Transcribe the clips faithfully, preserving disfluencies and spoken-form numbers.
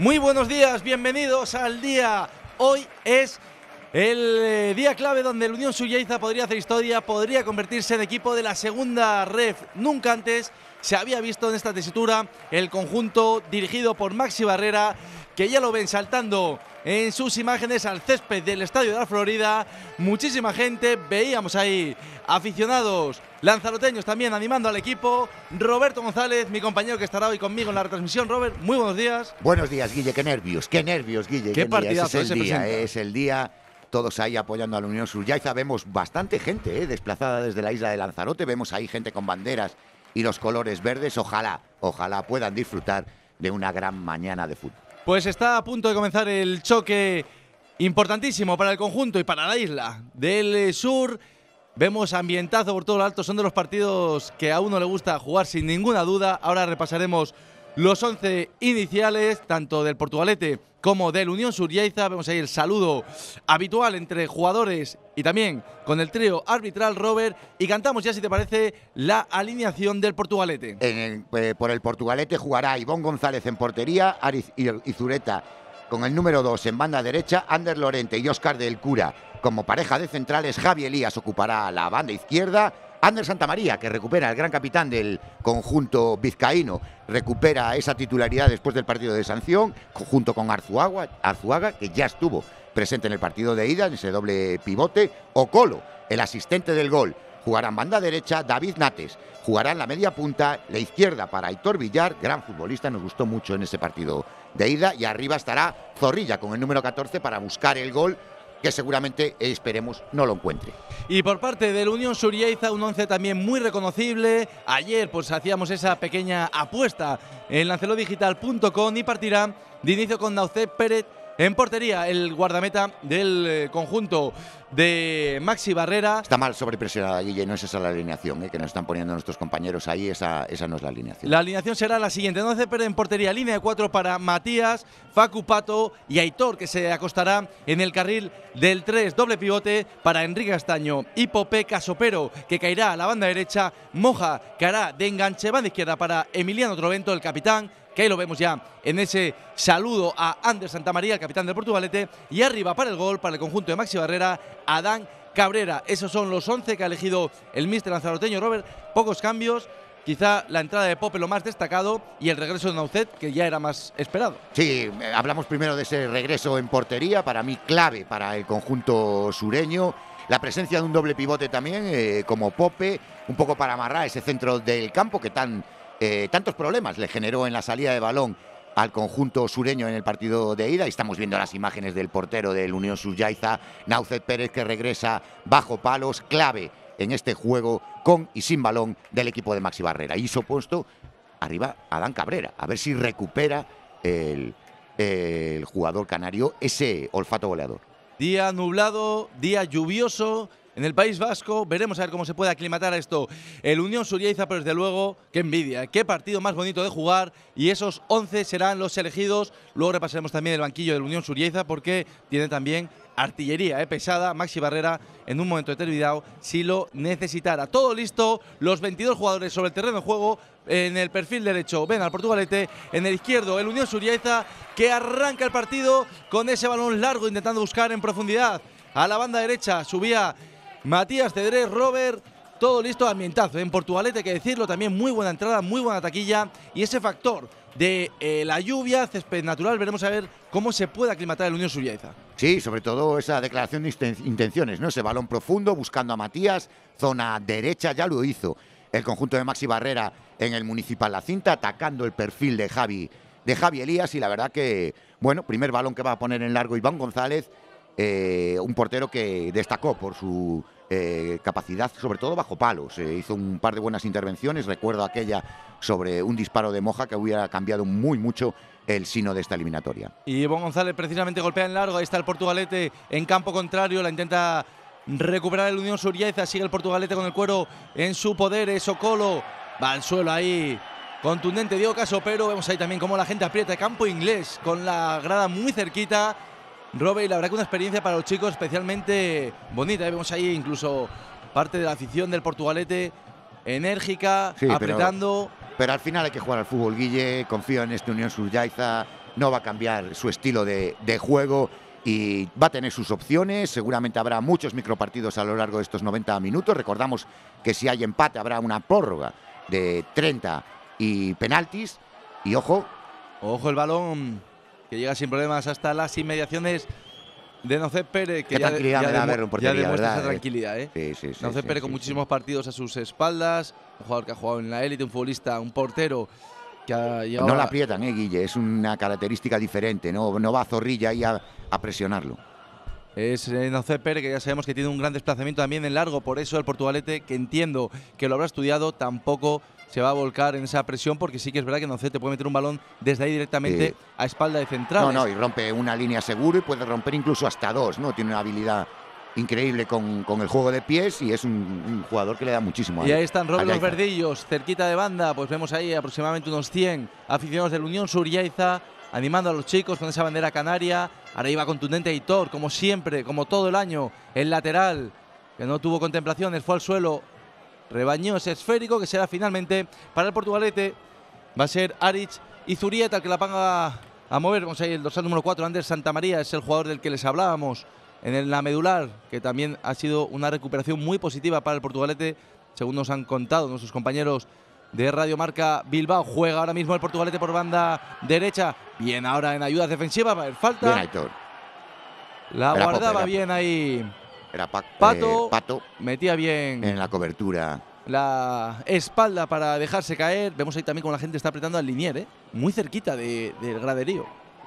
Muy buenos días, bienvenidos al día. Hoy es el eh, día clave donde el Unión Sullaiza podría hacer historia, podría convertirse en equipo de la segunda ref. Nunca antes se había visto en esta tesitura el conjunto dirigido por Maxi Barrera, que ya lo ven saltando en sus imágenes al césped del Estadio de la Florida. Muchísima gente, veíamos ahí aficionados lanzaroteños también animando al equipo. Roberto González, mi compañero que estará hoy conmigo en la retransmisión. Robert, muy buenos días. Buenos días, Guille, qué nervios, qué nervios, Guille. Qué partidazo es el se día, presenta. es el día, todos ahí apoyando a la Unión Sullaiza. Vemos bastante gente eh, desplazada desde la isla de Lanzarote, vemos ahí gente con banderas y los colores verdes. Ojalá, ojalá puedan disfrutar de una gran mañana de fútbol. Pues está a punto de comenzar el choque importantísimo para el conjunto y para la isla del sur. Vemos ambientazo por todo lo alto, son de los partidos que a uno le gusta jugar sin ninguna duda. Ahora repasaremos los once iniciales, tanto del Portugalete como del Unión Sullaiza. Vemos ahí el saludo habitual entre jugadores y también con el trío arbitral, Robert, y cantamos ya, si te parece, la alineación del Portugalete. En el, eh, por el Portugalete jugará Ivón González en portería, Ariz Izureta con el número dos en banda derecha, Ander Lorente y Óscar del Cura como pareja de centrales. Javi Elías ocupará la banda izquierda. Ander Santamaría, que recupera, el gran capitán del conjunto vizcaíno, recupera esa titularidad después del partido de sanción, junto con Arzuaga, Arzuaga, que ya estuvo presente en el partido de ida, en ese doble pivote. Ocolo, el asistente del gol, jugará en banda derecha. David Nates jugará en la media punta, la izquierda para Aitor Villar, gran futbolista, nos gustó mucho en ese partido de ida, y arriba estará Zorrilla con el número catorce para buscar el gol, que seguramente, esperemos, no lo encuentre. Y por parte del Unión Sullaiza, un once también muy reconocible. Ayer pues hacíamos esa pequeña apuesta en lancelodigital punto com y partirá de inicio con Naucet Pérez en portería, el guardameta del eh, conjunto de Maxi Barrera. Está mal sobrepresionada, Guille, no es esa la alineación eh, que nos están poniendo nuestros compañeros ahí, esa, esa no es la alineación. La alineación será la siguiente: Naucet Pérez en portería, línea de cuatro para Matías, Facu Pato y Aitor, que se acostará en el carril del tres, doble pivote para Enrique Castaño y Pope Casopero, que caerá a la banda derecha. Moja, que hará de enganche, banda izquierda para Emiliano Trovento, el capitán, que ahí lo vemos ya en ese saludo a Ander Santamaría, el capitán del Portugalete, y arriba para el gol, para el conjunto de Maxi Barrera, Adán Cabrera. Esos son los once que ha elegido el míster lanzaroteño. Robert, pocos cambios, quizá la entrada de Pope lo más destacado y el regreso de Naucet, que ya era más esperado. Sí, hablamos primero de ese regreso en portería, para mí clave para el conjunto sureño. La presencia de un doble pivote también, eh, como Pope, un poco para amarrar ese centro del campo que tan Eh, tantos problemas le generó en la salida de balón al conjunto sureño en el partido de ida. Y estamos viendo las imágenes del portero del Unión Sullaiza, Naucet Pérez, que regresa bajo palos, clave en este juego con y sin balón del equipo de Maxi Barrera. Y supuesto arriba Adán Cabrera, a ver si recupera el, el jugador canario ese olfato goleador. Día nublado, día lluvioso en el País Vasco. Veremos a ver cómo se puede aclimatar a esto el Unión Sullaiza, pero desde luego, qué envidia, qué partido más bonito de jugar, y esos once serán los elegidos. Luego repasaremos también el banquillo del Unión Sullaiza, porque tiene también artillería eh, pesada, Maxi Barrera, en un momento determinado, si lo necesitara. Todo listo, los veintidós jugadores sobre el terreno de juego. En el perfil derecho ven al Portugalete, en el izquierdo el Unión Sullaiza, que arranca el partido con ese balón largo, intentando buscar en profundidad a la banda derecha. Subía Matías Cedrés, Robert, todo listo, ambientazo en Portugalete, hay que decirlo, también muy buena entrada, muy buena taquilla, y ese factor de eh, la lluvia, césped natural. Veremos a ver cómo se puede aclimatar el Unión Sullaiza. Sí, sobre todo esa declaración de intenciones, ¿no? Ese balón profundo buscando a Matías, zona derecha, ya lo hizo el conjunto de Maxi Barrera en el Municipal La Cinta, atacando el perfil de Javi, de Javi Elías, y la verdad que, bueno, primer balón que va a poner en largo Iván González. Eh, un portero que destacó por su eh, capacidad, sobre todo bajo palos. Eh, hizo un par de buenas intervenciones. Recuerdo aquella sobre un disparo de Moja que hubiera cambiado muy mucho el sino de esta eliminatoria. Y Iván González precisamente golpea en largo. Ahí está el Portugalete en campo contrario, la intenta recuperar el Unión Sullaiza. Sigue el Portugalete con el cuero en su poder. Es Ocolo, va al suelo ahí, contundente Diego Casopero. Vemos ahí también cómo la gente aprieta. Campo inglés con la grada muy cerquita, Robert, y la verdad que una experiencia para los chicos especialmente bonita. Vemos ahí incluso parte de la afición del Portugalete enérgica, sí, apretando. Pero, pero al final hay que jugar al fútbol, Guille. Confío en este Unión Sullaiza. no va a cambiar su estilo de, de juego y va a tener sus opciones. Seguramente habrá muchos micropartidos a lo largo de estos noventa minutos. Recordamos que si hay empate habrá una prórroga de treinta y penaltis. Y ojo. Ojo el balón que llega sin problemas hasta las inmediaciones de Nocet Pérez. Que Qué ya tranquilidad de, me ya da de, verlo en portería, ya demuestra ¿verdad? esa tranquilidad, ¿eh? Sí, sí, sí, Nocet sí, Pérez sí, con sí. muchísimos partidos a sus espaldas. Un jugador que ha jugado en la élite, un futbolista, un portero que ha llegado No la a- aprietan, eh, Guille. Es una característica diferente. No, no va a Zorrilla ahí a, a presionarlo. Es eh, Nocet Pérez, que ya sabemos que tiene un gran desplazamiento también en largo. Por eso el Portugalete, que entiendo que lo habrá estudiado, tampoco se va a volcar en esa presión, porque sí que es verdad que Nocet te puede meter un balón desde ahí directamente Sí. a espalda de centrales. No, no, y rompe una línea seguro y puede romper incluso hasta dos, ¿no? Tiene una habilidad increíble con, con el juego de pies y es un, un jugador que le da muchísimo. Y a- ahí están Robert a Los Yaiza. Verdillos, cerquita de banda. Pues vemos ahí aproximadamente unos cien aficionados del Unión Suriaiza animando a los chicos con esa bandera canaria. Ahora iba contundente Aitor, como siempre, como todo el año. El lateral, que no tuvo contemplaciones, fue al suelo, rebañó ese esférico que será finalmente para el Portugalete. Va a ser Aritz y Zurieta el que la ponga a mover. Vamos ahí, el dorsal número cuatro, Ander Santamaría, es el jugador del que les hablábamos en el- la medular, que también ha sido una recuperación muy positiva para el Portugalete, según nos han contado nuestros compañeros de Radio Marca Bilbao. Juega ahora mismo el Portugalete por banda derecha. Bien, ahora en ayudas defensivas, va a haber falta. Bien, Aitor. La Era guardaba Pope, era bien ahí. Era Pa- Pato. eh, Pato Metía bien en la cobertura. la espalda para dejarse caer. Vemos ahí también como la gente está apretando al linier, ¿eh? Muy cerquita de- del graderío.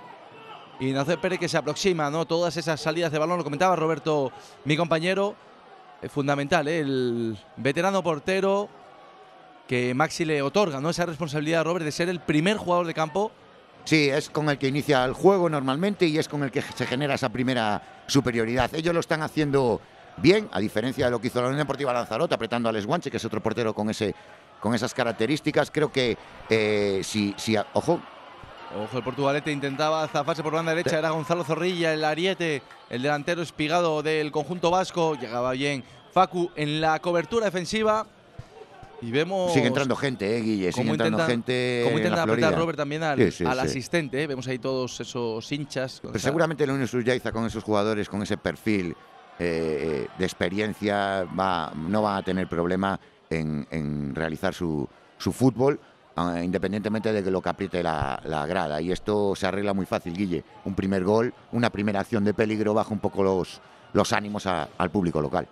Y Nocet Pérez que se aproxima, ¿no? Todas esas salidas de balón, lo comentaba Roberto, mi compañero. Es fundamental, ¿eh? El veterano portero que Maxi le otorga, ¿no? Esa responsabilidad a Robert de ser el primer jugador de campo. Sí, es con el que inicia el juego normalmente y es con el que se genera esa primera superioridad. Ellos lo están haciendo bien, a diferencia de lo que hizo la Unión Deportiva Lanzarote, apretando al Esguanche, que es otro portero con, ese, con esas características. Creo que eh, si, si, ojo, Ojo, el Portugalete intentaba zafarse por banda derecha, era Gonzalo Zorrilla, el ariete, el delantero espigado del conjunto vasco. Llegaba bien Facu en la cobertura defensiva. Y vemos sigue entrando gente, eh, Guille, sigue cómo entrando intenta- gente cómo en intenta la apretar Florida. Robert también al, Sí, sí, al sí. asistente. ¿eh? Vemos ahí todos esos hinchas. con Pero esa- seguramente la Unión Suriaiza con esos jugadores, con ese perfil eh, de experiencia, va, no va a tener problema en, en realizar su, su fútbol, eh, independientemente de que lo que apriete la, la grada. Y esto se arregla muy fácil, Guille. Un primer gol, una primera acción de peligro, baja un poco los, los ánimos a- al público local.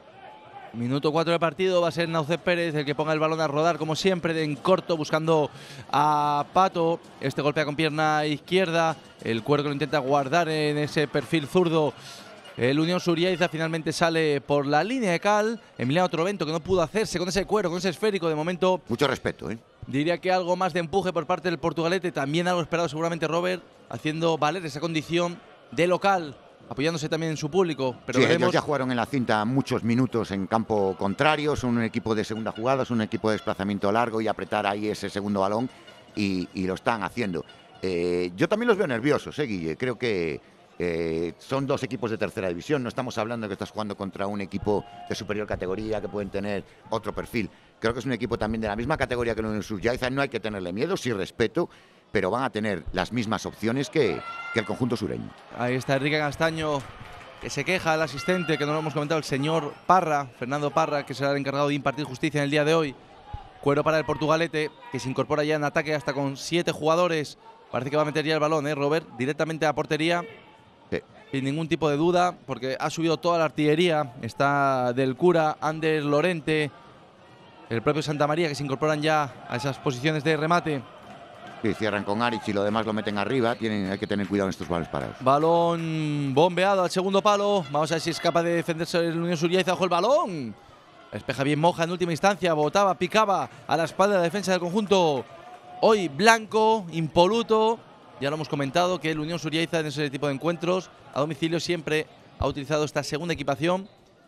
Minuto cuatro del partido, va a ser Nocet Pérez el que ponga el balón a rodar, como siempre, de en corto, buscando a Pato. Este golpea con pierna izquierda, el cuerpo lo intenta guardar en ese perfil zurdo. El Unión Suriaiza finalmente sale por la línea de cal. Emiliano Trovento, que no pudo hacerse con ese cuero, con ese esférico. De momento, Mucho respeto, ¿eh? diría que algo más de empuje por parte del Portugalete. También algo esperado seguramente Robert, haciendo valer esa condición de local, apoyándose también en su público. Pero Sí, veremos. ellos ya jugaron en la cinta muchos minutos en campo contrario, son un equipo de segunda jugada, son un equipo de desplazamiento largo y apretar ahí ese segundo balón y, y lo están haciendo. Eh, yo también los veo nerviosos, ¿eh, Guille? Creo que eh, son dos equipos de tercera división, no estamos hablando de que estás jugando contra un equipo de superior categoría que pueden tener otro perfil. Creo que es un equipo también de la misma categoría que el Unión Suriaiza, no hay que tenerle miedo, sí respeto, pero van a tener las mismas opciones que, que el conjunto sureño. Ahí está Enrique Castaño, que se queja al asistente, que no lo hemos comentado, el señor Parra, Fernando Parra, que será el encargado de impartir justicia en el día de hoy. Cuero para el Portugalete, que se incorpora ya en ataque hasta con siete jugadores. Parece que va a meter ya el balón, ¿eh, Robert? Directamente a portería, Sí. sin ningún tipo de duda, porque ha subido toda la artillería. Está Del Cura, Ander Lorente, el propio Santa María, que se incorporan ya a esas posiciones de remate. Sí, cierran con Aritz y lo demás lo meten arriba. Tienen, hay que tener cuidado en estos balones parados. Balón bombeado al segundo palo. Vamos a ver si es capaz de defenderse el Unión Suriaiza. Ojo el balón. Despeja bien Moja en última instancia. Botaba, picaba a la espalda de la defensa del conjunto. Hoy blanco, impoluto. Ya lo hemos comentado que el Unión Suriaiza en ese tipo de encuentros a domicilio siempre ha utilizado esta segunda equipación,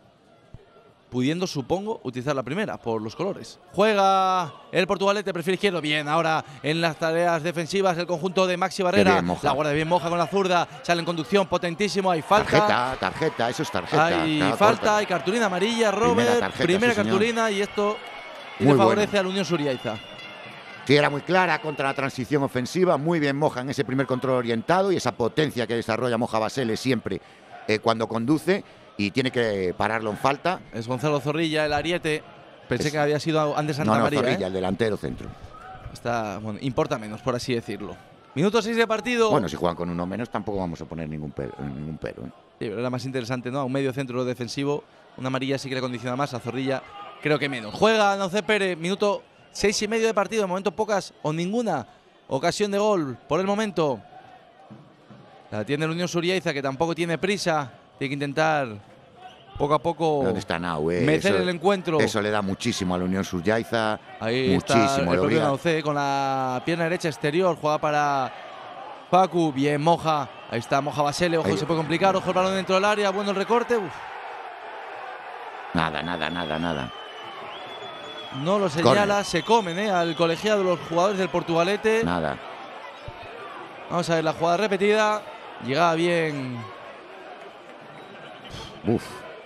pudiendo, supongo, utilizar la primera por los colores. Juega el Portugalete, perfil izquierdo. Bien, ahora en las tareas defensivas el conjunto de Maxi Barrera. bien, Moja. La guarda bien Moja con la zurda. Sale en conducción, potentísimo. Hay falta. Tarjeta, tarjeta, eso es tarjeta. Hay Claro, falta, corta. hay cartulina amarilla, Robert. Primera tarjeta, Primera sí, señor. cartulina y esto Muy le favorece bueno. al Unión Suriaiza. Sí, era muy clara contra la transición ofensiva, muy bien Moja en ese primer control orientado y esa potencia que desarrolla Moja Basele siempre eh, cuando conduce, y tiene que pararlo en falta. Es Gonzalo Zorrilla, el ariete. Pensé Es, que había sido Ander Santa no, no, María. Zorrilla, ¿eh? el delantero centro. Está, bueno, importa menos, por así decirlo. Minuto seis de partido. Bueno, si juegan con uno menos tampoco vamos a poner ningún pero. Ningún pero ¿eh? Sí, pero era más interesante, ¿no? A un medio centro defensivo, una amarilla sí que le condiciona más, a Zorrilla creo que menos. Juega Naucé Pérez, minuto seis y medio de partido, de momento pocas o ninguna ocasión de gol por el momento. La tiene el Unión Suriaiza, que tampoco tiene prisa, tiene que intentar poco a poco ¿Dónde está Nau? Eh? meter eso, el encuentro. Eso le da muchísimo a la Unión Suriaiza. Ahí muchísimo. está el propio Naucé con la pierna derecha exterior, juega para Facu, bien Moja, ahí está Moja Basele, ojo, ahí. Se puede complicar, ojo el balón dentro del área, bueno el recorte. Uf. Nada, nada, nada, nada. No lo señala, Corner. Se comen ¿eh? al colegiado los jugadores del Portugalete. Nada. Vamos a ver la jugada repetida. Llegaba bien. Uf.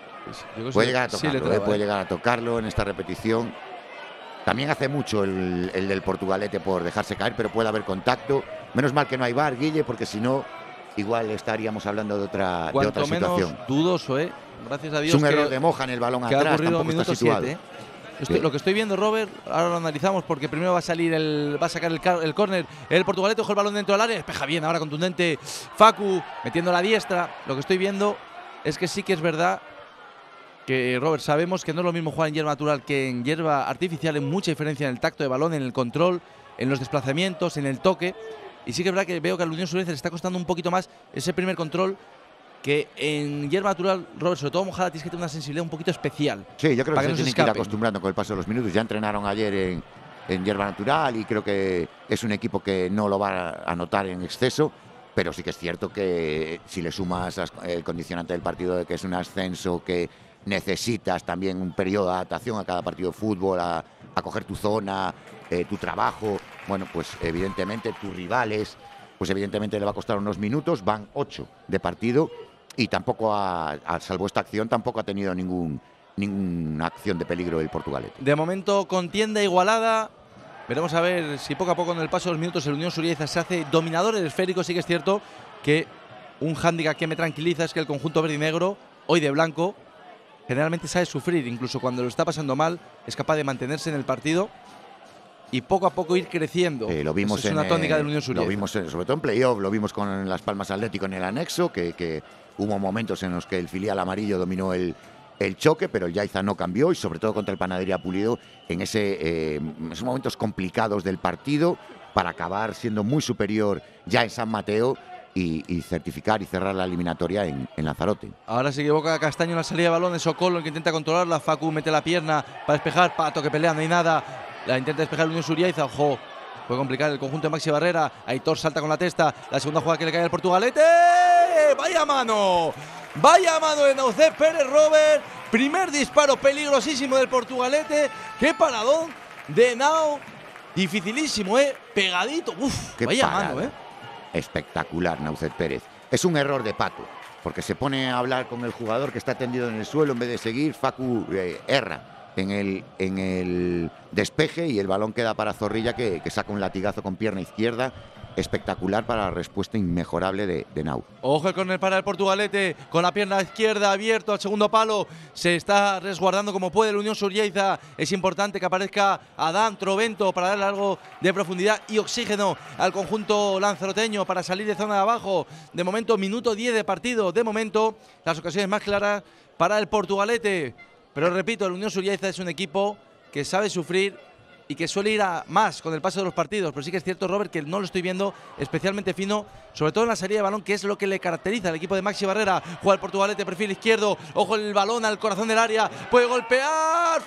Yo Puede sí, llegar a sí tocarlo, le traba, eh, puede ¿eh? llegar a tocarlo en esta repetición. También hace mucho el, el del Portugalete por dejarse caer, pero puede haber contacto. Menos mal que no hay V A R, Guille, porque si no, igual estaríamos hablando de otra, de Cuanto otra menos situación. dudoso, ¿eh? Gracias a Dios. Es un que, error de Moja en el balón que ha atrás, ocurrido tampoco minuto está situado. siete, ¿eh? Estoy, Sí. Lo que estoy viendo, Robert, ahora lo analizamos porque primero va a salir el, va a sacar el, el córner. El Portugalete coge el balón dentro del área, despeja bien, ahora contundente Facu metiendo la diestra. Lo que estoy viendo es que sí que es verdad que, Robert, sabemos que no es lo mismo jugar en hierba natural que en hierba artificial, hay mucha diferencia en el tacto de balón, en el control, en los desplazamientos, en el toque. Y sí que es verdad que veo que a la Unión Suriaiza le está costando un poquito más ese primer control, que en hierba natural, Robert, sobre todo mojada, tienes que tener una sensibilidad un poquito especial. Sí, yo creo para que, que se no se tienen que ir escapen. acostumbrando con el paso de los minutos. Ya entrenaron ayer en, en hierba natural y creo que es un equipo que no lo va a notar en exceso, pero sí que es cierto que si le sumas as- el condicionante del partido de que es un ascenso, que necesitas también un periodo de adaptación a cada partido de fútbol, a, a coger tu zona, eh, tu trabajo, bueno, pues evidentemente tus rivales, pues evidentemente le va a costar unos minutos. Van ocho de partido y tampoco, ha, a, salvo esta acción, tampoco ha tenido ningún, ninguna acción de peligro el Portugalete. De momento, contienda igualada. Veremos a ver si poco a poco, en el paso de los minutos, el Unión Suriaiza se hace dominador del esférico. Sí que es cierto que un hándicap que me tranquiliza es que el conjunto verde y negro, hoy de blanco, generalmente sabe sufrir. Incluso cuando lo está pasando mal, es capaz de mantenerse en el partido y poco a poco ir creciendo. Eh, lo vimos Eso es en, una tónica eh, del Unión Suriaiza. Lo vimos en, sobre todo en playoff, lo vimos con Las Palmas Atlético en el anexo, que, que hubo momentos en los que el filial amarillo dominó el, el choque, pero el Yaiza no cambió, y sobre todo contra el Panadería Pulido en ese, eh, esos momentos complicados del partido, para acabar siendo muy superior ya en San Mateo y, y certificar y cerrar la eliminatoria en, en Lanzarote. Ahora se equivoca Castaño en la salida de balón, es Socolo el que intenta controlarla. Facu mete la pierna para despejar, Pato que pelea, no hay nada. La intenta despejar el Unión Suriaiza, ojo. Puede complicar el conjunto de Maxi Barrera. Aitor salta con la testa. La segunda jugada que le cae al Portugalete. ¡Vaya mano! ¡Vaya mano de Naucé Pérez, Robert! Primer disparo peligrosísimo del Portugalete. ¡Qué paradón de Nau! Dificilísimo, ¿eh? Pegadito. ¡Uf! Qué Vaya parada. mano, ¿eh? Espectacular, Naucet Pérez. Es un error de Pato, porque se pone a hablar con el jugador que está tendido en el suelo en vez de seguir. Facu eh, erra en el, en el despeje y el balón queda para Zorrilla, que, que saca un latigazo con pierna izquierda. Espectacular para la respuesta inmejorable de, de Nau. Ojo el córner para el Portugalete, con la pierna izquierda abierto al segundo palo. Se está resguardando como puede el Unión Suriaiza. Es importante que aparezca Adán Trovento para darle algo de profundidad y oxígeno al conjunto lanzaroteño para salir de zona de abajo. De momento, minuto diez de partido. De momento, las ocasiones más claras para el Portugalete. Pero repito, el Unión Suriaiza es un equipo que sabe sufrir y que suele ir a más con el paso de los partidos. Pero sí que es cierto, Robert, que no lo estoy viendo especialmente fino, sobre todo en la salida de balón, que es lo que le caracteriza al equipo de Maxi Barrera. Juega el Portugalete, perfil izquierdo, ojo el balón al corazón del área, puede golpear,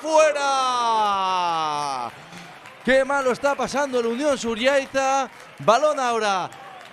¡fuera! ¡Qué malo está pasando el Unión Suriaiza! Balón ahora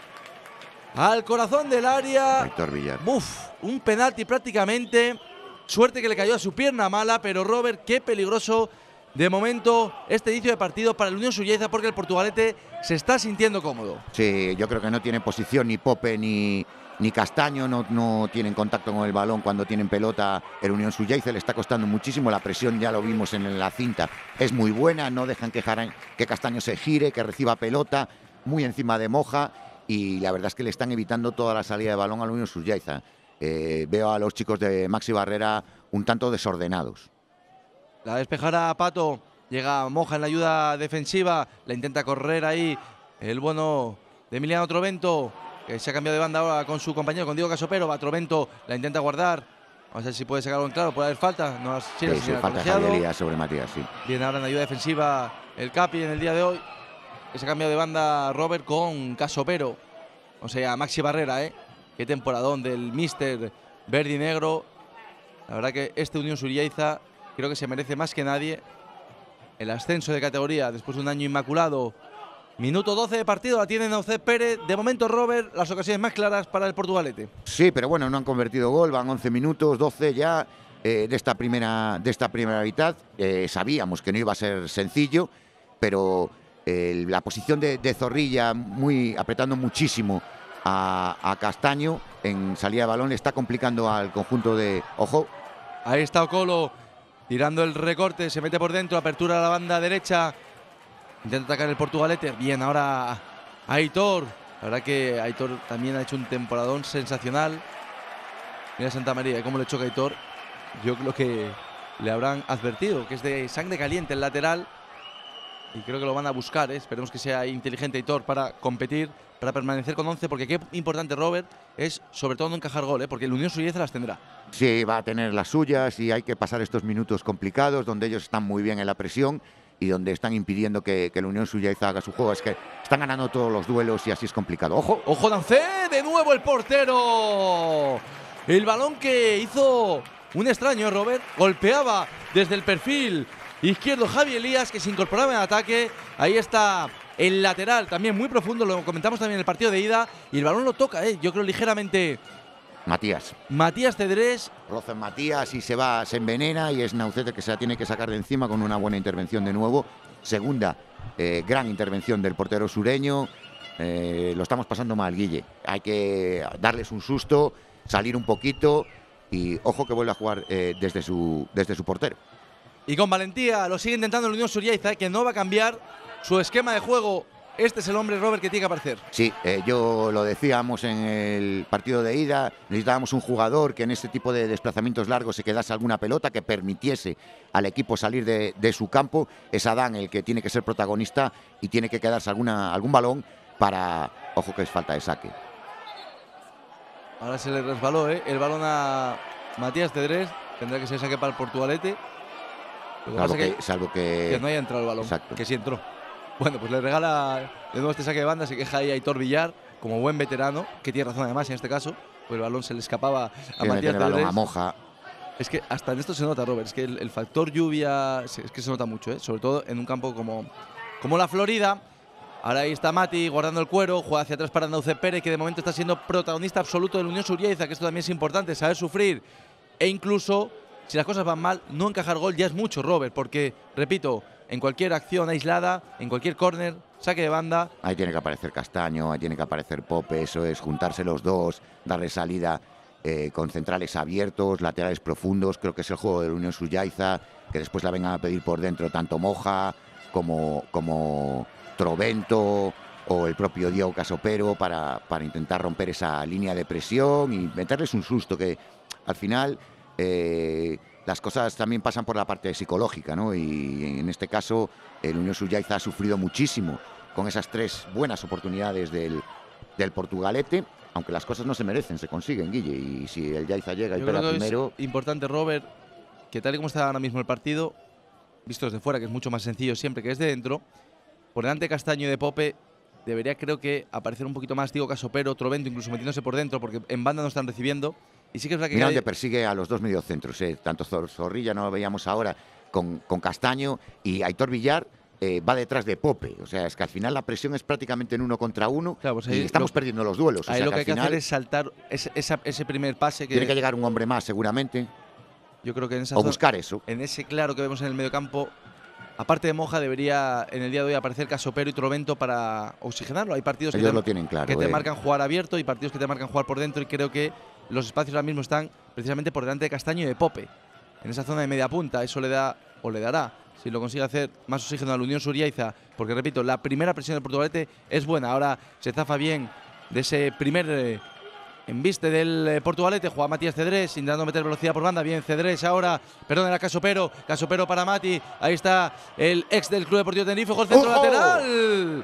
al corazón del área. Héctor Villar. Uf, un penalti prácticamente. Suerte que le cayó a su pierna mala, pero Robert, qué peligroso de momento este inicio de partido para el Unión Sullaiza, porque el Portugalete se está sintiendo cómodo. Sí, yo creo que no tiene posición ni Pope ni, ni Castaño, no, no tienen contacto con el balón cuando tienen pelota. El Unión Sullaiza le está costando muchísimo, la presión ya lo vimos en la cinta, es muy buena, no dejan que, Jara, que Castaño se gire, que reciba pelota, muy encima de Moja, y la verdad es que le están evitando toda la salida de balón al Unión Sullaiza. Eh, veo a los chicos de Maxi Barrera un tanto desordenados. La despejará Pato, llega Moja en la ayuda defensiva, la intenta correr ahí el bueno de Emiliano Trovento, que se ha cambiado de banda ahora con su compañero, con Diego Casopero. Va Trovento, la intenta guardar, vamos a ver si puede sacarlo en claro, puede haber falta. No, sí, sí, sí, falta Javier Elías sobre Matías, sí. Viene ahora en ayuda defensiva el Capi en el día de hoy, que se ha cambiado de banda Robert con Casopero, o sea, Maxi Barrera, ¿eh? Qué temporadón del míster verde y negro. La verdad que este Unión Sullaiza creo que se merece más que nadie el ascenso de categoría después de un año inmaculado. Minuto doce de partido, la tiene Naucet Pérez. De momento, Robert, las ocasiones más claras para el Portugalete. Sí, pero bueno, no han convertido gol, van once minutos, doce ya eh, de, esta primera, de esta primera mitad. Eh, sabíamos que no iba a ser sencillo, pero eh, la posición de, de Zorrilla, muy apretando muchísimo a, a Castaño en salida de balón, le está complicando al conjunto de Ojo. Ahí está Ocolo, tirando el recorte, se mete por dentro, apertura a la banda derecha. Intenta atacar el Portugalete. Bien, ahora Aitor. La verdad que Aitor también ha hecho un temporadón sensacional. Mira Santa María, cómo le choca a Aitor. Yo creo que le habrán advertido que es de sangre caliente el lateral. Y creo que lo van a buscar, ¿eh? Esperemos que sea inteligente Aitor para competir, para permanecer con once, porque qué importante, Robert, es sobre todo no encajar gol, ¿eh? Porque el Unión Sullaiza las tendrá. Sí, va a tener las suyas y hay que pasar estos minutos complicados donde ellos están muy bien en la presión y donde están impidiendo que, que el Unión Sullaiza haga su juego. Es que están ganando todos los duelos y así es complicado. ¡Ojo! ¡Ojo, Dancé! ¡De nuevo el portero! El balón que hizo un extraño, Robert. Golpeaba desde el perfil izquierdo Javi Elías, que se incorporaba en ataque. Ahí está el lateral, también muy profundo. Lo comentamos también en el partido de ida. Y el balón lo toca, ¿eh? Yo creo ligeramente Matías. Matías Cedrés. Roza en Matías y se va, se envenena y es Naucet que se la tiene que sacar de encima con una buena intervención de nuevo. Segunda eh, gran intervención del portero sureño. Eh, lo estamos pasando mal, Guille. Hay que darles un susto, salir un poquito y ojo que vuelve a jugar eh, desde, su, desde su portero. Y con valentía lo sigue intentando el Unión Sullaiza, que no va a cambiar su esquema de juego. Este es el hombre, Robert, que tiene que aparecer. Sí, eh, yo lo decíamos en el partido de ida, necesitábamos un jugador que en este tipo de desplazamientos largos se quedase alguna pelota, que permitiese al equipo salir de, de su campo. Es Adán el que tiene que ser protagonista y tiene que quedarse alguna, algún balón para, ojo que es falta de saque. Ahora se le resbaló, ¿eh? El balón a Matías Cedrés, tendrá que ser saque para el Portugalete. Salvo que, que, salvo que... que no haya entrado el balón, exacto. Que sí entró. Bueno, pues le regala de nuevo este saque de banda, se queja ahí Aitor Villar, como buen veterano, que tiene razón además en este caso, pues el balón se le escapaba a tiene Matías el balón Cedrés. a Moja. Es que hasta en esto se nota, Robert, es que el, el factor lluvia, es que se nota mucho, ¿eh? Sobre todo en un campo como, como la Florida. Ahora ahí está Mati guardando el cuero, juega hacia atrás para Naucet Pérez, que de momento está siendo protagonista absoluto del Unión Sullaiza, que esto también es importante, saber sufrir e incluso, si las cosas van mal, no encajar gol ya es mucho, Robert, porque, repito, en cualquier acción aislada, en cualquier córner, saque de banda. Ahí tiene que aparecer Castaño, ahí tiene que aparecer Pope, eso es juntarse los dos, darle salida eh, con centrales abiertos, laterales profundos. Creo que es el juego de la Unión Sullaiza, que después la vengan a pedir por dentro tanto Moja como, como Trovento o el propio Diego Casopero para, para intentar romper esa línea de presión y meterles un susto que al final... Eh, las cosas también pasan por la parte psicológica, ¿no? Y en este caso el Unión Sullaiza ha sufrido muchísimo con esas tres buenas oportunidades del, del Portugalete, aunque las cosas no se merecen, se consiguen, Guille, y si el Yaiza llega y pega primero... Es importante, Robert, que tal y como está ahora mismo el partido, visto desde fuera, que es mucho más sencillo siempre que es de dentro, por delante de Castaño y de Pope, debería creo que aparecer un poquito más Diego Casopero, Trovento, incluso metiéndose por dentro, porque en banda no están recibiendo. Y sí que es verdad que Mira hay... donde persigue a los dos mediocentros, eh. tanto Zorrilla, no lo veíamos ahora, con, con Castaño, y Aitor Villar eh, va detrás de Pope. O sea, es que al final la presión es prácticamente en uno contra uno, claro, pues y estamos lo, perdiendo los duelos. Ahí o sea, lo que, que hay que final hacer es saltar ese, esa, ese primer pase. Que tiene que llegar un hombre más, seguramente. Yo creo que en esa o zona, buscar eso. En ese claro que vemos en el mediocampo, aparte de Moja, debería en el día de hoy aparecer Casopero y Trovento para oxigenarlo. Hay partidos Ellos que te, lo tienen claro, que te eh. marcan jugar abierto y partidos que te marcan jugar por dentro, y creo que los espacios ahora mismo están precisamente por delante de Castaño y de Pope, en esa zona de media punta. Eso le da, o le dará, si lo consigue hacer, más oxígeno a la Unión Suriaiza, porque repito, la primera presión del Portugalete es buena. Ahora se zafa bien de ese primer eh, embiste del eh, Portugalete. Juega Matías Cedrés intentando meter velocidad por banda. Bien Cedrés ahora, perdón, era Casopero. Casopero para Mati. Ahí está el ex del Club Deportivo Tenerife. Ojo el centro ¡Ojo! lateral.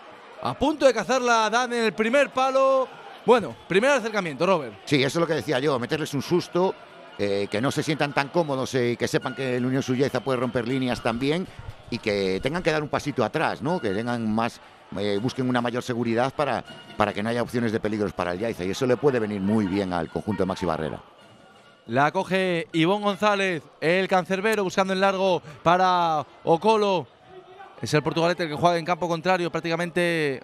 A punto de cazarla Dan en el primer palo. Bueno, primer acercamiento, Robert. Sí, eso es lo que decía yo, meterles un susto, eh, que no se sientan tan cómodos y eh, que sepan que el Unión Suriaiza puede romper líneas también, y que tengan que dar un pasito atrás, ¿no? Que tengan más, eh, busquen una mayor seguridad para, para que no haya opciones de peligros para el Yaiza, y eso le puede venir muy bien al conjunto de Maxi Barrera. La coge Ivón González, el cancerbero, buscando en largo para Ocolo. Es el Portugalete el que juega en campo contrario, prácticamente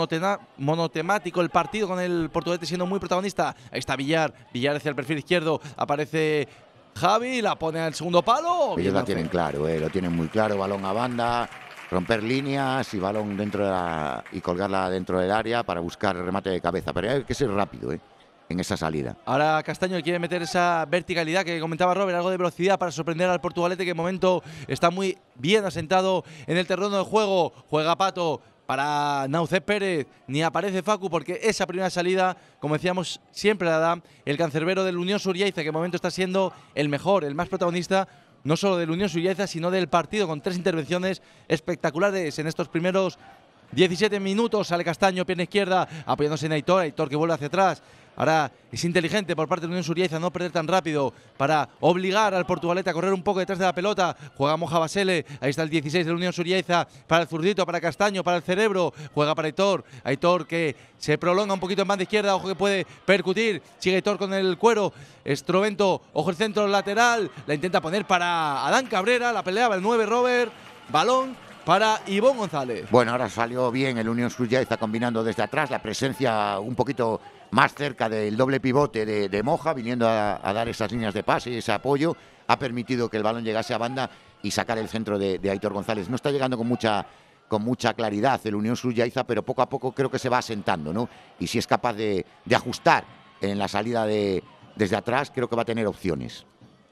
monotemático el partido, con el Portugalete siendo muy protagonista. Ahí está Villar, Villar hacia el perfil izquierdo, aparece Javi, la pone al segundo palo. Ellos la tienen claro, eh, lo tienen muy claro, balón a banda, romper líneas y balón dentro de la, y colgarla dentro del área para buscar el remate de cabeza, pero hay que ser rápido, eh, en esa salida. Ahora Castaño quiere meter esa verticalidad que comentaba Robert, algo de velocidad para sorprender al Portugalete, que de momento está muy bien asentado en el terreno de juego. Juega Pato para Naucet Pérez, ni aparece Facu, porque esa primera salida, como decíamos, siempre la da el cancerbero del Unión Suriaiza, que de momento está siendo el mejor, el más protagonista, no solo del Unión Suriaiza, sino del partido, con tres intervenciones espectaculares en estos primeros diecisiete minutos. Sale Castaño, pierna izquierda, apoyándose en Aitor, Aitor que vuelve hacia atrás. Ahora es inteligente por parte de la Unión Suriaiza no perder tan rápido para obligar al Portugalete a correr un poco detrás de la pelota. Juega Moja Basele, ahí está el dieciséis de la Unión Suriaiza para el zurdito, para Castaño, para el cerebro. Juega para Aitor, Aitor que se prolonga un poquito en banda izquierda, ojo que puede percutir. Sigue Aitor con el cuero, es Trovento, ojo el centro lateral, la intenta poner para Adán Cabrera, la peleaba el nueve Robert, balón para Ivón González. Bueno, ahora salió bien el Unión Suriaiza combinando desde atrás, la presencia un poquito más cerca del doble pivote de, de Moja, viniendo a, a dar esas líneas de pase y ese apoyo, ha permitido que el balón llegase a banda y sacar el centro de, de Aitor González. No está llegando con mucha, con mucha claridad el Unión Suriaiza, pero poco a poco creo que se va asentando, ¿no? Y si es capaz de, de ajustar en la salida de, desde atrás, creo que va a tener opciones.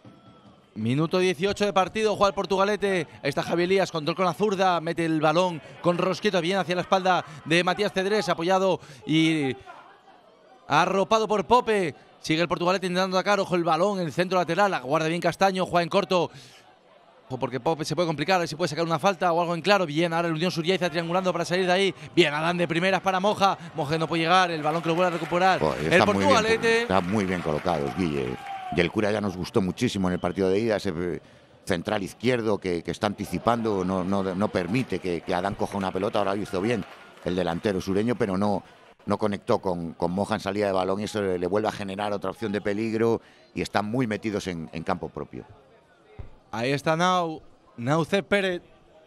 Minuto dieciocho de partido, juega el Portugalete. Ahí está Javi Elías, control con la zurda, mete el balón con Rosquieto bien hacia la espalda de Matías Cedrés, apoyado y arropado por Pope. Sigue el Portugalete intentando atacar, ojo el balón en el centro lateral, guarda bien Castaño, juega en corto, ojo porque Pope se puede complicar, a ver si puede sacar una falta o algo en claro. Bien, ahora el Unión Suriaiza triangulando para salir de ahí. Bien, Adán de primeras para Moja, Moja no puede llegar, el balón que lo vuelve a recuperar Oh, el Portugalete. Muy bien, está muy bien colocado, Guille. Y el Cura ya nos gustó muchísimo en el partido de ida, ese central izquierdo que, que está anticipando, no, no, no permite que, que Adán coja una pelota. Ahora lo hizo bien el delantero sureño, pero no, no conectó con, con Moja en salida de balón, y eso le, le vuelve a generar otra opción de peligro, y están muy metidos en, en campo propio. Ahí está Nau, Naucet Pérez,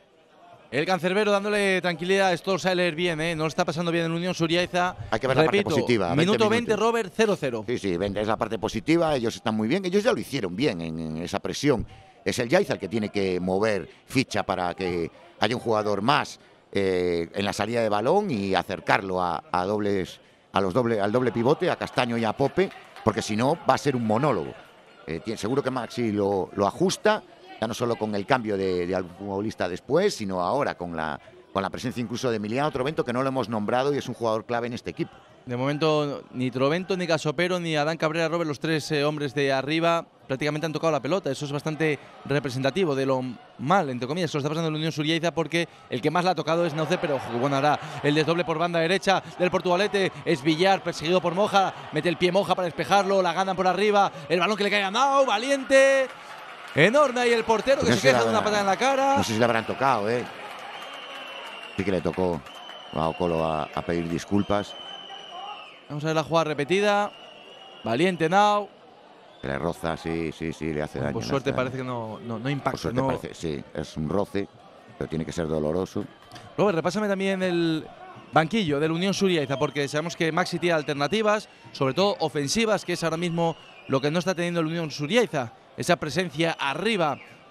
el cancerbero, dándole tranquilidad. Esto sale bien, ¿eh? No lo está pasando bien en la Unión Suriaiza. Hay que ver la Repito, parte positiva. Minuto veinte, Robert, cero cero. Sí, sí, es la parte positiva. Ellos están muy bien. Ellos ya lo hicieron bien en, en esa presión. Es el Yaiza el que tiene que mover ficha para que haya un jugador más eh, en la salida de balón y acercarlo a, a dobles, a los doble, al doble pivote, a Castaño y a Pope, porque si no va a ser un monólogo. Eh, tiene, seguro que Maxi lo, lo ajusta, ya no solo con el cambio de, de algún futbolista después, sino ahora con la, con la presencia incluso de Emiliano Trovento, que no lo hemos nombrado y es un jugador clave en este equipo. De momento, ni Trovento, ni Casopero, ni Adán Cabrera, Robert, los tres eh, hombres de arriba, prácticamente han tocado la pelota. Eso es bastante representativo de lo mal, entre comillas, que lo está pasando en la Unión Suriaiza, porque el que más la ha tocado es Naucet, pero ojo, bueno, ahora el desdoble por banda derecha del Portugalete es Villar, perseguido por Moja, mete el pie Moja para despejarlo, la ganan por arriba, el balón que le cae a Nau, valiente, enorme ahí el portero, que Pues no se sé queja la, de una patada en la cara. No sé si le habrán tocado, ¿eh? Sí que le tocó a Ocolo a, a pedir disculpas. Vamos a ver la jugada repetida. Valiente Nau. Que le roza, sí, sí, sí, le hace daño. Por suerte parece que no, no, no impacta. Por suerte no. parece, sí, es un roce, pero tiene que ser doloroso. Robert, repásame también el banquillo del Unión Suriaiza, porque sabemos que Maxi tiene alternativas, sobre todo ofensivas, que es ahora mismo lo que no está teniendo el Unión Suriaiza. Esa presencia arriba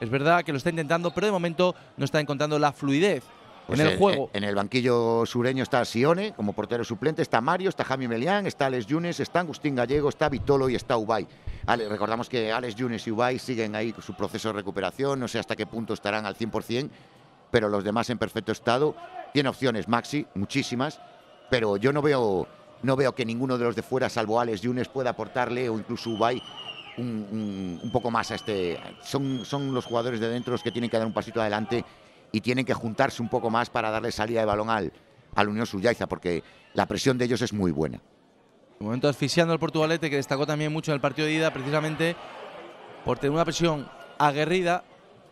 Es verdad que lo está intentando, pero de momento no está encontrando la fluidez Pues en el en, juego. En el banquillo sureño está Sione como portero suplente, está Mario, está Javi Melián, está Alex Yunes, está Agustín Gallego, está Vitolo y está Ubay. Ale, recordamos que Alex Yunes y Ubay siguen ahí con su proceso de recuperación, no sé hasta qué punto estarán al cien por cien, pero los demás en perfecto estado. Tiene opciones Maxi, muchísimas, pero yo no veo, no veo que ninguno de los de fuera, salvo Alex Yunes, pueda aportarle, o incluso Ubay, un, un, un poco más a este. Son, son los jugadores de dentro los que tienen que dar un pasito adelante y tienen que juntarse un poco más para darle salida de balón al, al Unión Sullaiza, porque la presión de ellos es muy buena. De momento asfixiando al Portugalete, que destacó también mucho en el partido de ida, precisamente por tener una presión aguerrida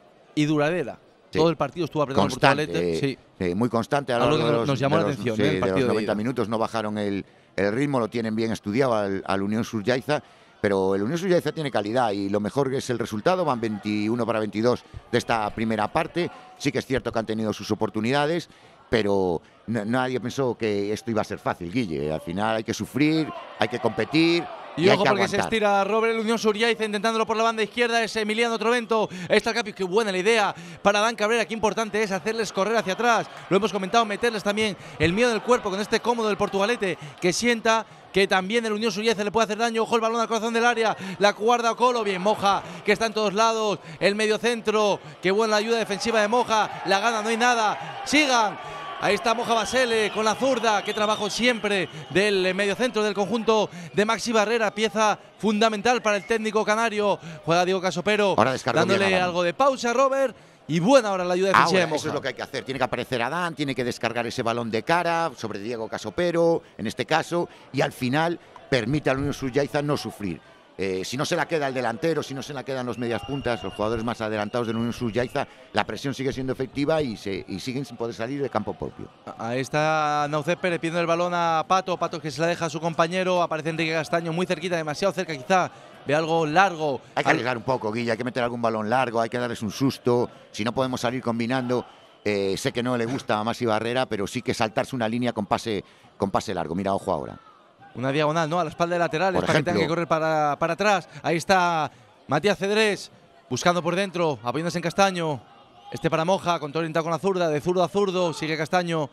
y duradera. Sí. Todo el partido estuvo apretando constante, el Portugalete. Sí. Sí, muy constante. A lo Algo que de los, nos llamó de la los, atención, sí, ¿eh? El partido de los de noventa ida. minutos no bajaron el, el ritmo, lo tienen bien estudiado al, al Unión Sullaiza. Pero el Unión Sullaiza tiene calidad y lo mejor es el resultado. Van veintiuno para veintidós de esta primera parte. Sí que es cierto que han tenido sus oportunidades, pero no, nadie pensó que esto iba a ser fácil, Guille. Al final hay que sufrir, hay que competir. Y, y ojo hay que porque aguantar. se estira Robert, el Unión Sullaiza intentándolo por la banda izquierda, es Emiliano Trovento. Ahí está el cambio, qué buena la idea para Dan Cabrera, qué importante es hacerles correr hacia atrás. Lo hemos comentado, meterles también el miedo del cuerpo con este cómodo del Portugalete que sienta que también el Unión Sullaiza le puede hacer daño. Ojo el balón al corazón del área, la guarda Ocolo, bien Moja, que está en todos lados, el medio centro, qué buena ayuda defensiva de Moja, la gana, no hay nada, sigan. Ahí está Moja Basele con la zurda. Qué trabajo siempre del mediocentro del conjunto de Maxi Barrera. Pieza fundamental para el técnico canario. Juega Diego Casopero, dándole algo de pausa a Robert. Y buena ahora la ayuda defensiva ahora, de Moja. Eso es lo que hay que hacer. Tiene que aparecer Adán, tiene que descargar ese balón de cara sobre Diego Casopero, en este caso. Y al final permite al Unión Sullaiza no sufrir. Eh, si no se la queda el delantero, si no se la quedan los medias puntas, los jugadores más adelantados del Unión Sullaiza, la presión sigue siendo efectiva y, se, y siguen sin poder salir de campo propio. Ahí está Naucet Pérez pidiendo el balón a Pato, Pato que se la deja a su compañero, aparece Enrique Castaño muy cerquita, demasiado cerca quizá, ve algo largo. Hay que arriesgar un poco, Guilla, hay que meter algún balón largo, hay que darles un susto, si no podemos salir combinando. Eh, sé que no le gusta a Maxi Barrera, pero sí que saltarse una línea con pase, con pase largo. Mira, ojo ahora. Una diagonal, ¿no? A la espalda de laterales por para ejemplo, que tengan que correr para, para atrás. Ahí está Matías Cedrés buscando por dentro, apoyándose en Castaño. Este para Moja, con todo orientado con la zurda, de zurdo a zurdo, sigue Castaño.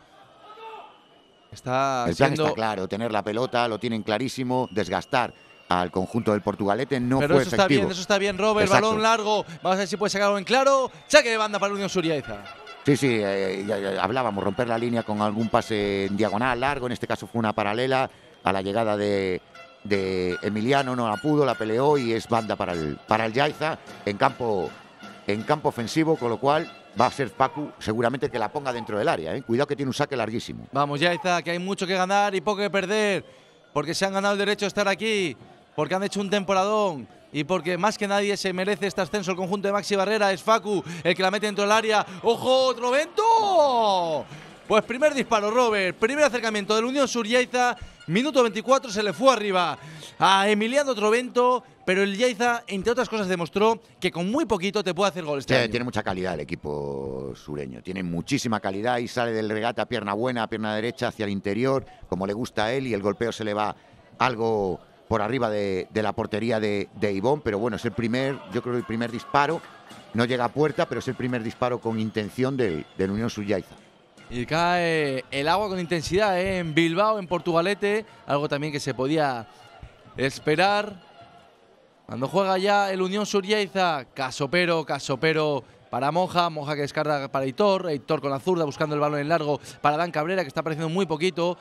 Está El plan siendo... está claro, tener la pelota, lo tienen clarísimo, desgastar al conjunto del Portugalete no Pero fue eso efectivo. está bien, eso está bien, Robert. Exacto. Balón largo, vamos a ver si puede sacar algo en claro. Saque de banda para la Unión Sullaiza. Sí, sí, eh, ya, ya hablábamos, romper la línea con algún pase en diagonal largo, en este caso fue una paralela a la llegada de, de Emiliano, no la pudo, la peleó y es banda para el, para el Yaiza en campo, en campo ofensivo, con lo cual va a ser Pacu seguramente que la ponga dentro del área. ¿eh? Cuidado que tiene un saque larguísimo. Vamos, Yaiza, que hay mucho que ganar y poco que perder, porque se han ganado el derecho a estar aquí, porque han hecho un temporadón y porque más que nadie se merece este ascenso el conjunto de Maxi Barrera. Es Facu el que la mete dentro del área. ¡Ojo, Trovento! Pues primer disparo, Robert, primer acercamiento del Unión Sullaiza, minuto veinticuatro, se le fue arriba a Emiliano Trovento, pero el Yaiza, entre otras cosas, demostró que con muy poquito te puede hacer gol este Sí, año. tiene mucha calidad el equipo sureño, tiene muchísima calidad y sale del regate a pierna buena, a pierna derecha hacia el interior, como le gusta a él, y el golpeo se le va algo por arriba de, de la portería de, de Ivón, pero bueno, es el primer, yo creo el primer disparo, no llega a puerta, pero es el primer disparo con intención del, del Unión Sullaiza. Y cae el agua con intensidad ¿eh? en Bilbao, en Portugalete, algo también que se podía esperar. Cuando juega ya el Unión Sullaiza, Casopero, Casopero para Moja, Moja que descarga para Hitor, Hitor con la zurda buscando el balón en largo para Dan Cabrera, que está apareciendo muy poquito.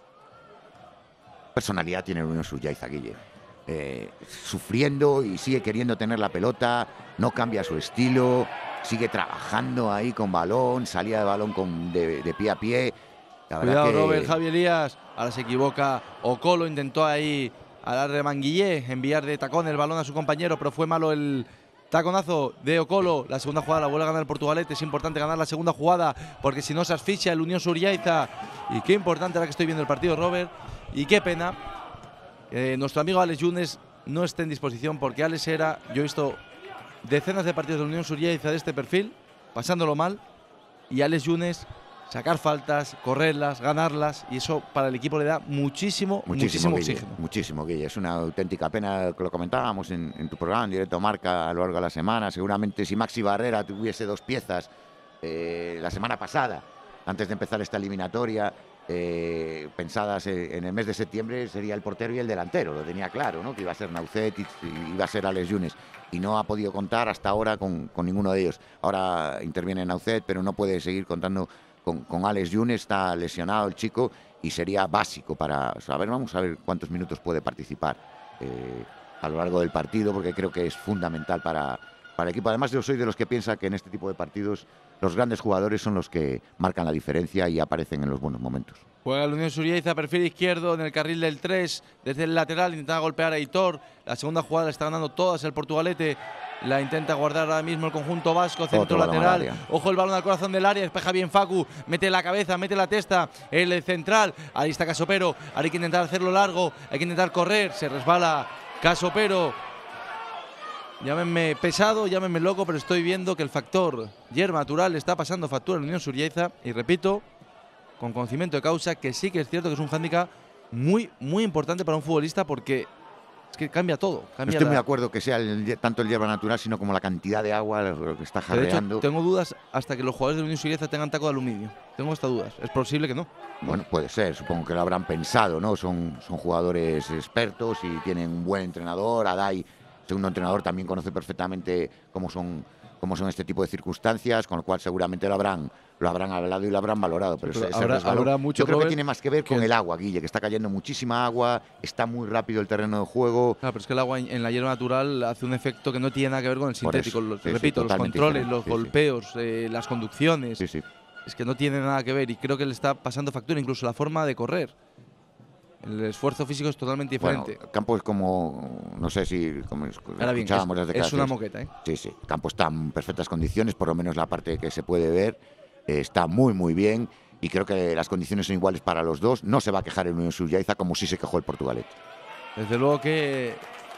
Personalidad tiene el Unión Sullaiza, Guille. Eh, sufriendo y sigue queriendo tener la pelota, no cambia su estilo, sigue trabajando ahí con balón, salida de balón con, de, de pie a pie. La Cuidado, que... Robert, Javi Elías, ahora se equivoca. Ocolo intentó ahí a dar de Manguillé, enviar de tacón el balón a su compañero, pero fue malo el taconazo de Ocolo. La segunda jugada la vuelve a ganar el Portugalete. Es importante ganar la segunda jugada porque si no se asfixia el Unión Sullaiza. Y qué importante ahora que estoy viendo el partido, Robert. Y qué pena que nuestro amigo Alex Yunes no esté en disposición, porque Alex era, yo he visto decenas de partidos de la Unión Sullaiza de este perfil, pasándolo mal, y Alex Yunes sacar faltas, correrlas, ganarlas, y eso para el equipo le da muchísimo, muchísimo, muchísimo oxígeno. Guille, muchísimo, Guille. Es una auténtica pena, que lo comentábamos en, en tu programa en directo Marca a lo largo de la semana. Seguramente si Maxi Barrera tuviese dos piezas eh, la semana pasada, antes de empezar esta eliminatoria, eh, pensadas en el mes de septiembre, sería el portero y el delantero. Lo tenía claro, ¿no? Que iba a ser Naucet y iba a ser Alex Yunes. Y no ha podido contar hasta ahora con, con ninguno de ellos. Ahora interviene Naucet, pero no puede seguir contando Con, con Alex Yunes. Está lesionado el chico y sería básico para saber, vamos a ver cuántos minutos puede participar eh, a lo largo del partido, porque creo que es fundamental para, para el equipo. Además, yo soy de los que piensa que en este tipo de partidos los grandes jugadores son los que marcan la diferencia y aparecen en los buenos momentos. Juega el Unión Suryaiza, perfil izquierdo en el carril del tres, desde el lateral intenta golpear a Aitor. La segunda jugada la está ganando todas el Portugalete. La intenta guardar ahora mismo el conjunto vasco, centro lateral. Ojo el balón al corazón del área, despeja bien Facu, mete la cabeza, mete la testa, el central. Ahí está Casopero, ahora hay que intentar hacerlo largo, hay que intentar correr, se resbala Casopero. Llámenme pesado, llámenme loco, pero estoy viendo que el factor hierba natural está pasando factura en la Unión Suryaiza. Y repito, con conocimiento de causa, que sí que es cierto que es un hándicap muy, muy importante para un futbolista, porque es que cambia todo. Cambia no estoy la... muy de acuerdo que sea el, tanto el hierba natural, sino como la cantidad de agua lo que está jarreando. De hecho, tengo dudas hasta que los jugadores de la Unión Suryaiza tengan taco de aluminio. Tengo hasta dudas. Es posible que no. Bueno, puede ser. Supongo que lo habrán pensado, ¿no? Son, son jugadores expertos y tienen un buen entrenador. Adai, segundo entrenador, también conoce perfectamente cómo son, cómo son este tipo de circunstancias, con lo cual seguramente lo habrán, lo habrán hablado y lo habrán valorado. Pero, pero ese, habrá, ese habrá mucho, yo creo Robert, que tiene más que ver con que el agua, Guille, que está cayendo muchísima agua, está muy rápido el terreno de juego. Claro, pero es que el agua en la hierba natural hace un efecto que no tiene nada que ver con el sintético. Los, sí, repito, sí, los controles, diferente. los sí, golpeos, sí. Eh, las conducciones. Sí, sí. Es que no tiene nada que ver, y creo que le está pasando factura incluso la forma de correr. El esfuerzo físico es totalmente diferente. Bueno, Campo es como, no sé si como Ahora bien, escuchábamos es, desde es una moqueta, ¿eh? Sí, sí. Campo está en perfectas condiciones, por lo menos la parte que se puede ver eh, está muy, muy bien. Y creo que las condiciones son iguales para los dos. No se va a quejar el Unión Suryaiza como sí se quejó el Portugalete. Desde luego que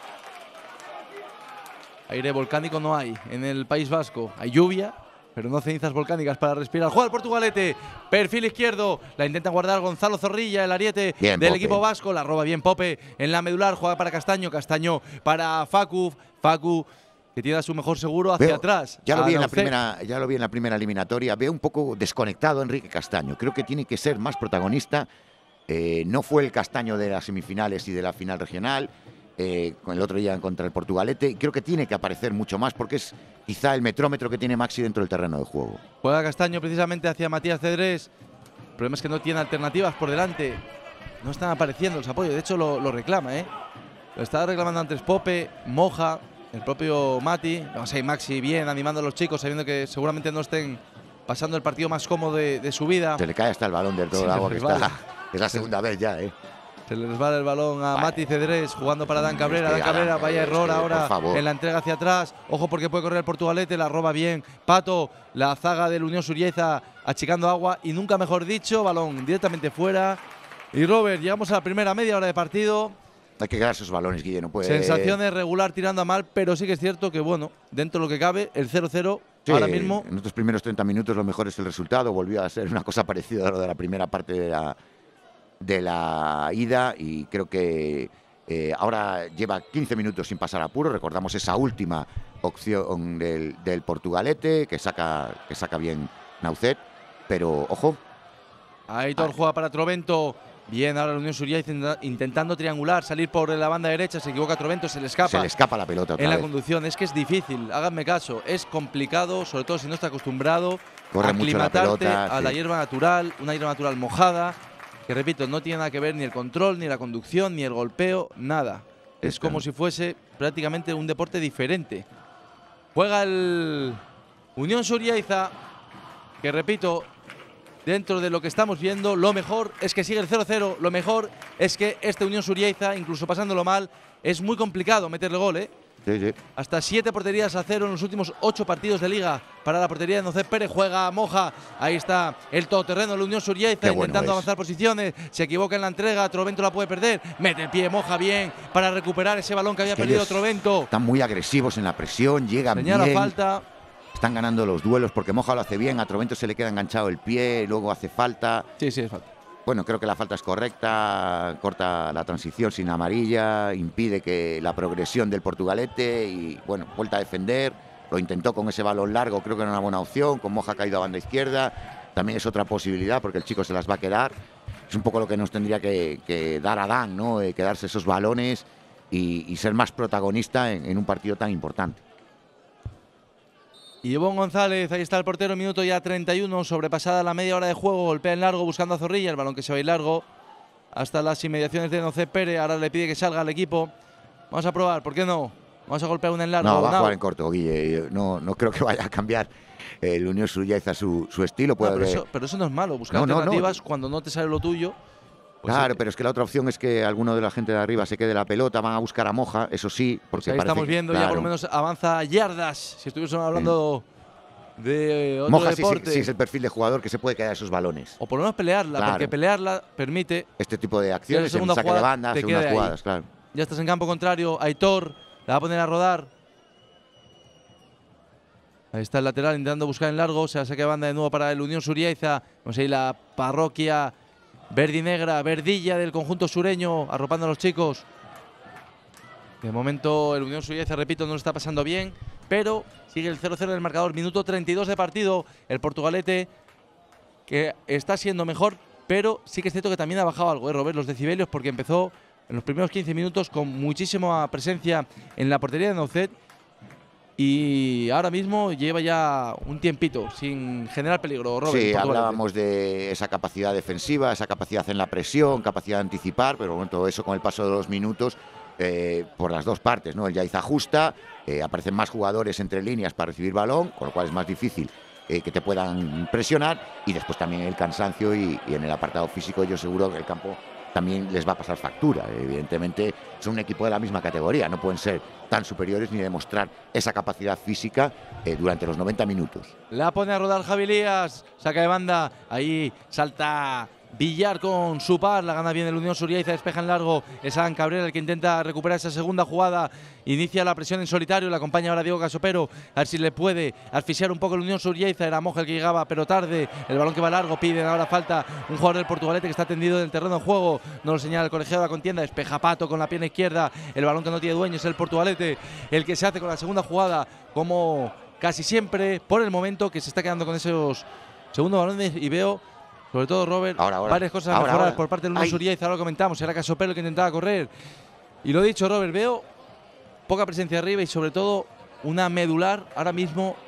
aire volcánico no hay en el País Vasco. Hay lluvia, pero no cenizas volcánicas para respirar. Juega el Portugalete, perfil izquierdo, la intenta guardar Gonzalo Zorrilla, el ariete bien, del Pope. equipo vasco, la roba bien Pope en la medular, juega para Castaño, Castaño para Facu, Facu que tiene a su mejor seguro hacia Veo, atrás. Ya lo, vi en la Naucet. primera, ya lo vi en la primera eliminatoria, veo un poco desconectado a Enrique Castaño. Creo que tiene que ser más protagonista. Eh, no fue el Castaño de las semifinales y de la final regional. Eh, con el otro día contra el Portugalete, y creo que tiene que aparecer mucho más porque es quizá el metrómetro que tiene Maxi dentro del terreno de juego. Juega Castaño precisamente hacia Matías Cedrés. El problema es que no tiene alternativas por delante, no están apareciendo los apoyos, de hecho lo, lo reclama, ¿eh? Lo estaba reclamando antes Pope, Moja, el propio Mati. Vamos a ir Maxi bien animando a los chicos, sabiendo que seguramente no estén pasando el partido más cómodo de, de su vida. Se le cae hasta el balón del todo el agua que está. Es la segunda vez ya, ¿eh? Se le resbala el balón a vale. Mati Cedrés, jugando para Dan Cabrera. Es que Dan Cabrera, Adam, vaya es error que, ahora en la entrega hacia atrás. Ojo porque puede correr el Portugalete, la roba bien Pato, la zaga del Unión Suryaiza achicando agua y nunca mejor dicho, balón directamente fuera. Y Robert, llegamos a la primera media hora de partido. Hay que ganar esos balones, Guille, no puede. Sensaciones regular tirando a mal, pero sí que es cierto que, bueno, dentro de lo que cabe, el cero cero Sí, ahora mismo. En estos primeros treinta minutos lo mejor es el resultado. Volvió a ser una cosa parecida a lo de la primera parte de la, de la ida y creo que eh, ahora lleva quince minutos sin pasar apuro. Recordamos esa última opción del, del Portugalete que saca, que saca bien Naucet, pero ojo. Aitor juega para Trovento. Bien, ahora la Unión Suryaiza intentando triangular, salir por la banda derecha, se equivoca Trovento, se le escapa. Se le escapa la pelota otra en la vez. conducción. Es que es difícil, háganme caso, es complicado, sobre todo si no está acostumbrado Corre a mucho la aclimatarte pelota, a sí. la hierba natural, una hierba natural mojada, que repito, no tiene nada que ver ni el control, ni la conducción, ni el golpeo, nada. Es Está. como si fuese prácticamente un deporte diferente. Juega el Unión Suryaiza, que repito, dentro de lo que estamos viendo, lo mejor es que sigue el cero cero, lo mejor es que este Unión Suryaiza, incluso pasándolo mal, es muy complicado meterle gol, ¿eh? Sí, sí. Hasta siete porterías a cero en los últimos ocho partidos de Liga para la portería de Naucet Pérez. Juega Moja, ahí está el todoterreno de la Unión Suryaiza, Qué bueno intentando es. avanzar posiciones, se equivoca en la entrega, Trovento la puede perder, mete el pie Moja bien para recuperar ese balón que había Es que perdido ellos Trovento. Están muy agresivos en la presión, llegan Señala bien. falta. están ganando los duelos porque Moja lo hace bien, a Trovento se le queda enganchado el pie, luego hace falta. Sí, sí, es falta. Bueno, creo que la falta es correcta, corta la transición sin amarilla, impide que la progresión del Portugalete y, bueno, vuelta a defender. Lo intentó con ese balón largo, creo que era una buena opción, con Moja caído a banda izquierda. También es otra posibilidad porque el chico se las va a quedar. Es un poco lo que nos tendría que, que dar a Dan, ¿no? Eh, quedarse esos balones y, y ser más protagonista en, en un partido tan importante. Y Ivonne González, ahí está el portero, minuto ya treinta y uno, sobrepasada la media hora de juego, golpea en largo buscando a Zorrilla, el balón que se va a ir largo hasta las inmediaciones de Nocé Pérez, ahora le pide que salga al equipo. Vamos a probar, ¿por qué no? Vamos a golpear una en largo. No, va a no. jugar en corto, Guille. No, no creo que vaya a cambiar el Unión Sullaiza su, su estilo. Puede No, pero, haber... eso, pero eso no es malo, buscar No, no, alternativas no. cuando no te sale lo tuyo. Pues claro, sí. pero es que la otra opción es que alguno de la gente de arriba se quede la pelota, van a buscar a Moja, eso sí, porque Pues ahí parece estamos que- viendo, claro. ya por lo menos avanza yardas. Si estuviésemos hablando de otro Moja sí, sí, deporte. sí es el perfil de jugador que se puede quedar esos balones. O por lo menos pelearla, Claro. porque pelearla permite. Este tipo de Ya acciones, la en segunda saque de jugada banda, te segundas quede ahí. jugadas, claro. Ya estás en campo contrario, Aitor la va a poner a rodar. Ahí está el lateral intentando buscar en largo, se saque de banda de nuevo para el Unión Sullaiza. Vamos ahí la parroquia verde y negra, verdilla del conjunto sureño, arropando a los chicos. De momento el Unión Sullaiza, repito, no lo está pasando bien, pero sigue el cero cero del marcador, minuto treinta y dos de partido. El Portugalete que está siendo mejor, pero sí que es cierto que también ha bajado algo, ¿eh, Robert? Los decibelios, porque empezó en los primeros quince minutos con muchísima presencia en la portería de Nocet y ahora mismo lleva ya un tiempito sin generar peligro, Robert. Sí, Portugalete. hablábamos de esa capacidad defensiva, esa capacidad en la presión, capacidad de anticipar, pero bueno, todo eso con el paso de los minutos eh, por las dos partes, ¿no? El Yaiza ajusta, eh, aparecen más jugadores entre líneas para recibir balón, con lo cual es más difícil eh, que te puedan presionar, y después también el cansancio y, y en el apartado físico yo seguro que el campo también les va a pasar factura. Evidentemente son un equipo de la misma categoría, no pueden ser tan superiores ni demostrar esa capacidad física eh, durante los noventa minutos. La pone a rodar Javi Lías, saca de banda, ahí salta Villar con su par, la gana bien el Unión Sullaiza, despeja en largo, es Adán Cabrera el que intenta recuperar esa segunda jugada, inicia la presión en solitario, la acompaña ahora Diego Casopero, a ver si le puede asfixiar un poco el Unión Sullaiza, era Moja el que llegaba pero tarde, el balón que va largo, pide ahora falta un jugador del Portugalete que está tendido en el terreno de juego, no lo señala el colegiado de la contienda, despeja Pato con la pierna izquierda, el balón que no tiene dueño es el Portugalete, el que se hace con la segunda jugada, como casi siempre, por el momento que se está quedando con esos segundos balones y veo sobre todo, Robert, ahora, ahora, varias cosas a ahora, mejorar ahora. por parte del Unión Sullaiza, ahora lo comentamos, era Casopelo el que intentaba correr. Y lo dicho, Robert, veo poca presencia arriba y sobre todo una medular ahora mismo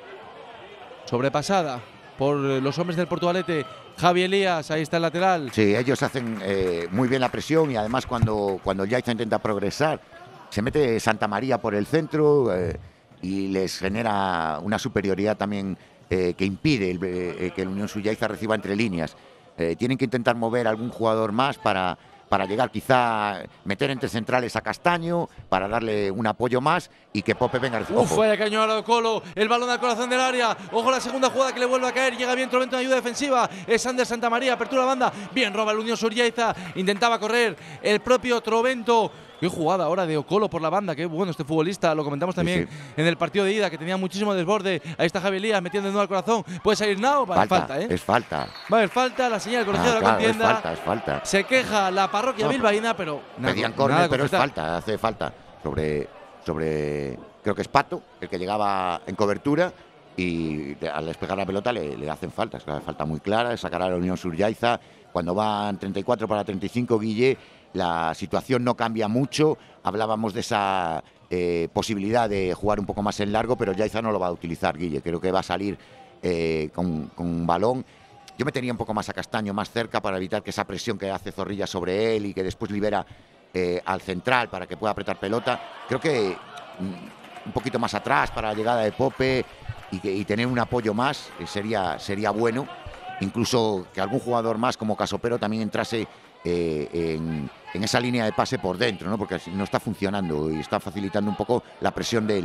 sobrepasada por los hombres del Portugalete. Javi Elías, ahí está el lateral. Sí, ellos hacen eh, muy bien la presión y además cuando, cuando el Yaiza intenta progresar, se mete Santa María por el centro eh, y les genera una superioridad también eh, que impide el, eh, que el Unión Sullaiza reciba entre líneas. Eh, tienen que intentar mover algún jugador más para, para llegar, quizá meter entre centrales a Castaño, para darle un apoyo más y que Pope venga a recibir. Uf, vaya cañón a lo Colo, el balón al corazón del área, ojo la segunda jugada que le vuelve a caer, llega bien Trovento en ayuda defensiva, es Ander Santamaría, apertura banda, bien roba el Unión Sullaiza, intentaba correr el propio Trovento. Qué jugada ahora de Ocolo por la banda, qué bueno este futbolista, lo comentamos también sí, sí. en el partido de ida, que tenía muchísimo desborde. Ahí está Javi Elías metiendo de nuevo al corazón, puede salir Nao, vale, falta, falta, ¿eh? Es falta. Va a haber falta, la señal del colegio Ah, de la claro, contienda. es falta, es falta. Se queja la parroquia No, bilbaína, pero nada, Pedían nada córner, que pero es concretar. falta, hace falta sobre, sobre, creo que es Pato, el que llegaba en cobertura y de- al despegar la pelota le, le hacen falta, es una falta muy clara, sacará a la Unión Sullaiza. Cuando van treinta y cuatro para treinta y cinco, Guille, la situación no cambia mucho. Hablábamos de esa eh, posibilidad de jugar un poco más en largo, pero Yaiza no lo va a utilizar, Guille. Creo que va a salir eh, con, con un balón. Yo metería un poco más a Castaño, más cerca, para evitar que esa presión que hace Zorrilla sobre él y que después libera eh, al central para que pueda apretar pelota. Creo que mm, un poquito más atrás para la llegada de Pope y, que, y tener un apoyo más eh, sería, sería bueno. Incluso que algún jugador más como Casopero también entrase eh, en, en esa línea de pase por dentro, ¿no? Porque no está funcionando y está facilitando un poco la presión del,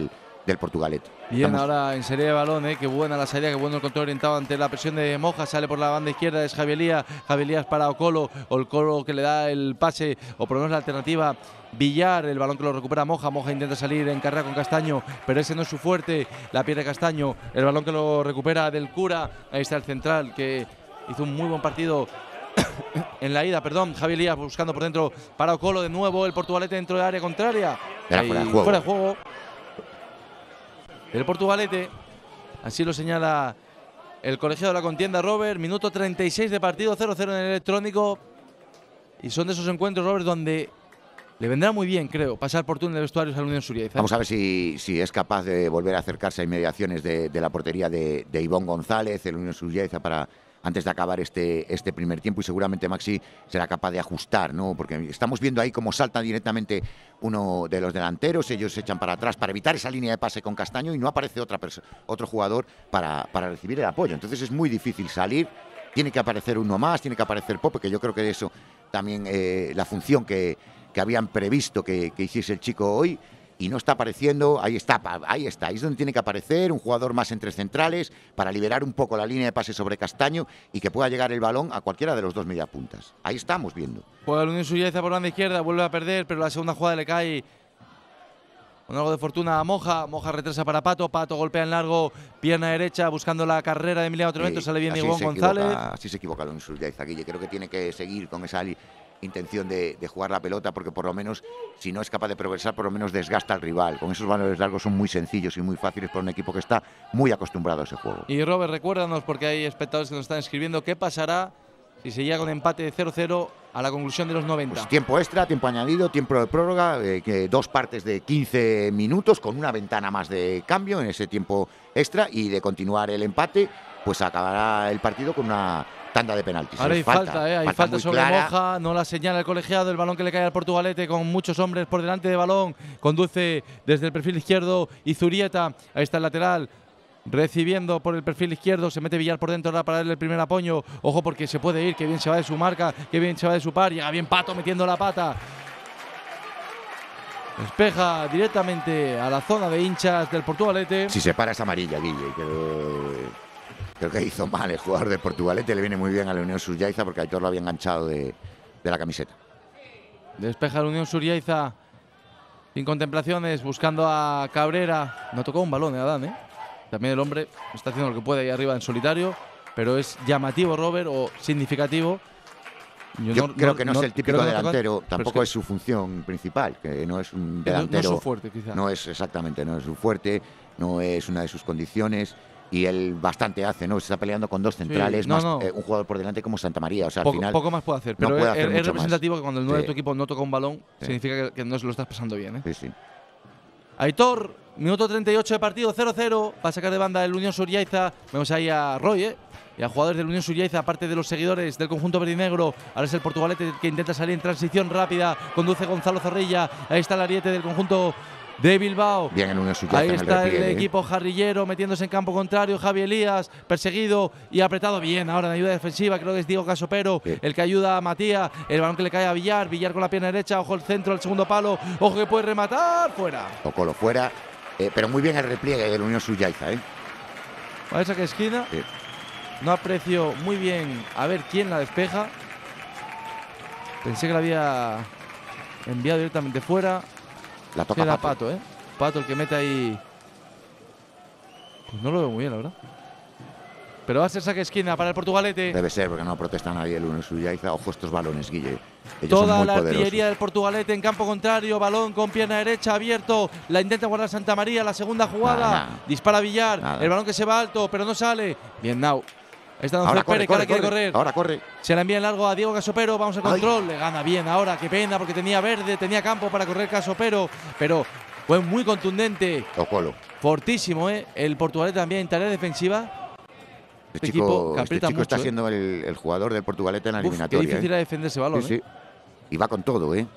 del Portugalete. Bien, Estamos... ahora en serie de balón, ¿eh? Qué buena la salida, qué bueno el control orientado ante la presión de Moja. Sale por la banda izquierda, es Javi Elías. Javi Elías para Ocolo. Ocolo que le da el pase, o por lo menos la alternativa. Villar, el balón que lo recupera Moja. Moja intenta salir en carrera con Castaño, pero ese no es su fuerte. La pierde Castaño. El balón que lo recupera Del Cura. Ahí está el central que hizo un muy buen partido en la ida, perdón. Javi Elías buscando por dentro para Ocolo de nuevo. El Portugalete dentro del área contraria. Era fuera de juego. Fuera de juego. El Portugalete, así lo señala el colegiado de la contienda, Robert. Minuto treinta y seis de partido, cero cero en el electrónico. Y son de esos encuentros, Robert, donde le vendrá muy bien, creo, pasar por túnel de vestuarios a la Unión Suriaiza. Vamos a ver si, si es capaz de volver a acercarse a inmediaciones de, de la portería de, de Ivonne González, el Unión Suriaiza, para antes de acabar este, este primer tiempo, y seguramente Maxi será capaz de ajustar, ¿no? Porque estamos viendo ahí cómo salta directamente uno de los delanteros, ellos se echan para atrás para evitar esa línea de pase con Castaño y no aparece otra otro jugador para, para recibir el apoyo. Entonces es muy difícil salir, tiene que aparecer uno más, tiene que aparecer Pope, que yo creo que de eso también eh, la función que, que habían previsto que, que hiciese el chico hoy, y no está apareciendo. Ahí está, ahí está, ahí es donde tiene que aparecer un jugador más entre centrales para liberar un poco la línea de pase sobre Castaño y que pueda llegar el balón a cualquiera de los dos mediapuntas. Ahí estamos viendo. Juega la Unión Suriaiza por banda izquierda, vuelve a perder, pero la segunda jugada le cae con algo de fortuna a Moja. Moja retrasa para Pato, Pato golpea en largo, pierna derecha, buscando la carrera de Emiliano Tremento, sí, sale bien Ivonne González. Equivoca, así se equivoca la Unión Suriaiza, Guille. Creo que tiene que seguir con esa intención de, de jugar la pelota, porque por lo menos, si no es capaz de progresar, por lo menos desgasta al rival. Con esos balones largos son muy sencillos y muy fáciles para un equipo que está muy acostumbrado a ese juego. Y Robert, recuérdanos, porque hay espectadores que nos están escribiendo, ¿qué pasará si se llega con empate de cero cero a la conclusión de los noventa? Pues tiempo extra, tiempo añadido, tiempo de prórroga, eh, que dos partes de quince minutos, con una ventana más de cambio en ese tiempo extra, y de continuar el empate, pues acabará el partido con una tanda de penaltis. Ahora hay falta, falta, ¿eh? hay falta, falta sobre clara. Moja, no la señala el colegiado, el balón que le cae al Portugalete con muchos hombres por delante de balón, conduce desde el perfil izquierdo Izurieta, ahí está el lateral, recibiendo por el perfil izquierdo, se mete Villar por dentro ahora para darle el primer apoyo. Ojo, porque se puede ir, que bien se va de su marca, que bien se va de su par, llega bien Pato metiendo la pata. Despeja directamente a la zona de hinchas del Portugalete. Si se para es amarilla, Guille, que... Creo que hizo mal el jugador de Portugalete, le viene muy bien a la Unión Suriaiza porque Aitor lo había enganchado de, de la camiseta. Despeja la Unión Suriaiza sin contemplaciones, buscando a Cabrera. No tocó un balón, ¿eh, Adán? ¿eh? También el hombre está haciendo lo que puede ahí arriba en solitario, pero es llamativo, Robert, o significativo. Yo, Yo no, creo que no, no es el típico no delantero, toca, tampoco es, que, es su función principal, que no es un delantero. No, no es su fuerte, quizá. No es exactamente, no es su fuerte, no es una de sus condiciones. Y él bastante hace, ¿no? Se está peleando con dos centrales, sí, no, más no. Eh, un jugador por delante como Santa María. O sea, poco, al final poco más puede hacer, pero no puede es, hacer es representativo más. Que cuando el nueve sí. de tu equipo no toca un balón, sí. significa que, que no se lo estás pasando bien. ¿eh? Sí, sí. Aitor, minuto treinta y ocho de partido, cero cero. Va a sacar de banda el Unión Suriaiza. Vemos ahí a Roy, ¿eh? Y a jugadores del Unión Suriaiza, aparte de los seguidores del conjunto verdinegro. Ahora es el Portugalete que intenta salir en transición rápida. Conduce Gonzalo Zorrilla. Ahí está el ariete del conjunto de Bilbao. Bien en Unión Suriaiza. Ahí está el, el equipo jarrillero metiéndose en campo contrario. Javi Elías, perseguido y apretado bien. Ahora en ayuda defensiva, creo que es Diego Casopero sí. el que ayuda a Matías. El balón que le cae a Villar. Villar con la pierna derecha. Ojo el centro, el segundo palo. Ojo que puede rematar. Fuera. Ocolo fuera. Eh, pero muy bien el repliegue del Unión Suriaiza. ¿eh? A esa que esquina. Sí. No aprecio muy bien a ver quién la despeja. Pensé que la había enviado directamente fuera. La toca Pato. Pato, ¿eh? Pato el que mete ahí. Pues no lo veo muy bien, la verdad. Pero va a ser saque esquina para el Portugalete. Debe ser, porque no protesta nadie el Unión Suriaiza. Ojo estos balones, Guille. Ellos Toda son muy la poderosos. artillería del Portugalete en campo contrario. Balón con pierna derecha abierto. La intenta guardar Santa María. La segunda jugada. Nada, nada. Dispara Villar. Nada. El balón que se va alto, pero no sale. Bien, Nau. Ahí está Don Ahora Cés corre, Pérez, que corre, ahora quiere corre. correr. Ahora corre. Se la envía en largo a Diego Casopero. Vamos al Ay. control. Le gana bien ahora. Qué pena, porque tenía verde, tenía campo para correr Casopero. Pero fue muy contundente. Ocolo. Fortísimo, ¿eh? El Portugalete también en tarea defensiva. Este chico, este chico mucho, está ¿eh? siendo el, el jugador del Portugalete en la Uf, eliminatoria. Qué difícil ¿eh? era defender ese balón. Sí, sí. ¿eh? Y va con todo, ¿eh?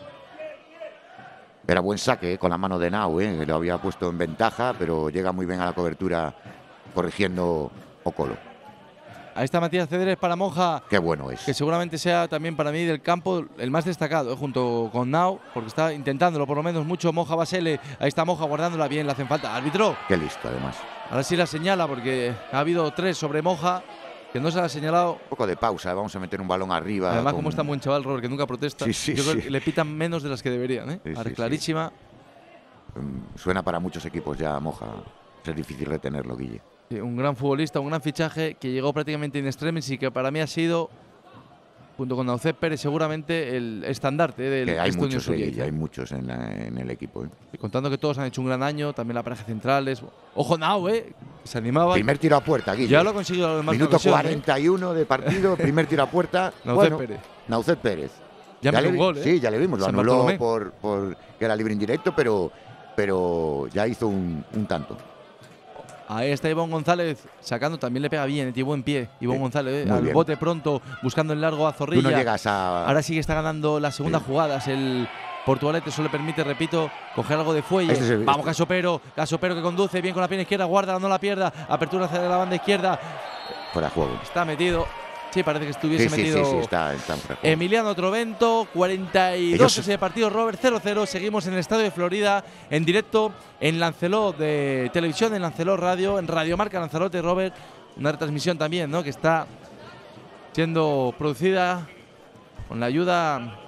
Era buen saque, ¿eh? Con la mano de Nau, ¿eh? Lo había puesto en ventaja, pero llega muy bien a la cobertura corrigiendo Ocolo. Ahí está Matías Cedrés para Moja. Qué bueno es. Que seguramente sea también para mí del campo el más destacado, ¿eh? Junto con Nau, porque está intentándolo por lo menos mucho Moja Basele. Ahí está Moja guardándola bien, le hacen falta. Árbitro. Qué listo, además. Ahora sí la señala porque ha habido tres sobre Moja que no se la ha señalado. Un poco de pausa, vamos a meter un balón arriba. Además, con... como está buen chaval Robert, que nunca protesta. Sí, sí, Yo creo sí. que le pitan menos de las que deberían, ¿eh? Sí, Ahora, sí, clarísima. Sí. Suena para muchos equipos ya Moja. Es difícil retenerlo, Guille. Sí, un gran futbolista, un gran fichaje que llegó prácticamente in extremis y que para mí ha sido, junto con Naucet Pérez, seguramente el estandarte del Que hay este muchos, Unión eh, Sullaiza. hay muchos en, la- en el equipo. ¿eh? Y contando que todos han hecho un gran año, también la pareja centrales. Ojo, Nau, ¿eh? Que se animaba. Primer tiro a puerta, Guille. Ya lo ha conseguido además. Minuto ocasión, cuarenta y uno de partido, primer tiro a puerta. Naucet bueno, Pérez. Naucet Pérez. Ya Ya metió le un vi- gol, ¿eh? Sí, ya le vimos. Lo San anuló Bartolomé. por, por que era libre indirecto, pero, pero ya hizo un, un tanto. Ahí está Ivón González sacando, también le pega bien, tiene buen pie. Ivón Sí, González, ¿eh? muy al bien. bote pronto, buscando el largo a Tú Zorrilla. no llegas a. Ahora sí que está ganando las segundas Sí. jugadas. El Portugalete eso le permite, repito, coger algo de fuelle. Este es el- Vamos, este- Casopero. Casopero que conduce bien con la pierna izquierda. Guarda, no la pierda. Apertura hacia la banda izquierda. Fuera de juego. Está metido. Sí, parece que estuviese Sí, sí, sí, metido. sí, está, está fuera de juego. Emiliano Trovento, cuarenta y dos Ellos- ese partido, Robert, cero cero. Seguimos en el Estadio de Florida, en directo en Lancelot de televisión, en Lancelot Radio, en Radio Marca Lanzarote, Robert. Una retransmisión también, ¿no? Que está siendo producida con la ayuda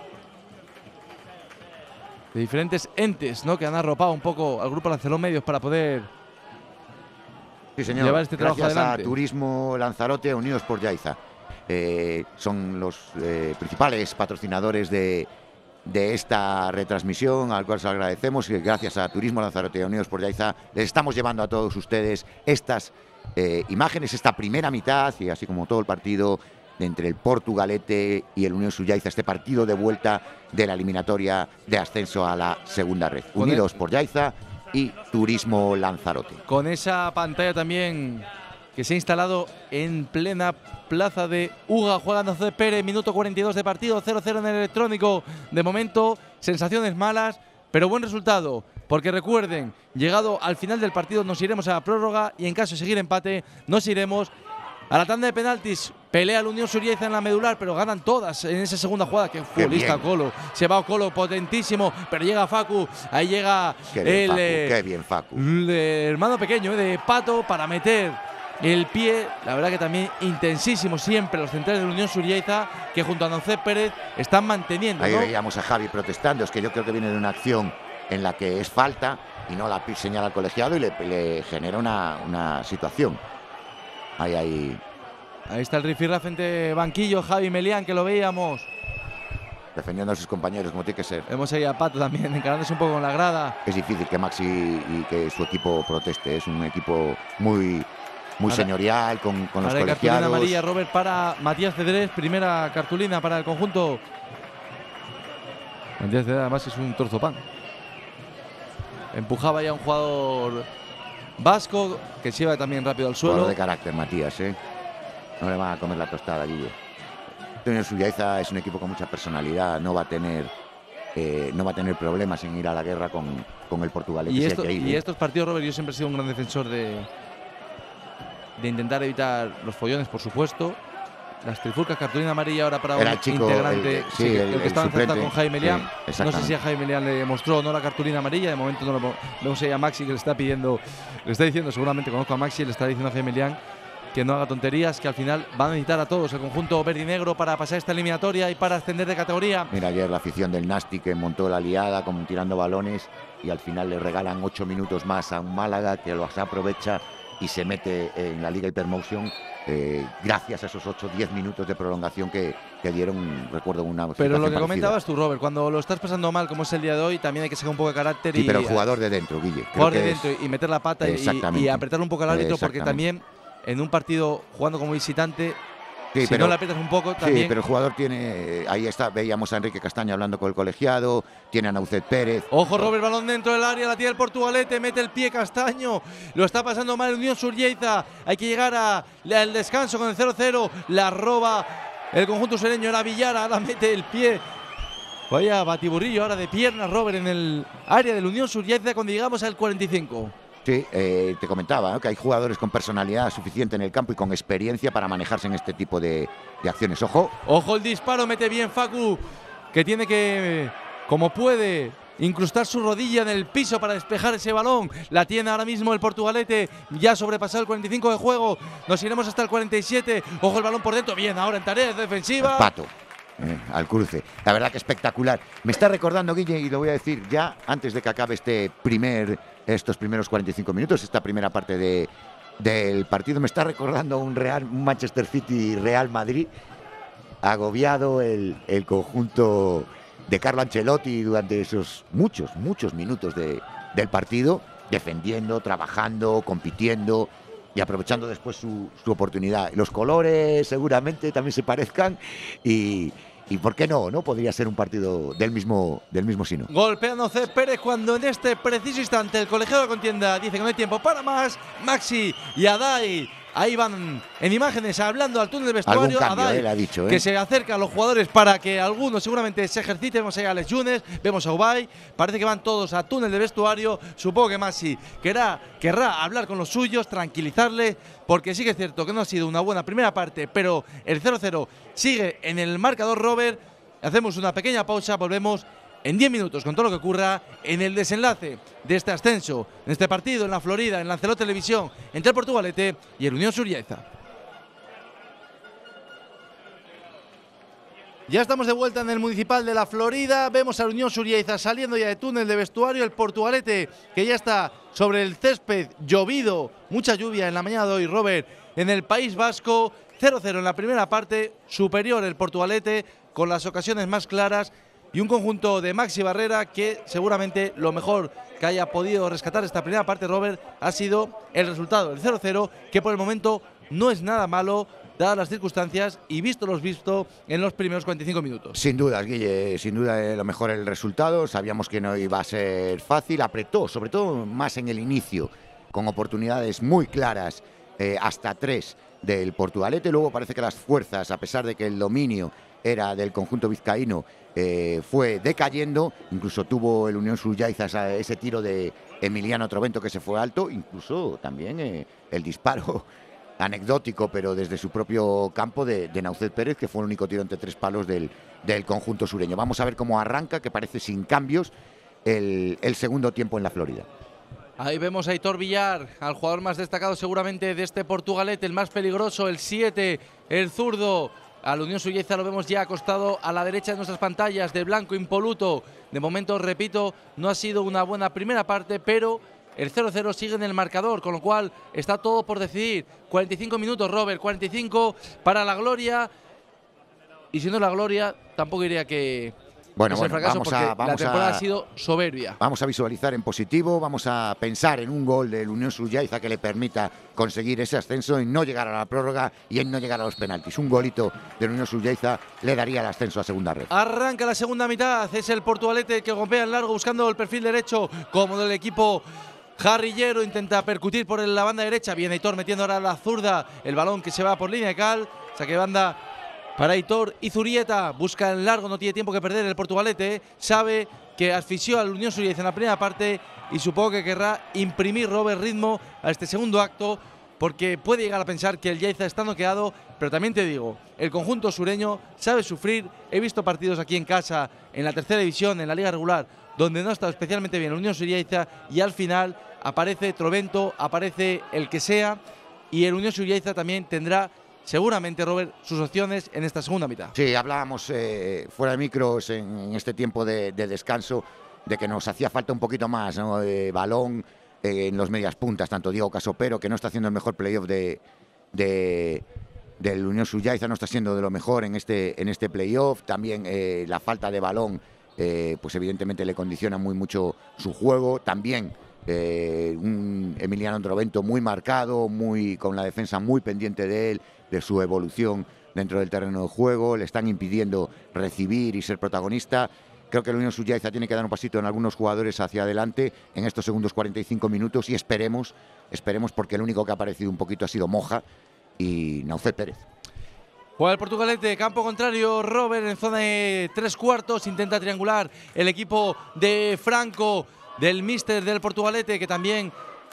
de diferentes entes, ¿no? Que han arropado un poco al grupo Lancelot Medios para poder Sí, señor. llevar este trabajo Gracias adelante. a Turismo Lanzarote, Unidos por Yaiza. Eh, son los eh, principales patrocinadores de, de esta retransmisión, al cual os agradecemos. Y gracias a Turismo Lanzarote, Unidos por Yaiza, les estamos llevando a todos ustedes estas eh, imágenes, esta primera mitad, y así como todo el partido de entre el Portugalete y el Unión Sullaiza, este partido de vuelta de la eliminatoria de ascenso a la segunda red. Con el- Unidos por Yaiza y Turismo Lanzarote. con esa pantalla también que se ha instalado en plena plaza de Uga, juega Naucet Pérez, minuto cuarenta y dos de partido, cero cero en el electrónico. De momento, sensaciones malas, pero buen resultado, porque recuerden, llegado al final del partido nos iremos a la prórroga y en caso de seguir empate nos iremos a la tanda de penaltis. Pelea el Unión Sullaiza en la medular, pero ganan todas en esa segunda jugada. Qué futbolista bien. Colo. Se va Colo potentísimo, pero llega Facu. Ahí llega Qué bien, el Facu, eh, qué bien, Facu. el hermano pequeño, eh, de Pato, para meter el pie. La verdad que también intensísimo siempre los centrales de la Unión Sullaiza, que junto a Naucet Pérez están manteniendo, Ahí ¿no? veíamos a Javi protestando, es que yo creo que viene de una acción en la que es falta y no la pi- señala al colegiado y le, le genera una, una situación. Ahí, ahí, Ahí está el rifirra frente banquillo, Javi Melián, que lo veíamos. defendiendo a sus compañeros como tiene que ser. Vemos ahí a Pato también encarándose un poco con la grada. Es difícil que Maxi y que su equipo proteste, es un equipo muy, muy Ahora- señorial con, con los Ahora hay cartulina colegiados. amarilla, Robert, para Matías Cedrés. Primera cartulina para el conjunto. Matías Cedrés además es un trozo pan. Empujaba ya un jugador vasco que se lleva también rápido al Jugador suelo. de carácter, Matías, ¿eh? No le van a comer la tostada, Guille. Unión Sullaiza es un equipo con mucha personalidad, no va a tener, eh, no va a tener problemas en ir a la guerra con, con el Portugalete. Y, si hay esto- que ir, y ¿eh? estos partidos, Robert, yo siempre he sido un gran defensor de, de intentar evitar los follones, por supuesto. Las trifulcas, cartulina amarilla ahora para Era un el chico, integrante, el- sí, sí, el, el- que el estaba en suplente, con Jaime Lián. sí, No sé si exactamente. a Jaime Lián le mostró o no la cartulina amarilla. De momento no lo vemos ahí a Maxi, que le está pidiendo, le está diciendo, seguramente conozco a Maxi, le está diciendo a Jaime Lián que no haga tonterías, que al final van a necesitar a todos el conjunto verde y negro para pasar esta eliminatoria y para ascender de categoría. Mira ayer la afición del Nasti que montó la liada como tirando balones y al final le regalan ocho minutos más a un Málaga que los aprovecha y se mete en la Liga Hypermotion eh, gracias a esos ocho diez minutos de prolongación que, que dieron, recuerdo una Pero situación lo que parecida. comentabas tú, Robert, cuando lo estás pasando mal, como es el día de hoy, también hay que sacar un poco de carácter Sí, y pero el jugador de dentro, Guille. creo jugar de que es- dentro y meter la pata y, Exactamente. y apretarle un poco al árbitro, porque Exactamente. también en un partido jugando como visitante, Sí, si pero- no le aprietas un poco, Sí, también. pero el jugador tiene. Ahí está, veíamos a Enrique Castaño hablando con el colegiado, tiene a Naucet Pérez. Ojo, Robert, balón dentro del área, la tira el Portugalete, mete el pie Castaño, lo está pasando mal el Unión Sullaiza, hay que llegar a- al descanso con el cero cero, la roba el conjunto sereño, la Villara, ahora mete el pie. Vaya batiburrillo ahora de piernas, Robert, en el área del Unión Sullaiza cuando llegamos al cuarenta y cinco. Sí, eh, te comentaba, ¿no?, que hay jugadores con personalidad suficiente en el campo y con experiencia para manejarse en este tipo de, de acciones. Ojo. Ojo el disparo, mete bien Facu, que tiene que, como puede, incrustar su rodilla en el piso para despejar ese balón. La tiene ahora mismo el Portugalete, ya sobrepasado el cuarenta y cinco de juego. Nos iremos hasta el cuarenta y siete. Ojo el balón por dentro, bien, ahora en tarea defensiva. Pato. Eh, al cruce. La verdad que espectacular. Me está recordando, Guille, y lo voy a decir ya antes de que acabe este primer, estos primeros cuarenta y cinco minutos, esta primera parte de, del partido, me está recordando un Real, un Manchester City Real Madrid, agobiado el, el conjunto de Carlo Ancelotti durante esos muchos, muchos minutos de, del partido, defendiendo, trabajando, compitiendo y aprovechando después su, su oportunidad. Los colores seguramente también se parezcan y, y ¿por qué no? ¿No? Podría ser un partido del mismo, del mismo sino. Golpeando C. Pérez cuando en este preciso instante el colegiado de contienda dice que no hay tiempo para más. Maxi y Adai ahí van en imágenes hablando al túnel de vestuario. Cambio, Adai, él ha dicho, ¿eh? que se acerca a los jugadores para que algunos seguramente se ejerciten. Vemos a Alex Yunes, vemos a Ubay. Parece que van todos a túnel de vestuario. Supongo que Maxi querrá, querrá hablar con los suyos, tranquilizarle, porque sí que es cierto que no ha sido una buena primera parte, pero el cero cero sigue en el marcador, Robert. Hacemos una pequeña pausa, volvemos en diez minutos con todo lo que ocurra en el desenlace de este ascenso, en este partido en la Florida, en Lancelot Televisión, entre el Portugalete y el Unión Surriaiza. Ya estamos de vuelta en el Municipal de la Florida. Vemos al Unión Surriaiza saliendo ya de túnel de vestuario. El Portugalete que ya está sobre el césped, llovido, mucha lluvia en la mañana de hoy, Robert, en el País Vasco. cero cero en la primera parte, superior el Portugalete con las ocasiones más claras. Y un conjunto de Maxi Barrera que seguramente lo mejor que haya podido rescatar esta primera parte, Robert, ha sido el resultado, el cero cero, que por el momento no es nada malo, dadas las circunstancias y visto los visto en los primeros cuarenta y cinco minutos. Sin duda, Guille, sin duda eh, lo mejor el resultado. Sabíamos que no iba a ser fácil, apretó, sobre todo más en el inicio, con oportunidades muy claras, eh, hasta tres del Portugalete. Luego parece que las fuerzas, a pesar de que el dominio era del conjunto vizcaíno, eh, fue decayendo. Incluso tuvo el Unión Surriaiza ese tiro de Emiliano Trovento que se fue alto, incluso también eh, el disparo anecdótico, pero desde su propio campo, de, de Naucet Pérez, que fue el único tiro entre tres palos del, del conjunto sureño. Vamos a ver cómo arranca, que parece sin cambios, el, el segundo tiempo en la Florida. Ahí vemos a Aitor Villar, al jugador más destacado seguramente de este Portugalete, el más peligroso, el siete, el zurdo. Al Unión Surriaiza lo vemos ya acostado a la derecha de nuestras pantallas, de blanco impoluto. De momento, repito, no ha sido una buena primera parte, pero el cero cero sigue en el marcador, con lo cual está todo por decidir. cuarenta y cinco minutos, Robert, cuarenta y cinco para la gloria. Y si no la gloria, tampoco diría que bueno, es bueno, el fracaso, vamos porque a, vamos la temporada a, ha sido soberbia. Vamos a visualizar en positivo, vamos a pensar en un gol del Unión Surriaiza que le permita conseguir ese ascenso y no llegar a la prórroga y en no llegar a los penaltis. Un golito del Unión Surriaiza le daría el ascenso a segunda red. Arranca la segunda mitad, es el Portugalete que golpea en largo buscando el perfil derecho, como del equipo jarrillero, intenta percutir por la banda derecha. Viene Aitor metiendo ahora la zurda, el balón que se va por línea de cal, saque de banda para Aitor. Y Zurieta busca en largo, no tiene tiempo que perder el Portugalete, sabe que asfixió al Unión Surriaiza en la primera parte y supongo que querrá imprimir, Robert, ritmo a este segundo acto, porque puede llegar a pensar que el Yaiza está noqueado, pero también te digo, el conjunto sureño sabe sufrir. He visto partidos aquí en casa, en la tercera división, en la liga regular, donde no ha estado especialmente bien el Unión Surriaiza y al final aparece Trovento, aparece el que sea, y el Unión Surriaiza también tendrá seguramente, Robert, sus opciones en esta segunda mitad. Sí, hablábamos eh, fuera de micros en, en este tiempo de, de descanso de que nos hacía falta un poquito más, ¿no? De balón eh, en los medias puntas, tanto Diego Casopero, que no está haciendo el mejor playoff de, de, del Unión Surriaiza, no está siendo de lo mejor en este, en este playoff. También eh, la falta de balón, eh, pues evidentemente le condiciona muy mucho su juego. También eh, un Emiliano Trovento muy marcado, muy, con la defensa muy pendiente de él, de su evolución dentro del terreno de juego, le están impidiendo recibir y ser protagonista. Creo que el Unión Surriaiza tiene que dar un pasito en algunos jugadores hacia adelante en estos segundos cuarenta y cinco minutos y esperemos, esperemos porque el único que ha aparecido un poquito ha sido Moja y Naucet Pérez. Juega el Portugalete, campo contrario, Robert en zona de tres cuartos, intenta triangular el equipo de Franco, del míster del Portugalete, que también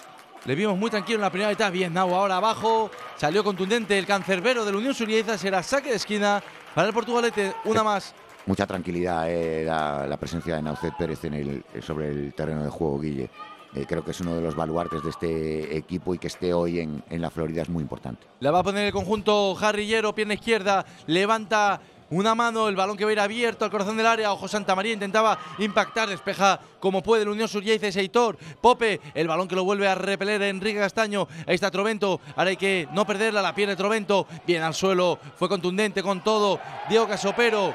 Le vimos muy tranquilo en la primera mitad. Bien, Nau ahora abajo. Salió contundente el cancerbero del Unión Subieza. Será saque de esquina para el Portugalete. Una más. Mucha tranquilidad eh, la, la presencia de Naucet Pérez en el, sobre el terreno de juego, Guille. Eh, creo que es uno de los baluartes de este equipo y que esté hoy en, en la Florida es muy importante. La va a poner el conjunto Jarrillero, pierna izquierda. Levanta una mano, el balón que va a ir abierto al corazón del área. Ojo, Santa María intentaba impactar, despeja como puede el Unión Subieza, es Aitor. Pope, el balón que lo vuelve a repeler Enrique Castaño. Ahí está Trovento, ahora hay que no perderla, la pierde Trovento. Bien al suelo, fue contundente con todo. Diego Casopero.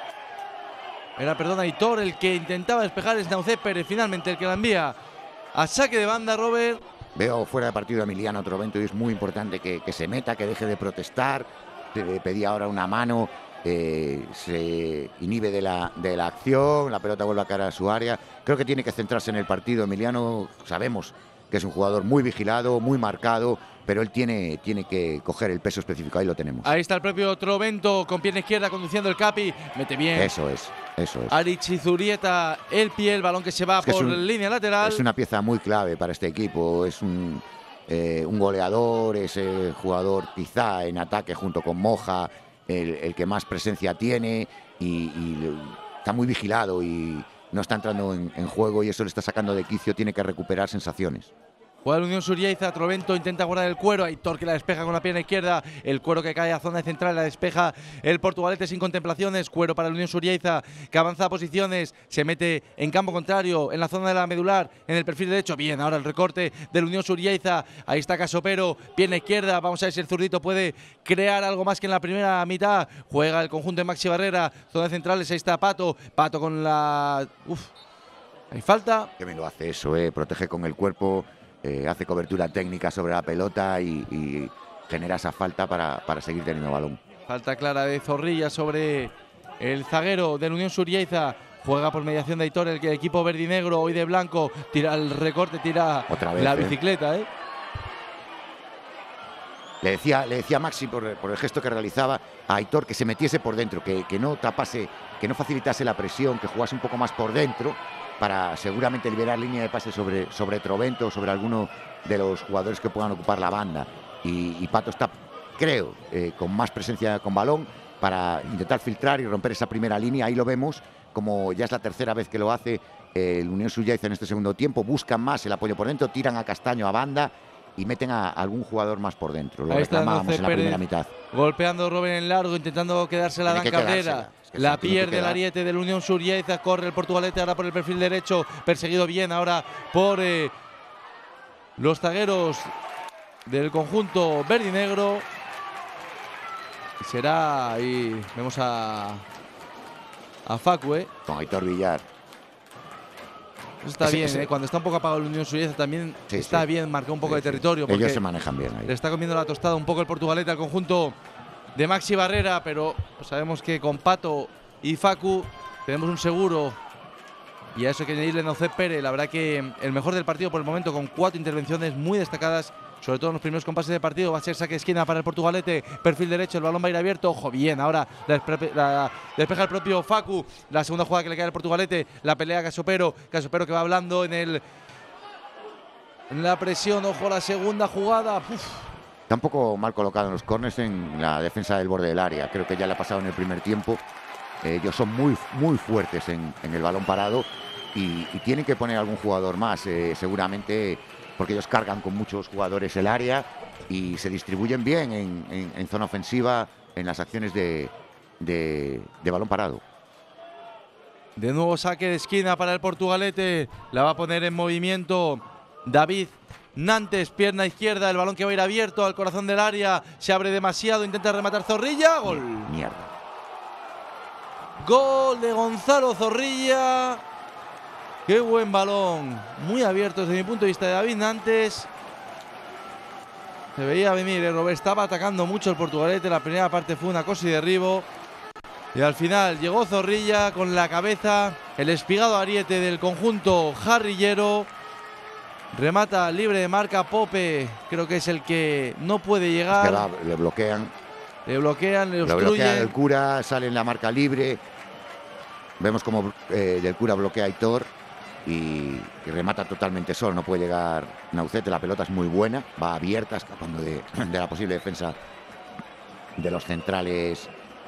Era, perdón, Aitor el que intentaba despejar, es Naucet Pérez finalmente el que la envía a saque de banda, Robert. Veo fuera de partido a Emiliano Trovento y es muy importante que, que se meta, que deje de protestar. Le pedía ahora una mano. Eh, se inhibe de la, de la acción, la pelota vuelve a caer a su área. Creo que tiene que centrarse en el partido. Emiliano, sabemos que es un jugador muy vigilado, muy marcado, pero él tiene, tiene que coger el peso específico. Ahí lo tenemos. Ahí está el propio Trovento con pierna izquierda conduciendo el Capi. Mete bien. Eso es, eso es. Arichi Zurieta, el pie, el balón que se va es que por un, línea lateral. Es una pieza muy clave para este equipo. Es un, eh, un goleador, es el jugador quizá en ataque junto con Moja, El, el que más presencia tiene y, y está muy vigilado y no está entrando en, en juego y eso le está sacando de quicio, tiene que recuperar sensaciones. Juega el Unión Subieza, Trovento intenta guardar el cuero, Aitor que la despeja con la pierna izquierda, el cuero que cae a zona central, la despeja el Portugalete sin contemplaciones, cuero para el Unión Subieza que avanza a posiciones, se mete en campo contrario, en la zona de la medular, en el perfil derecho, bien, ahora el recorte del Unión Subieza, ahí está Casopero, pierna izquierda, vamos a ver si el zurdito puede crear algo más que en la primera mitad, juega el conjunto de Maxi Barrera, zona centrales, ahí está Pato, Pato con la... Uf, hay falta. Que me lo hace eso, eh, protege con el cuerpo. Eh, hace cobertura técnica sobre la pelota y, y genera esa falta para, para seguir teniendo balón. Falta clara de Zorrilla sobre el zaguero del Unión Subieza. Juega por mediación de Aitor, el, el equipo verdinegro, hoy de blanco. Tira el recorte, tira Otra vez, la eh. bicicleta. ¿eh? Le decía, le decía a Maxi por, por el gesto que realizaba a Aitor que se metiese por dentro, que, que no tapase, que no facilitase la presión, que jugase un poco más por dentro, para seguramente liberar línea de pase sobre, sobre Trovento, sobre alguno de los jugadores que puedan ocupar la banda. Y, y Pato está, creo, eh, con más presencia con balón para intentar filtrar y romper esa primera línea. Ahí lo vemos, como ya es la tercera vez que lo hace eh, el Unión Subieza en este segundo tiempo. Buscan más el apoyo por dentro, tiran a Castaño a banda y meten a algún jugador más por dentro. Lo reclamábamos en la primera mitad. Golpeando Robben en largo, intentando quedarse la Dan Cabrera. Es que la pierde el ariete del Unión Subieza, corre el Portugalete ahora por el perfil derecho, perseguido bien ahora por eh, los zagueros del conjunto verde y negro. Será ahí, vemos a, a Facu, ¿eh? Con Aitor Villar. Está ese, bien, ese. ¿eh? Cuando está un poco apagado el Unión Subieza también Sí, está sí. bien, marcó un poco Sí, de sí. territorio. Ellos se manejan bien ahí. Le está comiendo la tostada un poco el Portugalete al conjunto de Maxi Barrera, pero pues sabemos que con Pato y Facu tenemos un seguro. Y a eso hay que añadirle Naucet Pérez. La verdad que el mejor del partido por el momento, con cuatro intervenciones muy destacadas, sobre todo en los primeros compases de partido. Va a ser saque de esquina para el Portugalete, perfil derecho, el balón va a ir abierto. Ojo, bien, ahora la, la despeja el propio Facu. La segunda jugada que le cae al Portugalete, la pelea a Casopero. Casopero que va hablando en el en la presión. Ojo, la segunda jugada. Uf. Está un poco mal colocado en los corners en la defensa del borde del área. Creo que ya le ha pasado en el primer tiempo. Eh, ellos son muy, muy fuertes en, en el balón parado y, y tienen que poner algún jugador más, eh, seguramente, porque ellos cargan con muchos jugadores el área y se distribuyen bien en, en, en zona ofensiva en las acciones de, de, de balón parado. De nuevo saque de esquina para el Portugalete. La va a poner en movimiento David Nantes, pierna izquierda, el balón que va a ir abierto al corazón del área. Se abre demasiado, intenta rematar Zorrilla. Gol. Mierda. Gol de Gonzalo Zorrilla. Qué buen balón. Muy abierto desde mi punto de vista de David Nantes. Se veía venir, el Robert estaba atacando mucho el Portugalete. La primera parte fue una cosa y derribo. Y al final llegó Zorrilla con la cabeza. El espigado ariete del conjunto jarrillero. Remata libre de marca Pope. Creo que es el que no puede llegar. Es que va, le bloquean. Le bloquean, le Lo obstruyen. bloquea el cura, sale en la marca libre. Vemos como eh, del cura bloquea a Aitor. y, y remata totalmente solo, no puede llegar Naucete, la pelota es muy buena, va abierta, escapando de, de la posible defensa de los centrales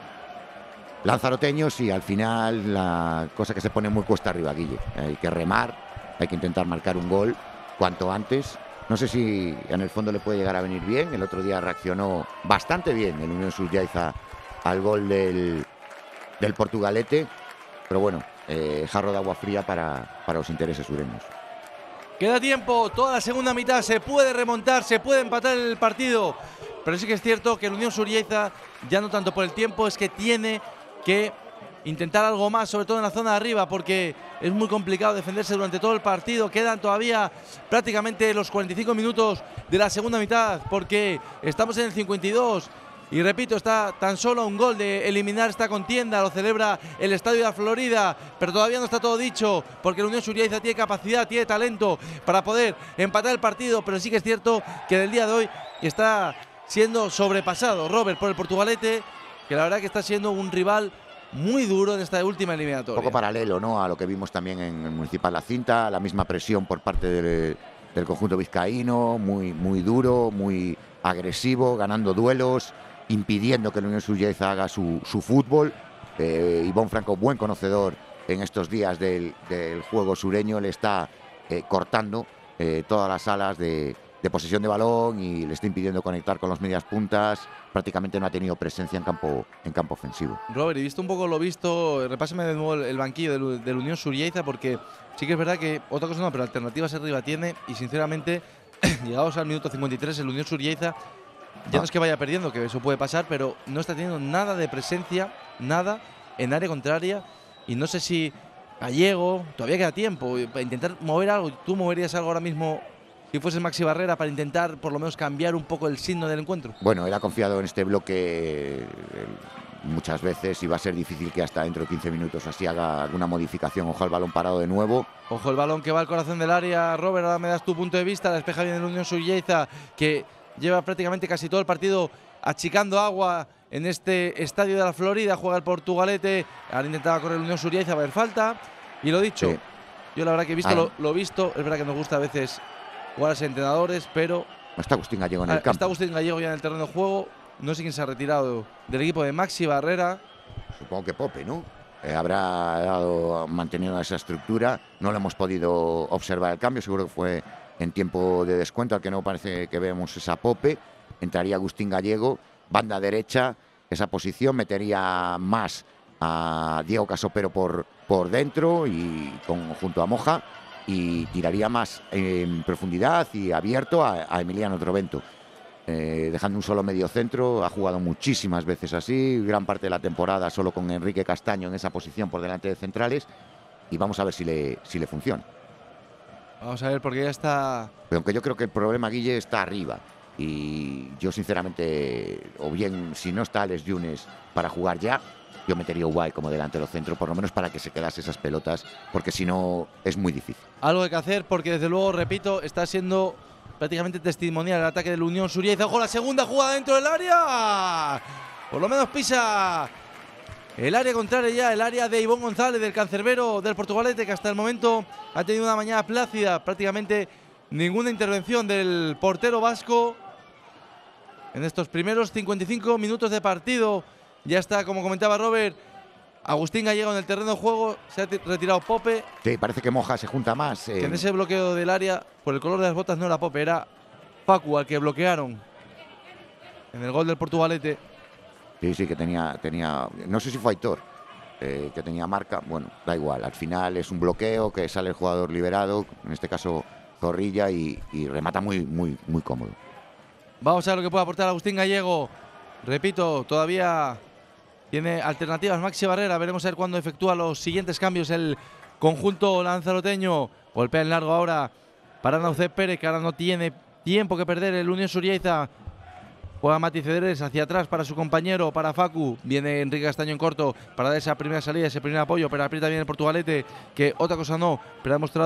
lanzaroteños, y al final la cosa que se pone muy cuesta arriba, Guille. Hay que remar, hay que intentar marcar un gol cuanto antes. No sé si en el fondo le puede llegar a venir bien. El otro día reaccionó bastante bien el Unión Sullaiza al gol del, del Portugalete, pero bueno, eh, jarro de agua fría para, para los intereses sureños. Queda tiempo, toda la segunda mitad, se puede remontar, se puede empatar el partido, pero sí que es cierto que el Unión Sullaiza, ya no tanto por el tiempo, es que tiene que intentar algo más, sobre todo en la zona de arriba, porque es muy complicado defenderse durante todo el partido. Quedan todavía prácticamente los cuarenta y cinco minutos de la segunda mitad, porque estamos en el cincuenta y dos. Y repito, está tan solo a un gol de eliminar esta contienda. Lo celebra el Estadio de la Florida, pero todavía no está todo dicho, porque la Unión Sullaiza tiene capacidad, tiene talento para poder empatar el partido. Pero sí que es cierto que en el día de hoy está siendo sobrepasado, Robert, por el Portugalete, que la verdad que está siendo un rival muy duro en esta última eliminatoria. Un poco paralelo, ¿no?, a lo que vimos también en el Municipal La Cinta, la misma presión por parte del, del conjunto vizcaíno, muy, muy duro, muy agresivo, ganando duelos, impidiendo que la Unión Sullaiza haga su, su fútbol. Eh, Ivón Franco, buen conocedor en estos días del, del juego sureño, le está eh, cortando eh, todas las alas de, de posesión de balón y le está impidiendo conectar con los medias puntas. Prácticamente no ha tenido presencia en campo, en campo ofensivo. Robert, y visto un poco lo visto, repásame de nuevo el, el banquillo del, del Unión Sullaiza, porque sí que es verdad que otra cosa no, pero alternativas arriba tiene, y sinceramente, llegados al minuto cincuenta y tres, el Unión Sullaiza ya no es que vaya perdiendo, que eso puede pasar, pero no está teniendo nada de presencia, nada en área contraria. Y no sé si Gallego, todavía queda tiempo para intentar mover algo. ¿Tú moverías algo ahora mismo si fuese Maxi Barrera para intentar por lo menos cambiar un poco el signo del encuentro? Bueno, él ha confiado en este bloque eh, muchas veces y va a ser difícil que hasta dentro de quince minutos así haga alguna modificación. Ojo al balón parado de nuevo. Ojo el balón que va al corazón del área. Robert, ahora me das tu punto de vista. La despeja bien el Unión Sullaiza, que lleva prácticamente casi todo el partido achicando agua en este Estadio de la Florida. Juega el Portugalete, ahora intentaba correr el Unión Sullaiza, va a haber falta. Y lo dicho, sí. Yo la verdad que he visto ah. lo, lo visto, es verdad que nos gusta a veces jugar a los entrenadores, pero está Agustín Gallego en el ah, campo. Está Agustín Gallego ya en el terreno de juego. No sé quién se ha retirado del equipo de Maxi Barrera. Supongo que Pope, ¿no? Eh, habrá dado, mantenido esa estructura. No lo hemos podido observar el cambio, seguro que fue en tiempo de descuento, al que no parece que vemos esa Pope. Entraría Agustín Gallego, banda derecha, esa posición, metería más a Diego Casopero por, por dentro y con, junto a Moja, y tiraría más en profundidad y abierto a, a Emiliano Trovento, eh, dejando un solo medio centro. Ha jugado muchísimas veces así, gran parte de la temporada solo con Enrique Castaño en esa posición por delante de centrales, y vamos a ver si le, si le funciona. Vamos a ver, porque ya está... Pero aunque yo creo que el problema, Guille, está arriba. Y yo sinceramente, o bien si no está Alex Yunes para jugar ya, yo metería a Uruguay como delantero centro, por lo menos para que se quedase esas pelotas, porque si no es muy difícil. Algo hay que hacer, porque desde luego, repito, está siendo prácticamente testimonial el ataque del Unión Sullaiza. ¡Ojo, la segunda jugada dentro del área! Por lo menos pisa el área contraria ya, el área de Ivón González, del cancerbero del Portugalete, que hasta el momento ha tenido una mañana plácida, prácticamente ninguna intervención del portero vasco en estos primeros cincuenta y cinco minutos de partido. Ya está, como comentaba Robert, Agustín Gallego en el terreno de juego, se ha retirado Pope. Sí, parece que Moja se junta más. Eh. Que en ese bloqueo del área, por el color de las botas, no era Pope, era Facu al que bloquearon en el gol del Portugalete. Sí, sí, que tenía, tenía no sé si fue Aitor, eh, que tenía marca. Bueno, da igual, al final es un bloqueo que sale el jugador liberado, en este caso Zorrilla, y, y remata muy, muy, muy cómodo. Vamos a ver lo que puede aportar Agustín Gallego. Repito, todavía tiene alternativas Maxi Barrera. Veremos a ver cuándo efectúa los siguientes cambios el conjunto lanzaroteño. Golpea en largo ahora para Naucet Pérez, que ahora no tiene tiempo que perder el Unión Sullaiza. Juega Mati Cederes hacia atrás para su compañero, para Facu. Viene Enrique Castaño en corto para dar esa primera salida, ese primer apoyo, pero aprieta bien el Portugalete, que otra cosa no, pero ha mostrado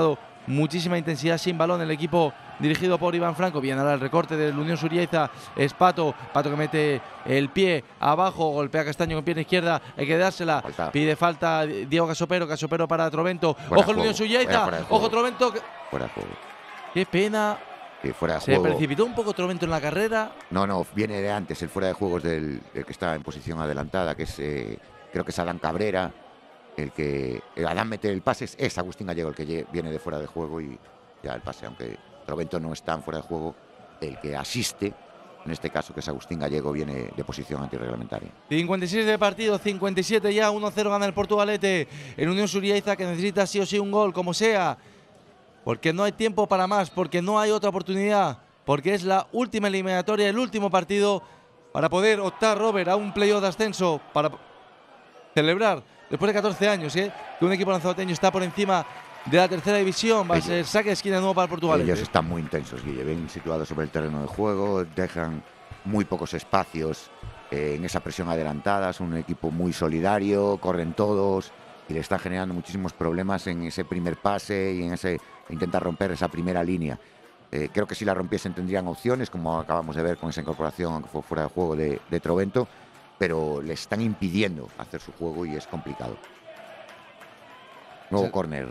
muchísima intensidad sin balón el equipo dirigido por Iván Franco. Bien, ahora el recorte del Unión Suryaiza, es Pato, Pato que mete el pie abajo, golpea a Castaño con pierna izquierda, hay que dársela, falta. Pide falta Diego Casopero, Casopero para Trovento, Fuera ojo el Unión Suryaiza, ojo Trovento. Que... Fuera de juego. Qué pena. Sí, fuera de Se juego. precipitó un poco Trovento en la carrera. No, no, viene de antes, el fuera de juego es del, del que está en posición adelantada, que es, eh, creo que es Adán Cabrera, el que, el Adán mete el pase, es, es Agustín Gallego el que viene de fuera de juego y ya el pase, aunque Trovento no está en fuera de juego, el que asiste, en este caso que es Agustín Gallego, viene de posición antirreglamentaria. cincuenta y seis de partido, cincuenta y siete ya, uno cero gana el Portugalete, el Unión Suryaiza que necesita sí o sí un gol, como sea, porque no hay tiempo para más, porque no hay otra oportunidad, porque es la última eliminatoria, el último partido para poder optar, Robert, a un playoff de ascenso, para celebrar después de catorce años, ¿eh? que un equipo lanzaroteño está por encima de la tercera división. Va a ser saque de esquina de nuevo para el Portugal. Ellos están muy intensos, Guille, ven situados sobre el terreno de juego, dejan muy pocos espacios eh, en esa presión adelantada, son un equipo muy solidario, corren todos y le están generando muchísimos problemas en ese primer pase y en ese intentar romper esa primera línea. Eh, creo que si la rompiesen tendrían opciones, como acabamos de ver con esa incorporación, aunque fue fuera de juego de, de Trovento, pero le están impidiendo hacer su juego y es complicado. Nuevo sí. córner.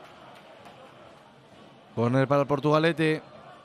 Córner para el Portugalete.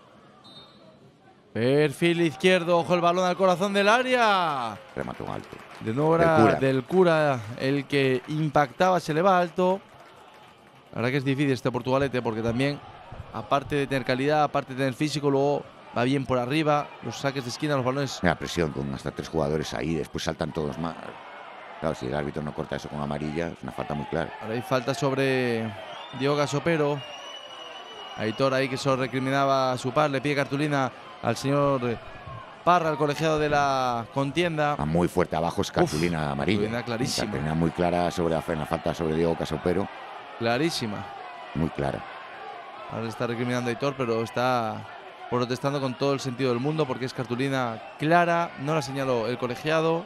Perfil izquierdo, ojo el balón al corazón del área. Remató alto. De nuevo era del cura. del cura el que impactaba, se le va alto. La verdad que es difícil este Portugalete porque también, aparte de tener calidad, aparte de tener físico, luego va bien por arriba, los saques de esquina, los balones. La presión con hasta tres jugadores ahí, después saltan todos más. Claro, si el árbitro no corta eso con amarilla, es una falta muy clara. Ahora hay falta sobre Diego Gasopero. Aitor ahí que solo recriminaba a su par, le pide cartulina al señor Parra, el colegiado de la contienda. Va muy fuerte abajo, es cartulina Uf, amarilla. Cartulina clarísima. Cartulina muy clara sobre la, en la falta sobre Diego Casopero. Clarísima. Muy clara. Ahora le está recriminando a Aitor, pero está protestando con todo el sentido del mundo porque es cartulina clara, no la señaló el colegiado.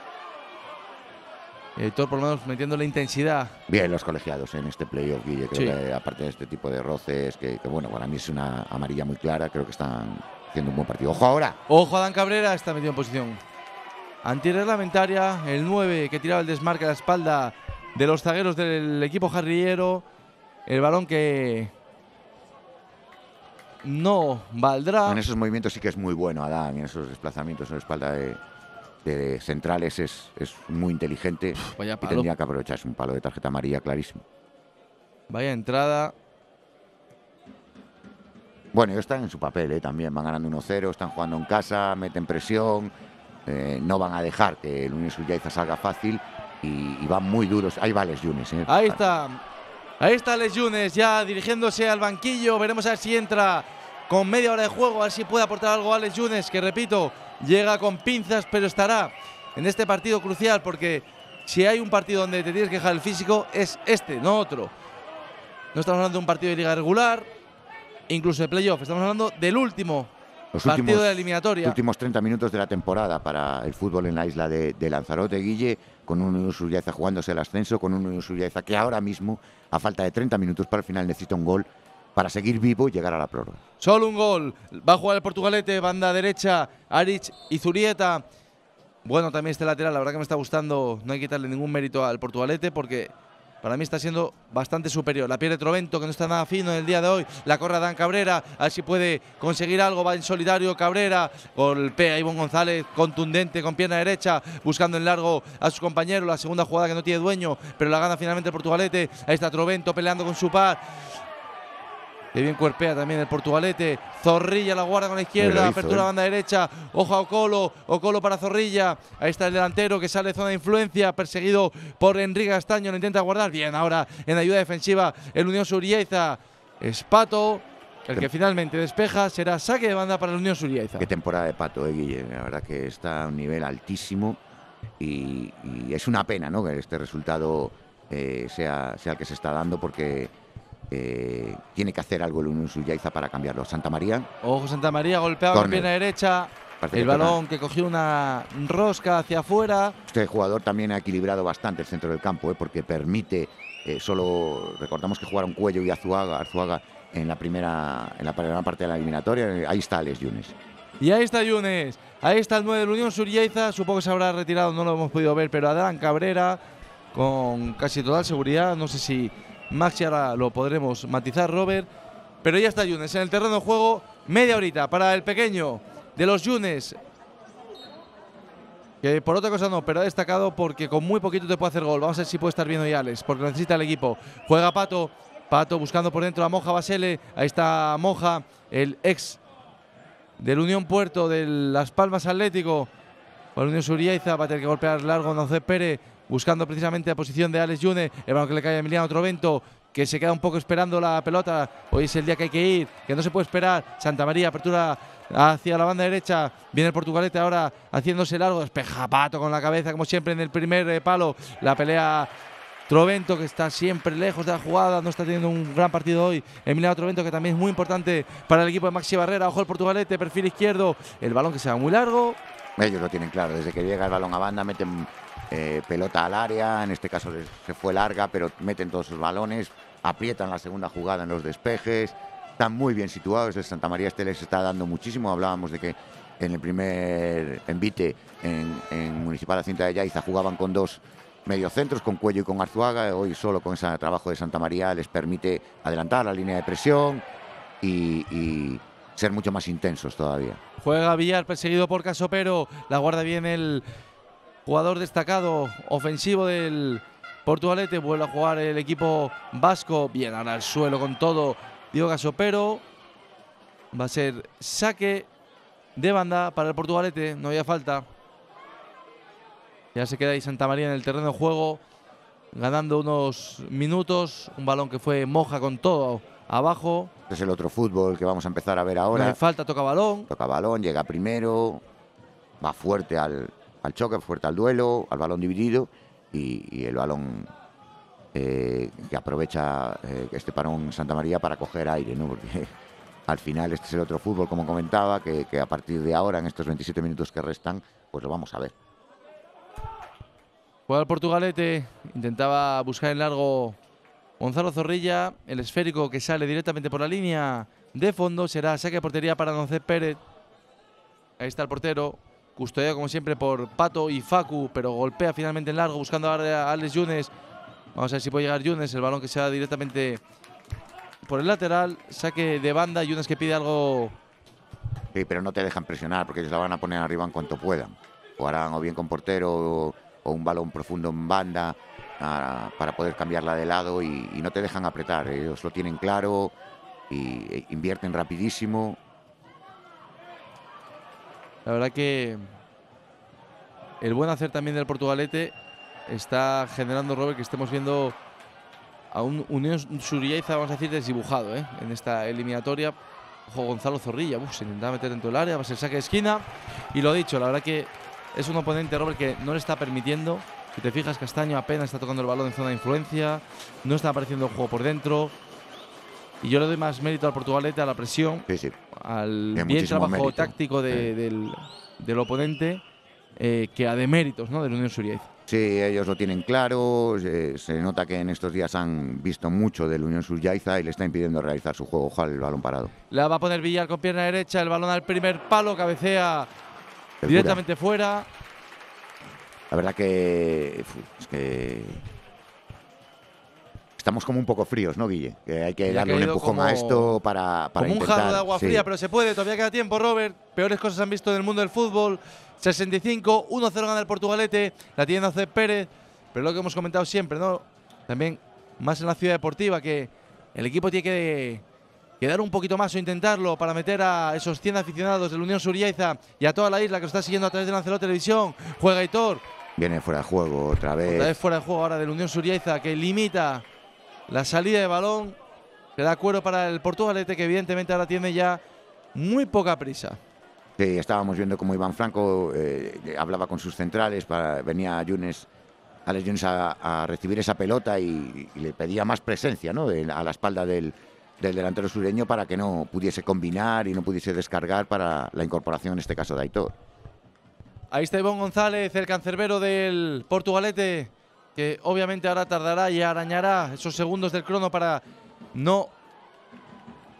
Aitor por lo menos metiendo la intensidad. Bien los colegiados en este playoff, Guille. Creo sí. que aparte de este tipo de roces, que, que bueno, para mí es una amarilla muy clara, creo que están haciendo un buen partido. ¡Ojo ahora! Ojo, Adán Cabrera está metido en posición antirreglamentaria. El nueve que tiraba el desmarque a la espalda de los zagueros del equipo jarrillero. El balón que no valdrá. En esos movimientos sí que es muy bueno Adán, en esos desplazamientos en la espalda de, de centrales es, es muy inteligente. Uf, vaya y palo. tendría que aprovecharse un palo de tarjeta amarilla clarísimo. Vaya entrada. Bueno, ellos están en su papel, ¿eh? También van ganando uno cero, están jugando en casa, meten presión, eh, no van a dejar que el Unión Suryaiza salga fácil y, y van muy duros. Ahí va Les Yunes, ¿eh? Ahí está. Ahí está Les Yunes ya dirigiéndose al banquillo. Veremos a ver si entra con media hora de juego, a ver si puede aportar algo a Les Yunes, que repito, llega con pinzas, pero estará en este partido crucial, porque si hay un partido donde te tienes que dejar el físico, es este, no otro. No estamos hablando de un partido de liga regular, incluso de playoff, estamos hablando del último Los partido últimos, de la eliminatoria. últimos treinta minutos de la temporada para el fútbol en la isla de, de Lanzarote, Guille, con un Unión Suryaiza jugándose el ascenso, con un Unión Suryaiza que ahora mismo, a falta de treinta minutos para el final, necesita un gol para seguir vivo y llegar a la prórroga. Solo un gol. Va a jugar el Portugalete, banda derecha, Aric y Zurieta. Bueno, también este lateral, la verdad que me está gustando. No hay que quitarle ningún mérito al Portugalete porque para mí está siendo bastante superior. La pierde Trovento, que no está nada fino en el día de hoy. La corre Adán Cabrera, a ver si puede conseguir algo. Va en solitario Cabrera. Golpea a Ivonne González, contundente, con pierna derecha, buscando en largo a su compañero. La segunda jugada que no tiene dueño, pero la gana finalmente el Portugalete. Ahí está Trovento peleando con su par. De bien cuerpea también el Portugalete. Zorrilla la guarda con la izquierda. Hizo, apertura ¿eh? banda derecha. Ojo a Ocolo. Ocolo para Zorrilla. Ahí está el delantero que sale de zona de influencia. Perseguido por Enrique Castaño. Lo intenta guardar. Bien, ahora en ayuda defensiva el Unión Suryaiza. Espato. El que finalmente despeja será saque de banda para el Unión Suryaiza. Qué temporada de Pato, eh, Guille. La verdad que está a un nivel altísimo. Y, y es una pena, ¿no?, que este resultado eh, sea, sea el que se está dando porque Eh, tiene que hacer algo el Unión Suryaiza para cambiarlo. Santa María. Ojo, Santa María golpeado con pierna derecha. Parece el balón que cogió una rosca hacia afuera. Este jugador también ha equilibrado bastante el centro del campo, ¿eh? porque permite, eh, solo recordamos que jugaron Cuello y Arzuaga, Arzuaga en la primera, en la primera parte de la eliminatoria. Ahí está Alex Yunes. Y ahí está Yunes, ahí está el nueve de la Unión Sur-Lleida, supongo que se habrá retirado, no lo hemos podido ver, pero Adán Cabrera con casi total seguridad, no sé si Maxi ahora lo podremos matizar, Robert, pero ya está Yunes en el terreno de juego, media horita para el pequeño de los Yunes, que por otra cosa no, pero ha destacado porque con muy poquito te puede hacer gol. Vamos a ver si puede estar viendo ya Alex, porque necesita el equipo. Juega Pato, Pato buscando por dentro a Moja Basele, ahí está Moja, el ex del Unión Puerto, de Las Palmas Atlético, por Unión Sur-Lleida, va a tener que golpear largo Nocé Pérez, buscando precisamente la posición de Alex Yunes, el balón que le cae a Emiliano Trovento, que se queda un poco esperando la pelota. Hoy es el día que hay que ir, que no se puede esperar. Santa María, apertura hacia la banda derecha, viene el Portugalete ahora haciéndose largo, despeja Pato con la cabeza como siempre en el primer eh, palo, la pelea Trovento, que está siempre lejos de la jugada, no está teniendo un gran partido hoy. Emiliano Trovento, que también es muy importante para el equipo de Maxi Barrera. Ojo el Portugalete, perfil izquierdo, el balón que se va muy largo. Ellos lo tienen claro, desde que llega el balón a banda meten eh, pelota al área, en este caso se fue larga, pero meten todos sus balones, aprietan la segunda jugada en los despejes, están muy bien situados. El Santa María este les está dando muchísimo. Hablábamos de que en el primer envite en, en Municipal Cinta de Yaiza jugaban con dos mediocentros, con Cuello y con Arzuaga. Hoy solo con ese trabajo de Santa María les permite adelantar la línea de presión y, y ser mucho más intensos todavía. Juega Villar, perseguido por Casopero, la guarda bien el jugador destacado ofensivo del Portugalete, vuelve a jugar el equipo vasco, bien ahora al suelo con todo Diego Casopero, va a ser saque de banda para el Portugalete, no había falta. Ya se queda ahí Santa María en el terreno de juego, ganando unos minutos. Un balón que fue Moja con todo abajo. Este es el otro fútbol que vamos a empezar a ver ahora. No hay falta, toca balón. Toca balón, llega primero, va fuerte al, al choque, fuerte al duelo, al balón dividido. Y, y el balón eh, que aprovecha eh, este parón Santa María para coger aire, ¿no? Porque al final este es el otro fútbol, como comentaba, que, que a partir de ahora, en estos veintisiete minutos que restan, pues lo vamos a ver. Juega el Portugalete, intentaba buscar en largo Gonzalo Zorrilla, el esférico que sale directamente por la línea de fondo, será saque de portería para Nocé Pérez. Ahí está el portero, custodiado como siempre por Pato y Facu, pero golpea finalmente en largo buscando a Alex Yunes. Vamos a ver si puede llegar Yunes, el balón que se va directamente por el lateral, saque de banda, Yunes que pide algo. Sí, pero no te dejan presionar porque ellos la van a poner arriba en cuanto puedan. Jugarán o bien con portero o, o un balón profundo en banda a, para poder cambiarla de lado y, y no te dejan apretar. Ellos lo tienen claro y e invierten rapidísimo. La verdad que el buen hacer también del Portugalete está generando, Robert, que estemos viendo a un Unión Sur-Lleida, vamos a decir, desdibujado ¿eh? en esta eliminatoria. Ojo, Gonzalo Zorrilla, uf, se intentaba meter dentro del área, va a ser saque de esquina. Y lo dicho, la verdad que es un oponente, Robert, que no le está permitiendo. Si te fijas, Castaño apenas está tocando el balón en zona de influencia, no está apareciendo el juego por dentro. Y yo le doy más mérito al Portugalete, a la presión, sí, sí. al Tiene bien trabajo mérito. táctico de, sí. del, del oponente, eh, que a deméritos, ¿no?, del Unión Sur-Lleida. Sí, ellos lo tienen claro. Se, se nota que en estos días han visto mucho del Unión Sur-Lleida y le está impidiendo realizar su juego. Ojalá el balón parado. La va a poner Villar con pierna derecha, el balón al primer palo, cabecea Qué directamente fuera. La verdad que, es que estamos como un poco fríos, ¿no, Guille? Que hay que Y ha darle un caído empujón como- a esto para, para Como un intentar. jarro de agua sí. fría, pero se puede, todavía queda tiempo, Robert. Peores cosas han visto en el mundo del fútbol. sesenta y cinco, uno cero gana el Portugalete, la tiene Nocé Pérez, pero lo que hemos comentado siempre, ¿no? También más en la ciudad deportiva, que el equipo tiene que, que dar un poquito más o intentarlo para meter a esos cien aficionados del Unión Sur-Lleida y a toda la isla que lo está siguiendo a través de Lancelot Televisión. Juega Aitor, Viene fuera de juego otra vez. otra vez fuera de juego ahora del Unión Sur-Lleida, que limita la salida de balón. Se da cuero para el Portugalete, que evidentemente ahora tiene ya muy poca prisa. Sí, estábamos viendo cómo Iván Franco eh, hablaba con sus centrales, para, venía Yunes, Alex Yunes a, a recibir esa pelota y, y le pedía más presencia, ¿no?, de, a la espalda del, del delantero sureño para que no pudiese combinar y no pudiese descargar para la incorporación, en este caso, de Aitor. Ahí está Iván González, el cancerbero del Portugalete, que obviamente ahora tardará y arañará esos segundos del crono para no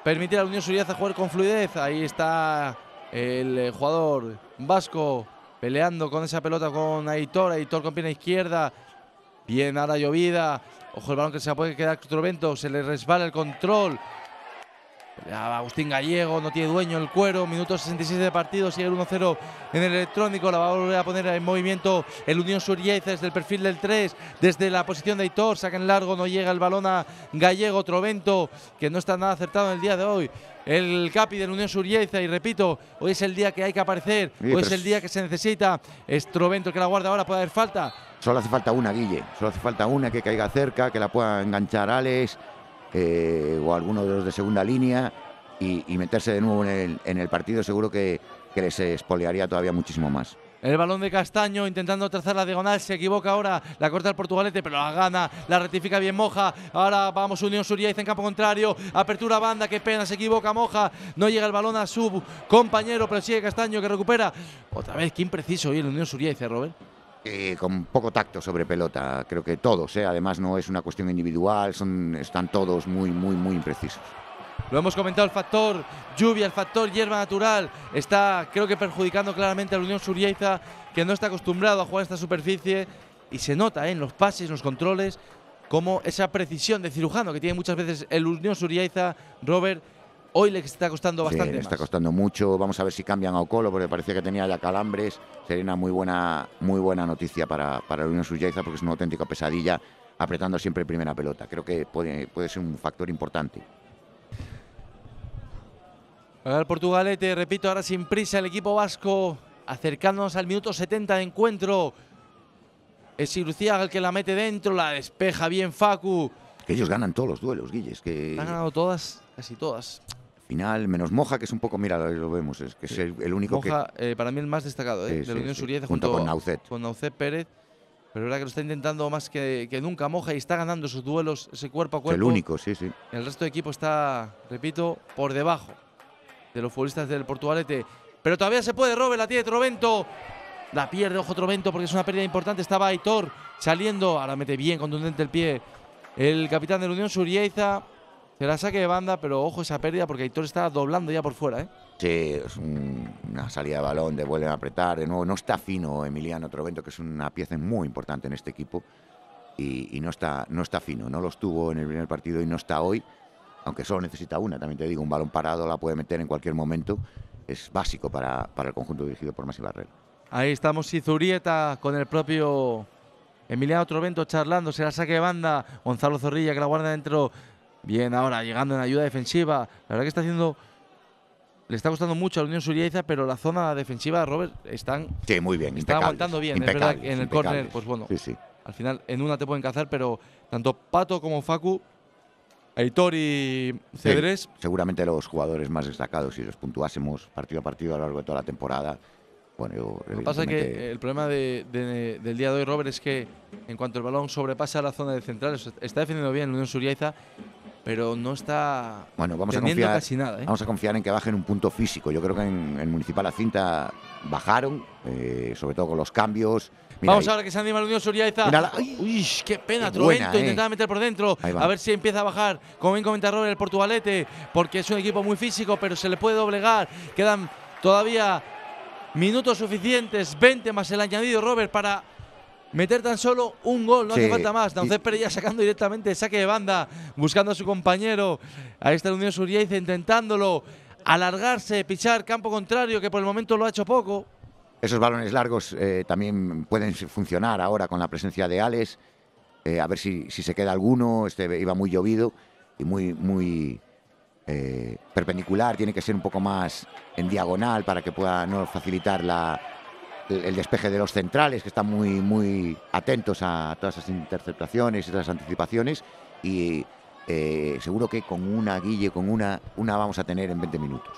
permitir a la Unión Surieza jugar con fluidez. Ahí está el jugador vasco peleando con esa pelota con Aitor. Aitor con pierna izquierda. Bien, ahora llovida. Ojo el balón que se puede quedar Trovento. Se le resbala el control. Agustín Gallego, no tiene dueño el cuero. Minuto sesenta y seis de partido, sigue el uno cero en el electrónico. La va a volver a poner en movimiento el Unión Surieza desde el perfil del tres, desde la posición de Aitor. Saca en largo, no llega el balón a Gallego. Trovento, que no está nada acertado en el día de hoy. El capi del Unión Surieza, y repito, hoy es el día que hay que aparecer, sí, hoy es el día que se necesita. Es Trovento el que la guarda ahora, puede haber falta. Solo hace falta una, Guille. Solo hace falta una que caiga cerca, que la pueda enganchar Alex. Eh, o alguno de los de segunda línea y, y meterse de nuevo en el, en el partido, seguro que, que les espolearía todavía muchísimo más. El balón de Castaño intentando trazar la diagonal, se equivoca ahora, la corta el Portugalete, pero la gana, la rectifica bien Moja. Ahora vamos Unión Surieza en campo contrario, apertura banda, qué pena, se equivoca Moja, no llega el balón a su compañero, pero sigue Castaño que recupera. Otra vez, qué impreciso hoy el Unión Surieza, Robert. Eh, con poco tacto sobre pelota, creo que todos, eh, además no es una cuestión individual, son, están todos muy, muy, muy imprecisos. Lo hemos comentado, el factor lluvia, el factor hierba natural, está creo que perjudicando claramente a la Unión Surieza, que no está acostumbrado a jugar esta superficie, y se nota eh, en los pases, en los controles, como esa precisión de cirujano que tiene muchas veces el Unión Surieza, Robert, hoy le está costando bastante. Sí, le está más. costando mucho. Vamos a ver si cambian a Ocolo, porque parecía que tenía ya calambres. Sería una muy buena, muy buena noticia para, para la Unión Surieza, porque es una auténtica pesadilla, apretando siempre primera pelota. Creo que puede, puede ser un factor importante. El Portugalete, repito, ahora sin prisa el equipo vasco, acercándonos al minuto setenta de encuentro. Es Iruciaga el que la mete dentro, la despeja bien Facu. Que ellos ganan todos los duelos, Guille. Es que Han ganado todas, casi todas. Final, menos Moja, que es un poco, mira, lo vemos, es que sí. es el, el único Moja, que… eh, para mí el más destacado eh, sí, de la sí, Unión sí. Surieza junto, junto con Naucet. Con Naucet Pérez. Pero es verdad que lo está intentando más que, que nunca Moja y está ganando sus duelos, ese cuerpo a cuerpo. Es el único, sí, sí. El resto de equipo está, repito, por debajo de los futbolistas del Portugalete. Pero todavía se puede, Robert, la tiene Trovento. La pierde, ojo Trovento, porque es una pérdida importante. Estaba Aitor saliendo, ahora mete bien contundente el pie el capitán de la Unión Surieza. Será saque de banda, pero ojo esa pérdida porque Aitor está doblando ya por fuera, ¿eh? Sí, es un, una salida de balón, de vuelven a apretar. De nuevo, no está fino Emiliano Trovento, que es una pieza muy importante en este equipo. Y, y no, está, no está fino, no lo estuvo en el primer partido y no está hoy. Aunque solo necesita una, también te digo, un balón parado la puede meter en cualquier momento. Es básico para, para el conjunto dirigido por Masi Barrera. Ahí estamos Izurieta con el propio Emiliano Trovento charlando. Será saque de banda. Gonzalo Zorrilla que la guarda dentro. Bien, ahora llegando en ayuda defensiva. La verdad que está haciendo… Le está costando mucho a la Unión Surieza, pero la zona defensiva, Robert, están… Sí, muy bien, está aguantando bien. Es verdad que en el córner, pues bueno, sí, sí. Al final en una te pueden cazar, pero tanto Pato como Facu, Aitor y Cedrés… Sí, seguramente los jugadores más destacados, si los puntuásemos partido a partido a lo largo de toda la temporada. Bueno, yo, Lo que pasa es que el problema de, de, del día de hoy, Robert, es que en cuanto el balón sobrepasa la zona de centrales, está defendiendo bien la Unión Surieza, pero no está bueno, vamos a teniendo confiar, casi nada. ¿eh? Vamos a confiar en que bajen un punto físico. Yo creo que en el Municipal La Cinta bajaron, eh, sobre todo con los cambios. Mira Vamos ahí. ahora que se anima la Unión Surieza. La, Uy, qué pena, qué Trovento buena, eh. intentaba meter por dentro. A ver si empieza a bajar, como bien comenta Robert, el Portugalete, porque es un equipo muy físico, pero se le puede doblegar. Quedan todavía minutos suficientes, veinte más el añadido, Robert, para meter tan solo un gol, no sí, hace falta más. Naucet Pérez ya sacando directamente saque de banda, buscando a su compañero. Ahí está la Unión Surieza intentándolo alargarse, pichar campo contrario, que por el momento lo ha hecho poco. Esos balones largos eh, también pueden funcionar ahora con la presencia de Alex. Eh, a ver si, si se queda alguno. Este iba muy llovido y muy, muy eh, perpendicular. Tiene que ser un poco más en diagonal para que pueda no facilitar la, el, el despeje de los centrales, que están muy, muy atentos a todas esas interceptaciones y todas esas anticipaciones. Y eh, seguro que con una, Guille, con una, una vamos a tener en veinte minutos.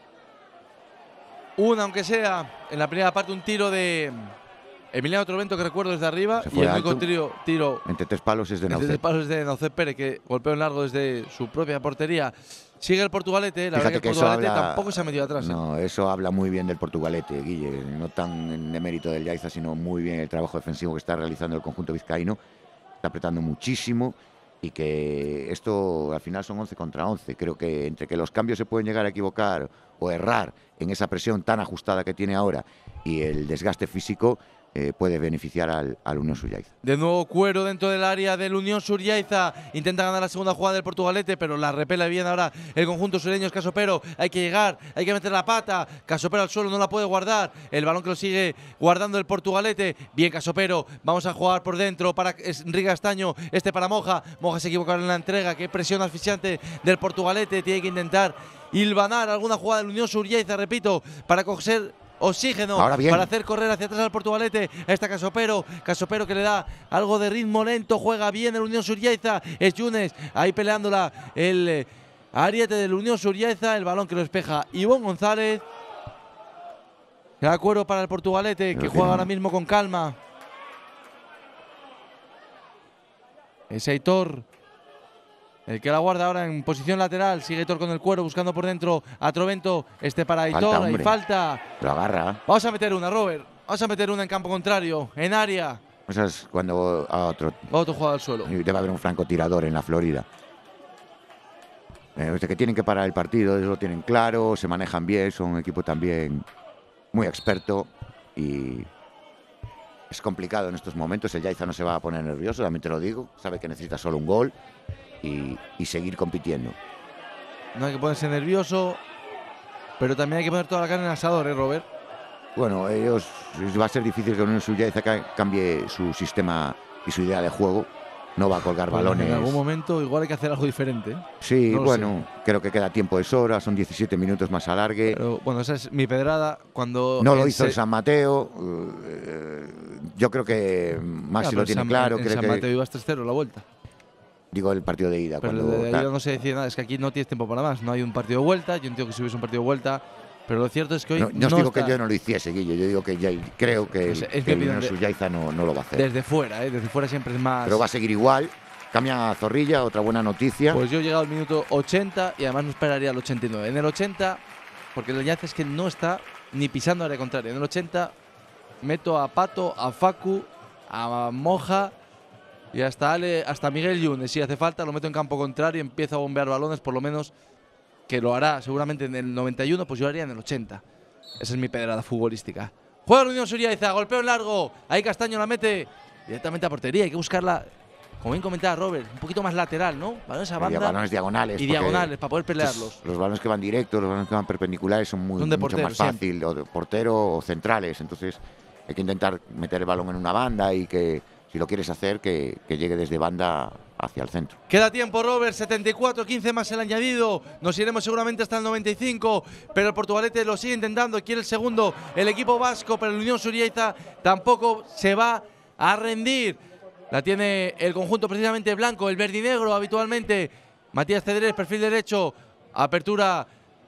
Una, aunque sea, en la primera parte un tiro de Emiliano Trovento, que recuerdo desde arriba, y el único tiro, tiro entre tres palos es de Naucet. Entre tres palos es de Naucet Pérez, que golpeó en largo desde su propia portería. Sigue el Portugalete, la Fíjate verdad que el que Portugalete habla, tampoco se ha metido atrás. No, ¿eh? eso habla muy bien del Portugalete, Guille. No tan en de mérito del Yaiza, sino muy bien el trabajo defensivo que está realizando el conjunto vizcaíno. Está apretando muchísimo y que esto al final son once contra once. Creo que entre que los cambios se pueden llegar a equivocar o errar en esa presión tan ajustada que tiene ahora y el desgaste físico, eh, puede beneficiar al, al Unión Sullaiza. De nuevo Cuero dentro del área del Unión Sullaiza, intenta ganar la segunda jugada del Portugalete, pero la repela bien ahora el conjunto sureño. Es Casopero, hay que llegar, hay que meter la pata, Casopero al suelo, no la puede guardar, el balón que lo sigue guardando el Portugalete, bien Casopero, vamos a jugar por dentro para Enrique Castaño, este para Moja, Moja se equivoca en la entrega, qué presión asfixiante del Portugalete, tiene que intentar hilvanar alguna jugada del Unión Sullaiza, repito, para coger oxígeno, para hacer correr hacia atrás al Portugalete. Ahí está Casopero, Casopero que le da algo de ritmo lento, juega bien el Unión Sullaiza, es Yunes, ahí peleándola el eh, ariete del Unión Sullaiza, el balón que lo despeja Ivón González. De acuerdo para el Portugalete, que juega ahora mismo con calma. Es Aitor el que la guarda ahora en posición lateral. Sigue Aitor con el Cuero buscando por dentro a Trovento. Este para Aitor, hay falta. Lo agarra. Vamos a meter una, Robert. Vamos a meter una en campo contrario, en área. Eso es cuando a otro. Otro jugador al suelo. Debe haber un francotirador en la Florida. Eh, que tienen que parar el partido, eso lo tienen claro, se manejan bien, son un equipo también muy experto y es complicado en estos momentos. El Yaiza no se va a poner nervioso, también te lo digo. Sabe que necesita solo un gol. Y, y seguir compitiendo. No hay que ponerse nervioso, pero también hay que poner toda la carne en el asador, ¿eh, Robert? Bueno, ellos va a ser difícil que Unión Sullaiza cambie su sistema y su idea de juego. No va a colgar pues balones. En algún momento igual hay que hacer algo diferente. Sí, no bueno, sé. Creo que queda tiempo de sobra, son diecisiete minutos más alargue. Pero, bueno, esa es mi pedrada. Cuando no lo hizo el San Mateo. Uh, yo creo que Maxi lo tiene San, claro. En creo San que Mateo ibas tres cero la vuelta. Digo el partido de ida. Pero cuando, de ida no se decide nada, es que aquí no tienes tiempo para más. No hay un partido de vuelta, yo entiendo que si hubiese un partido de vuelta, pero lo cierto es que hoy no, no, no os digo está. que yo no lo hiciese, Guillo, yo digo que ya, creo que, pues el, que el Unión Sullaiza no, no lo va a hacer. Desde fuera, ¿eh? Desde fuera siempre es más. Pero va a seguir igual, cambia a Zorrilla, otra buena noticia. Pues yo he llegado al minuto ochenta y además no esperaría al ochenta y nueve. En el ochenta, porque el Yaiza es que no está ni pisando área contraria. En el ochenta meto a Pato, a Facu, a Moja y hasta Ale, hasta Miguel Yunes. Si hace falta, lo meto en campo contrario y empiezo a bombear balones, por lo menos, que lo hará seguramente en el noventa y uno, pues yo lo haría en el ochenta. Esa es mi pedrada futbolística. Juega la Unión Sullaiza, golpeo en largo. Ahí Castaño la mete directamente a portería. Hay que buscarla, como bien comentaba Robert, un poquito más lateral, ¿no? Balones a banda. Balones diagonales. Y diagonales, para poder pelearlos. Los balones que van directos, los balones que van perpendiculares son, muy, son de mucho portero, más fácil, o de portero o centrales. Entonces hay que intentar meter el balón en una banda y que, si lo quieres hacer, que, que llegue desde banda hacia el centro. Queda tiempo, Robert, setenta y cuatro, quince más el añadido. Nos iremos seguramente hasta el noventa y cinco, pero el Portugalete lo sigue intentando. Quiere el segundo el equipo vasco, pero el Unión Sullaiza tampoco se va a rendir. La tiene el conjunto precisamente blanco, el verdinegro habitualmente. Matías Cedrés, perfil derecho, apertura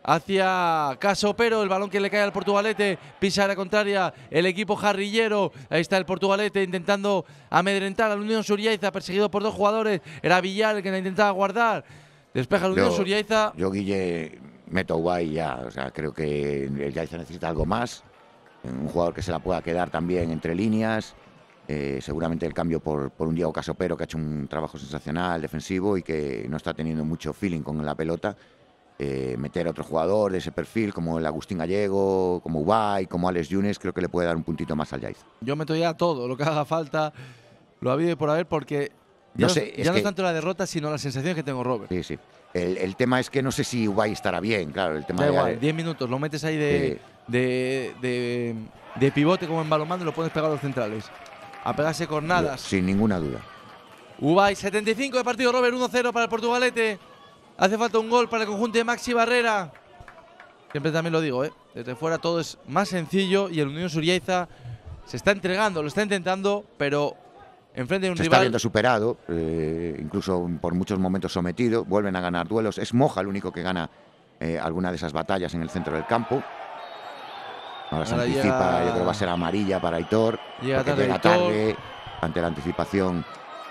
hacia Casopero, el balón que le cae al Portugalete, pisa a la contraria el equipo jarrillero. Ahí está el Portugalete intentando amedrentar al Unión Sullaiza, perseguido por dos jugadores. Era Villar el que la intentaba guardar. Despeja el Unión Sullaiza. Yo, Guille, meto a Guay ya. O sea, creo que el Yaiza necesita algo más. Un jugador que se la pueda quedar también entre líneas. Eh, seguramente el cambio por, por un Diego Casopero, que ha hecho un trabajo sensacional defensivo y que no está teniendo mucho feeling con la pelota. Eh, meter a otro jugador de ese perfil, como el Agustín Gallego, como Ubay, como Alex Yunes, creo que le puede dar un puntito más al Yaiza. Yo meto ya todo, lo que haga falta, lo ha habido por haber, porque ya, no, sé, no, ya no es tanto la derrota, sino la sensación que tengo, Robert. Sí, sí. El, el tema es que no sé si Ubay estará bien, claro. El tema da igual, diez minutos, lo metes ahí de, eh, de, de, de pivote como en balonmano y lo pones pegado a los centrales. A pegarse cornadas. Sin ninguna duda. Ubay, setenta y cinco de partido, Robert, uno cero para el Portugalete. Hace falta un gol para el conjunto de Maxi Barrera. Siempre también lo digo, ¿eh? Desde fuera todo es más sencillo y el Unión Sullaiza se está entregando, lo está intentando, pero enfrente de un se rival. Está viendo superado, eh, incluso por muchos momentos sometido. Vuelven a ganar duelos. Es Moja el único que gana eh, alguna de esas batallas en el centro del campo. Ahora se Ahora anticipa, ya... yo creo que va a ser amarilla para Aitor. Llega tarde, llega tarde ante la anticipación.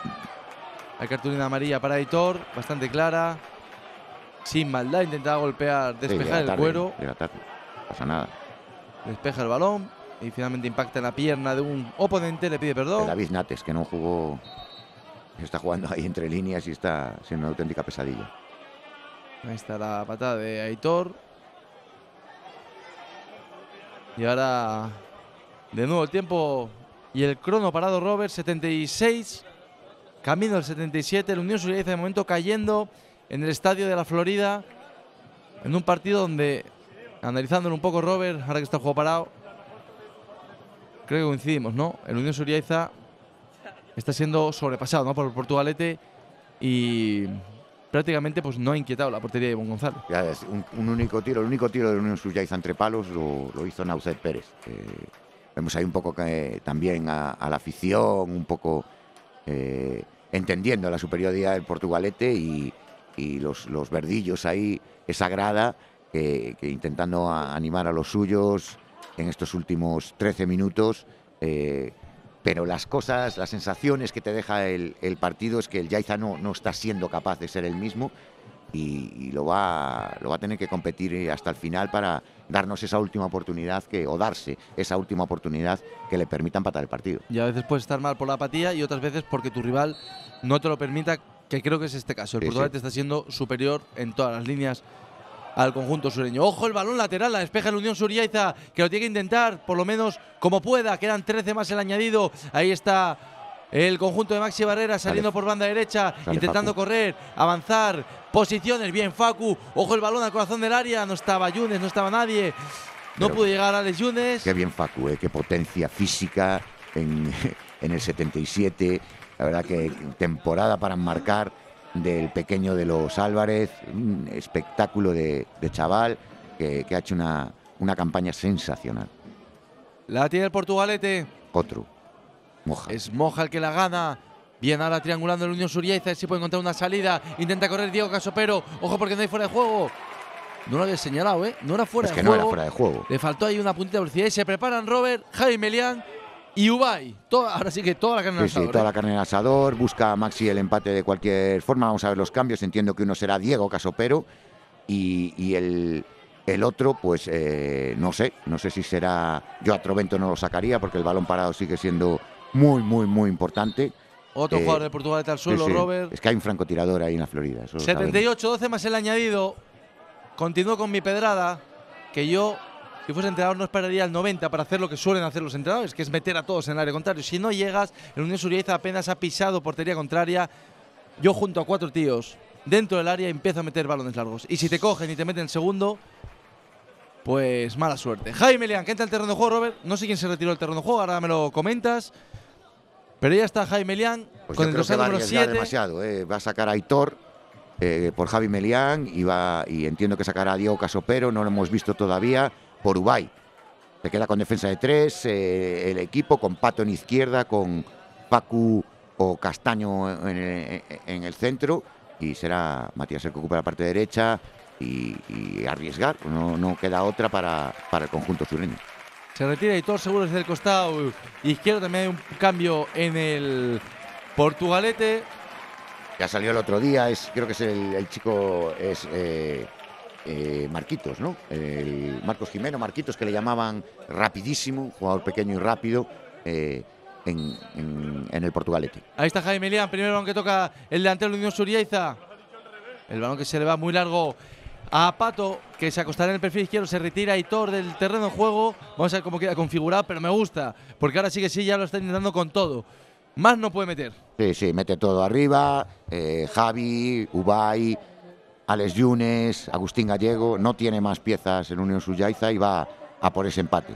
Hay cartulina amarilla para Aitor, bastante clara. Sin maldad, intentaba golpear, despejar sí, el tarde, cuero. Llega tarde, no pasa nada. Despeja el balón y finalmente impacta en la pierna de un oponente, le pide perdón. De David Nates, que no jugó está jugando ahí entre líneas y está siendo una auténtica pesadilla. Ahí está la patada de Aitor. Y ahora de nuevo el tiempo y el crono parado, Robert. setenta y seis, camino del setenta y siete. El Unión Suryaíza de momento cayendo en el estadio de la Florida, en un partido donde, analizándolo un poco, Robert, ahora que está el juego parado, creo que coincidimos, ¿no? El Unión Suryaíza está siendo sobrepasado, ¿no?, por el Portugalete y prácticamente pues no ha inquietado la portería de Ivonne González. Ya es un, un único tiro, el único tiro de Unión Suryaíza entre palos lo, lo hizo Naucet Pérez. Eh, vemos ahí un poco que también a, a la afición, un poco eh, entendiendo la superioridad del Portugalete y, y los, los verdillos ahí, esa grada que, que intentando a, animar a los suyos en estos últimos trece minutos. Eh, pero las cosas, las sensaciones que te deja el, el partido es que el Yaiza no, no está siendo capaz de ser el mismo y, y lo, va, lo va a tener que competir hasta el final para darnos esa última oportunidad que, o darse esa última oportunidad que le permita empatar el partido. Y a veces puedes estar mal por la apatía y otras veces porque tu rival no te lo permita, que creo que es este caso. El Sí, Portugalete sí. está siendo superior en todas las líneas al conjunto sureño. Ojo, el balón lateral, la despeja el Unión Suryaíza, que lo tiene que intentar, por lo menos como pueda. Quedan trece más el añadido. Ahí está el conjunto de Maxi Barrera saliendo Sale, por banda derecha, sale intentando Facu. correr, avanzar, posiciones. Bien, Facu. Ojo, el balón al corazón del área. No estaba Yunes, no estaba nadie. No Pero pudo llegar Alex Yunes. Qué bien Facu, eh, qué potencia física en, en el setenta y siete. La verdad que temporada para enmarcar del pequeño de los Álvarez, un espectáculo de, de chaval que, que ha hecho una, una campaña sensacional. La tiene el Portugalete. Otro, Moja. Es Moja el que la gana. Bien, ahora triangulando el Unión Suryaíza. Si puede encontrar una salida. Intenta correr Diego Casopero. Ojo porque no hay fuera de juego. No lo había señalado, ¿eh? No era fuera Es de que no juego. era fuera de juego. Le faltó ahí una puntita de velocidad. Y se preparan Robert, Javi Melián y Ubay. Toda, ahora sí que toda la carne Sí, al sí, asador, toda ¿eh? la carne en el asador. Busca a Maxi el empate de cualquier forma. Vamos a ver los cambios. Entiendo que uno será Diego Casopero y, y el, el otro, pues eh, no sé. No sé si será. Yo a Trovento no lo sacaría porque el balón parado sigue siendo muy, muy, muy importante. Otro Eh, jugador del Portugalete al Sí, suelo, sí. Robert. Es que hay un francotirador ahí en la Florida. Eso lo setenta y sabemos. ocho doce más el añadido. Continúo con mi pedrada. Que yo, si fuese entrenador, no esperaría el noventa para hacer lo que suelen hacer los entrenadores, que es meter a todos en el área contrario. Si no llegas, el Unión Suryaíza apenas ha pisado portería contraria. Yo junto a cuatro tíos dentro del área empiezo a meter balones largos. Y si te cogen y te meten el segundo, pues mala suerte. Jaime Melián, que entra el terreno de juego, Robert. No sé quién se retiró del terreno de juego, ahora me lo comentas. Pero ya está Jaime Melián Pues con yo el creo que dorsal va a número arriesgar siete. demasiado. eh. Va a sacar a Aitor eh, por Javi Melián y, va, y entiendo que sacará a Diego Casopero. No lo hemos visto todavía. Por Ubay. Se queda con defensa de tres, eh, el equipo con Pato en izquierda, con Facu o Castaño en el, en el centro y será Matías el que ocupa la parte derecha y, y arriesgar. No, no queda otra para, para el conjunto sureño. Se retira Aitor seguro desde el costado izquierdo. También hay un cambio en el Portugalete. Ya salió el otro día, es, creo que es el, el chico, es eh, eh, Marquitos, ¿no? El Marcos Jimeno Marquitos, que le llamaban rapidísimo, jugador pequeño y rápido eh, en, en, en el Portugalete. Ahí está Jaime Melián, primer balón que toca el delantero de Unión Suryaíza. El balón que se le va muy largo a Pato, que se acostará en el perfil izquierdo. Se retira Aitor del terreno de juego. Vamos a ver cómo queda configurado, pero me gusta, porque ahora sí que sí, ya lo está intentando con todo. Más no puede meter. Sí, sí, mete todo arriba, eh, Javi, Ubay, Alex Yunes, Agustín Gallego, no tiene más piezas en Unión Suryaíza y va a por ese empate.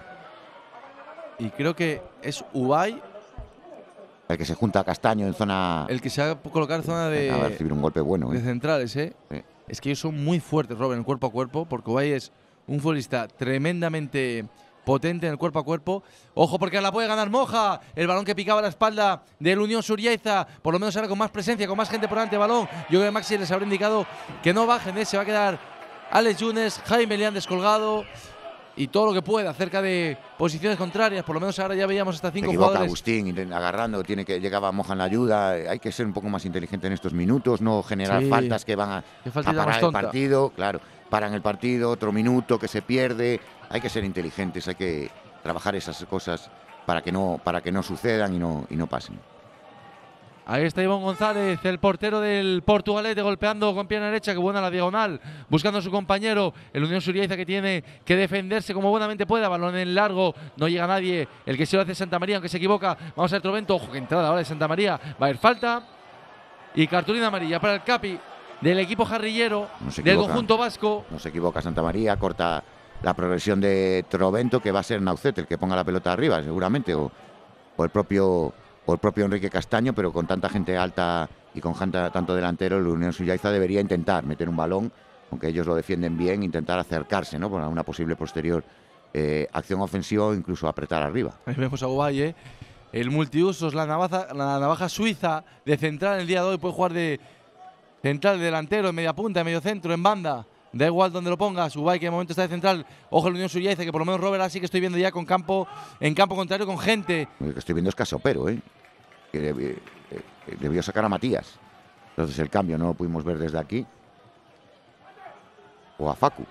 Y creo que es Ubay El que se junta a Castaño en zona... el que se va a colocar en zona de, Acaba de recibir un golpe bueno. de ¿eh? centrales, ¿eh? Sí. Es que ellos son muy fuertes, Robert, en el cuerpo a cuerpo, porque Ubay es un futbolista tremendamente potente en el cuerpo a cuerpo. Ojo, porque la puede ganar Moja. El balón que picaba la espalda del Unión Suryaíza. Por lo menos ahora con más presencia, con más gente por delante del balón. Yo creo que Maxi les habrá indicado que no bajen, ¿eh? Se va a quedar Alex Yunes, Jaime Melián descolgado. Y todo lo que pueda acerca de posiciones contrarias. Por lo menos ahora ya veíamos hasta Se cinco equivoca jugadores. Agustín intent- agarrando, tiene que llegaba Moja en la ayuda. Hay que ser un poco más inteligente en estos minutos, no generar Sí. faltas que van a, Qué a faltita más parar el tonta. partido. Claro, paran el partido, otro minuto que se pierde. Hay que ser inteligentes, hay que trabajar esas cosas para que no, para que no sucedan y no, y no pasen. Ahí está Iván González, el portero del Portugalete, golpeando con pierna derecha, que buena la diagonal, buscando a su compañero, el Unión Suriaiza, que tiene que defenderse como buenamente pueda, balón en largo, no llega nadie, el que se lo hace Santa María, aunque se equivoca, vamos a ver Trovento, ojo que entrada ahora de Santa María, va a haber falta, y cartulina amarilla para el capi del equipo jarrillero, no del conjunto vasco. No se equivoca Santa María, corta la progresión de Trovento, que va a ser Naucet el que ponga la pelota arriba, seguramente, o, o el propio... o el propio Enrique Castaño, pero con tanta gente alta y con janta, tanto delantero, el Unión Suriaiza debería intentar meter un balón, aunque ellos lo defienden bien, intentar acercarse, ¿no?, por una posible posterior eh, acción ofensiva o incluso apretar arriba. Ahí vemos a Uvalle, el multiusos, la navaja, la navaja suiza de central el día de hoy, puede jugar de central, de delantero, en media punta, en medio centro, en banda. Da igual donde lo pongas, Ubay, que de momento está de central. Ojo, el Unión Suriaiza, que por lo menos Robert así que estoy viendo ya con campo, en campo contrario con gente. Lo que estoy viendo es Casopero, ¿eh? que debió, eh, debió sacar a Matías. Entonces el cambio no lo pudimos ver desde aquí. O a Facu.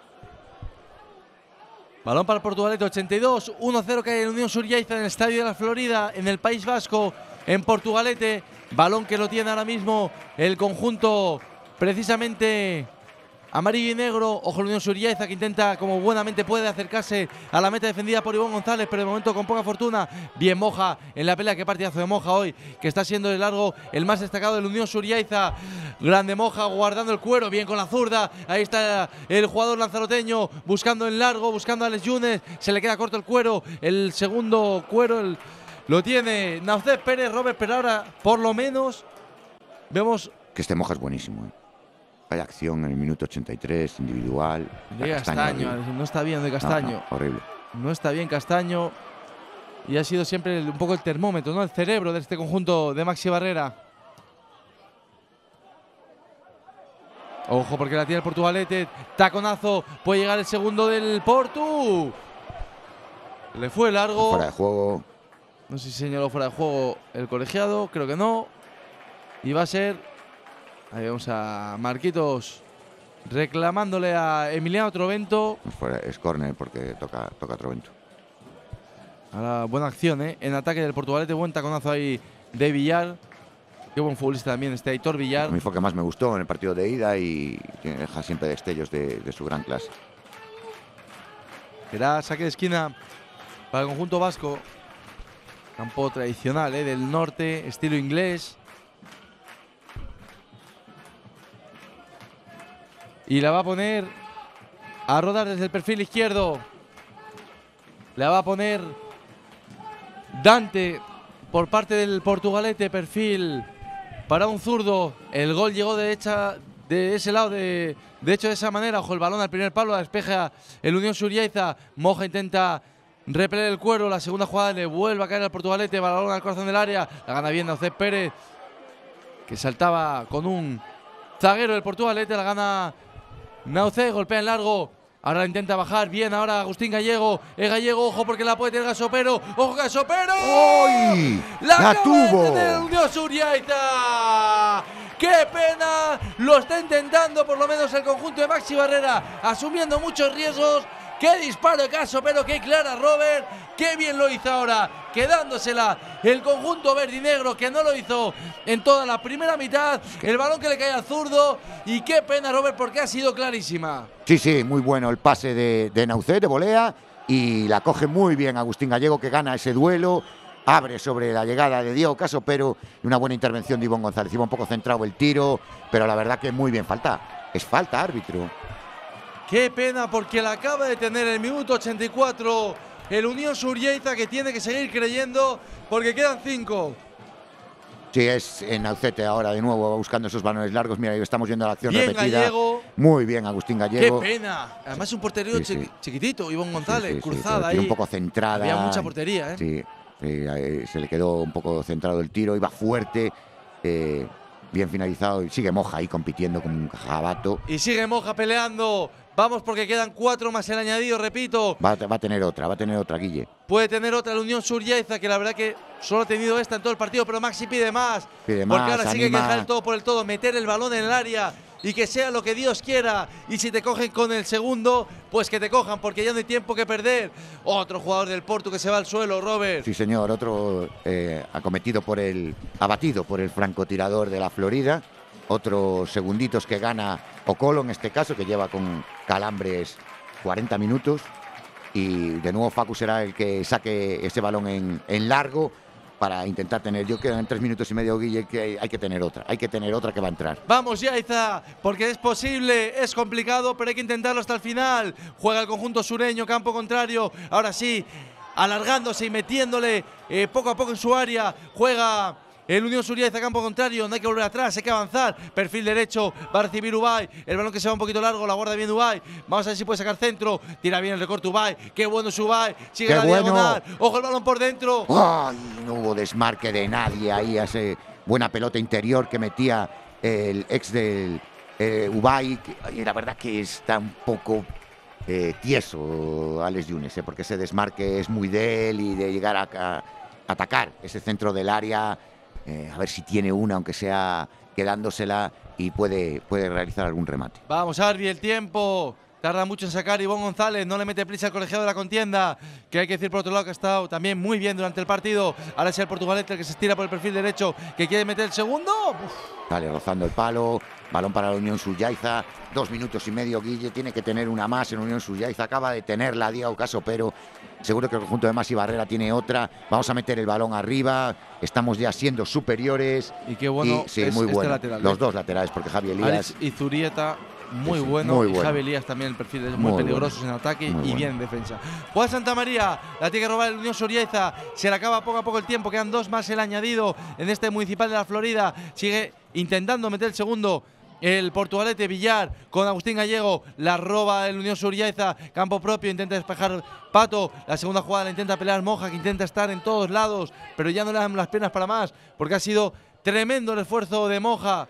Balón para el Portugalete, ochenta y dos, uno cero cae el Unión Suriaiza en el Estadio de la Florida, en el País Vasco, en Portugalete. Balón que lo tiene ahora mismo el conjunto precisamente amarillo y negro. Ojo, la Unión Suriaiza, que intenta como buenamente puede acercarse a la meta defendida por Iván González, pero de momento con poca fortuna. Bien Moja en la pelea, qué partidazo de Moja hoy, que está siendo de largo el más destacado de la Unión Suriaiza. Grande Moja guardando el cuero, bien con la zurda. Ahí está el jugador lanzaroteño buscando en largo, buscando a Alex Yunes. Se le queda corto el cuero, el segundo cuero el, lo tiene Naucet Pérez, Robert, pero ahora por lo menos vemos que este Moja es buenísimo, ¿eh? Hay acción en el minuto ochenta y tres, individual. De Castaño, Castaño no está bien de Castaño. No, no, horrible. No está bien Castaño. Y ha sido siempre un poco el termómetro, ¿no? El cerebro de este conjunto de Maxi Barrera. Ojo, porque la tiene el Portugalete. Taconazo. Puede llegar el segundo del Portu. Le fue largo. Fuera de juego. No sé si señaló fuera de juego el colegiado. Creo que no. Y va a ser... Ahí vemos a Marquitos reclamándole a Emiliano Trovento. Es córner porque toca, toca Trovento. Ahora, buena acción, ¿eh? En ataque del Portugalete. Buen taconazo ahí de Villar. Qué buen futbolista también este Aitor Villar. A mí fue que más me gustó en el partido de ida y deja siempre destellos de, de su gran clase. Será saque de esquina para el conjunto vasco. Campo tradicional, ¿eh? Del norte, estilo inglés. Y la va a poner a rodar desde el perfil izquierdo. La va a poner Dante por parte del Portugalete, perfil para un zurdo. El gol llegó de, derecha, de ese lado, de, de hecho de esa manera. Ojo, el balón al primer palo, la despeja el Unión Suriaiza. Moja intenta repeler el cuero. La segunda jugada le vuelve a caer al Portugalete. Balón al corazón del área. La gana bien Naucet Pérez, que saltaba con un zaguero del Portugalete. La gana Naucet, golpea en largo. Ahora intenta bajar. Bien ahora Agustín Gallego. Es Gallego, ojo porque la puede tener Gasopero. ¡Ojo Gasopero! ¡Uy! ¡La, ¡La tuvo! De Unión Suriaiza! ¡Qué pena! Lo está intentando por lo menos el conjunto de Maxi Barrera, asumiendo muchos riesgos. ¡Qué disparo de Gasopero! ¡Qué clara, Robert! ¡Qué bien lo hizo ahora! Quedándosela el conjunto verde y negro, que no lo hizo en toda la primera mitad. El balón que le cae al zurdo. Y qué pena, Robert, porque ha sido clarísima. Sí, sí, muy bueno el pase de, de Naucet, de volea. Y la coge muy bien Agustín Gallego, que gana ese duelo. Abre sobre la llegada de Diego Casopero. Y una buena intervención de Iván González. Iba un poco centrado el tiro, pero la verdad que muy bien. Falta. Es falta, árbitro. Qué pena, porque la acaba de tener el minuto ochenta y cuatro el Unión Suriaiza, que tiene que seguir creyendo porque quedan cinco. Sí, es en Naucet ahora de nuevo buscando esos balones largos. Mira, ahí estamos viendo la acción bien repetida. Gallego. Muy bien Agustín Gallego. Qué pena. Además es un porterío sí, sí. chiquitito, Iván González, sí, sí, cruzada sí, ahí. un poco centrada. Había mucha portería, ¿eh? Sí, sí, se le quedó un poco centrado el tiro, iba fuerte, eh, bien finalizado y sigue Moja ahí compitiendo con un jabato. Y sigue Moja peleando. Vamos porque quedan cuatro más el añadido, repito. Va, va a tener otra, va a tener otra, Guille. Puede tener otra la Unión Suriaiza, que la verdad que solo ha tenido esta en todo el partido, pero Maxi pide más. Pide porque más, ahora sí que hay que anima. dejar el todo por el todo, meter el balón en el área y que sea lo que Dios quiera. Y si te cogen con el segundo, pues que te cojan, porque ya no hay tiempo que perder. Otro jugador del Porto que se va al suelo, Robert. Sí, señor, otro eh, acometido por el, abatido por el francotirador de la Florida. Otros segunditos que gana Okolo en este caso, que lleva con calambres cuarenta minutos. Y de nuevo Facu será el que saque ese balón en, en largo para intentar tener. Yo creo en tres minutos y medio, Guille, que hay que tener otra. Hay que tener otra que va a entrar. Vamos, Yaiza, porque es posible, es complicado, pero hay que intentarlo hasta el final. Juega el conjunto sureño, campo contrario. Ahora sí, alargándose y metiéndole eh, poco a poco en su área. Juega el Unión Suriaiza, campo contrario, no hay que volver atrás, hay que avanzar. Perfil derecho, va a recibir Ubay. El balón que se va un poquito largo, la guarda bien Ubay. Vamos a ver si puede sacar centro. Tira bien el recorte Ubay. Qué bueno es Ubay. Sigue Qué la bueno. diagonal. Ojo el balón por dentro. ¡Ay! No hubo desmarque de nadie ahí. Esa buena pelota interior que metía el ex del eh, Ubay. Y la verdad que está un poco eh, tieso Alex Yunes, eh, porque ese desmarque es muy de él y de llegar a, a atacar ese centro del área. Eh, a ver si tiene una, aunque sea quedándosela, y puede, puede realizar algún remate. Vamos, Arbi, el tiempo. Tarda mucho en sacar Ivón González, no le mete prisa al colegiado de la contienda, que hay que decir por otro lado que ha estado también muy bien durante el partido. Ahora es el portugalete el que se estira por el perfil derecho, que quiere meter el segundo. Uf. Dale, rozando el palo, balón para la Unión Suriaiza, dos minutos y medio, Guille, tiene que tener una más en Unión Suriaiza, acaba de tenerla Diego Caso, pero seguro que el conjunto de Masi Barrera tiene otra. Vamos a meter el balón arriba, estamos ya siendo superiores. Y qué bueno y, sí, es muy este bueno. lateral. Los ¿eh? dos laterales, porque Javi Elías… Alex y Zurieta, muy sí, bueno. muy Y bueno. Javi Elías también el perfil, muy, Muy peligrosos bueno. en ataque Muy y bueno. bien en defensa. Juan Santa María, la tiene que robar el Unión Suriaiza. Se le acaba poco a poco el tiempo, quedan dos más el añadido en este Municipal de la Florida. Sigue intentando meter el segundo el portugalete Villar con Agustín Gallego. La roba el Unión Suriaiza, campo propio, intenta despejar Pato. La segunda jugada la intenta pelear Moja, que intenta estar en todos lados, pero ya no le dan las penas para más, porque ha sido tremendo el esfuerzo de Moja.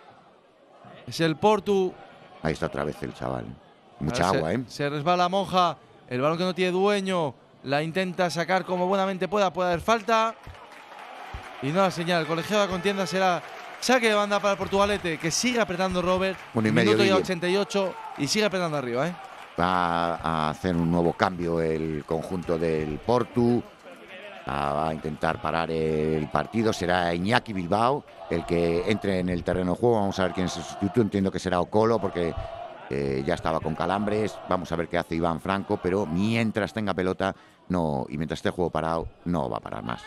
Es el Portu. Ahí está otra vez el chaval. Mucha Ahora agua, se, ¿eh? Se resbala Moja, el balón que no tiene dueño, la intenta sacar como buenamente pueda, puede haber falta. Y no la señala, el colegiado de la contienda será saque de banda para el portugalete, que sigue apretando Robert. Uno y medio, Minuto ya Guille. ochenta y ocho y sigue apretando arriba, ¿eh? Va a hacer un nuevo cambio el conjunto del Portu. Va a intentar parar el partido. Será Iñaki Bilbao el que entre en el terreno de juego. Vamos a ver quién es el sustituto. Entiendo que será Okolo porque eh, ya estaba con calambres. Vamos a ver qué hace Iván Franco. Pero mientras tenga pelota no, y mientras esté el juego parado, no va a parar más.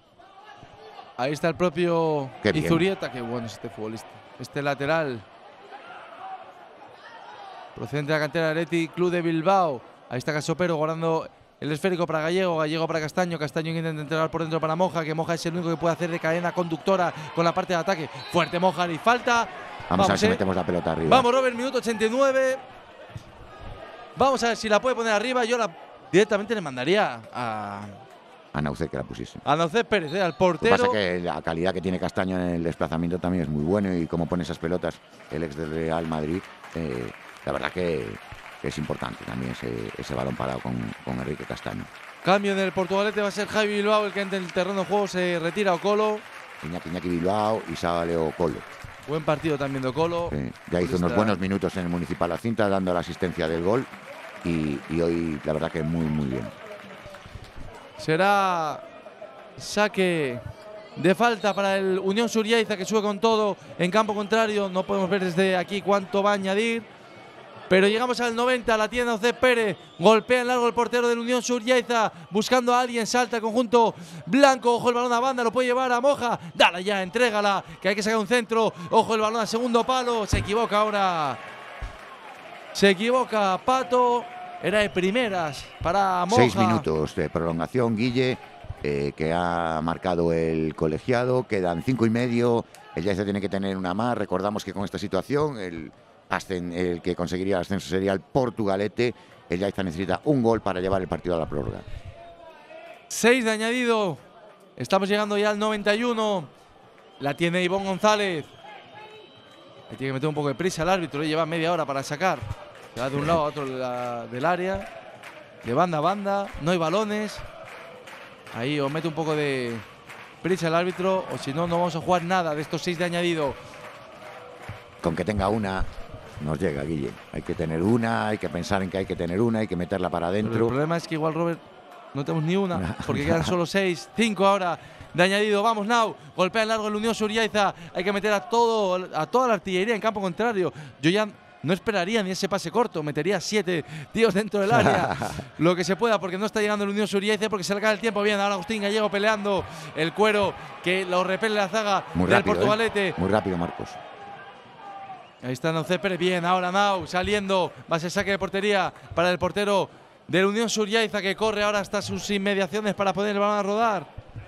Ahí está el propio Qué bien. Izurieta. Qué bueno es este futbolista. Este lateral procedente de la cantera del Athletic Club de Bilbao. Ahí está Casopero guardando el esférico para Gallego, Gallego para Castaño, Castaño intenta entregar por dentro para Moja, que Moja es el único que puede hacer de cadena conductora con la parte de ataque. Fuerte Moja y falta. Vamos, Vamos a ver si eh. metemos la pelota arriba. Vamos, Robert, minuto ochenta y nueve. Vamos a ver si la puede poner arriba. Yo la directamente le mandaría a A Naucet que la pusiese. a Naucet Pérez, eh, al Lo que portero. pasa es que la calidad que tiene Castaño en el desplazamiento también es muy bueno, y cómo pone esas pelotas el ex del Real Madrid, eh, la verdad que, que es importante también ese, ese balón parado con, con Enrique Castaño. Cambio del portugalete, va a ser Javi Bilbao el que entre en el terreno de juego, se retira Okolo. Iñaki, Iñaki Bilbao y sale Okolo. Buen partido también de Okolo. Eh, ya hizo unos Está- buenos minutos en el Municipal La Cinta dando la asistencia del gol, y, y hoy la verdad que muy muy bien. Será saque de falta para el Unión Suriaiza, que sube con todo en campo contrario. No podemos ver desde aquí cuánto va a añadir, pero llegamos al noventa, la tiene José Pérez, golpea en largo el portero del Unión Suriaiza, buscando a alguien, salta el conjunto blanco, ojo el balón a banda, lo puede llevar a Moja, dale ya, entrégala, que hay que sacar un centro, ojo el balón a segundo palo, se equivoca ahora, se equivoca Pato, era de primeras para Moja. Seis minutos de prolongación, Guille, eh, que ha marcado el colegiado. Quedan cinco y medio. El Yaiza tiene que tener una más. Recordamos que con esta situación el, ascen- el que conseguiría el ascenso sería el portugalete. El Yaiza necesita un gol para llevar el partido a la prórroga. seis de añadido. Estamos llegando ya al noventa y uno. La tiene Ivón González. Le tiene que meter un poco de prisa al árbitro. Le lleva media hora para sacar. Se va de un lado a otro de la- del área. De banda a banda. No hay balones. Ahí o mete un poco de prisa el árbitro. O si no, no vamos a jugar nada de estos seis de añadido. Con que tenga una, nos llega, Guille. Hay que tener una, hay que pensar en que hay que tener una, hay que meterla para adentro. Pero el problema es que igual, Robert, no tenemos ni una, porque quedan solo seis, cinco ahora de añadido. Vamos, Nau, golpea en largo el Unión Suryaiza. Hay que meter a todo, a toda la artillería en campo contrario. Yo ya no esperaría ni ese pase corto, metería siete tíos dentro del área, lo que se pueda, porque no está llegando el Unión Suryaiza, porque se le cae el tiempo. Bien, ahora Agustín Gallego peleando el cuero que lo repele la zaga muy del rápido, Portugalete. ¿eh? Muy rápido, Marcos. Ahí está Naucé Pérez, bien, ahora Nau saliendo, va a ser saque de portería para el portero del Unión Suryaiza, que corre ahora hasta sus inmediaciones para poder el balón a rodar.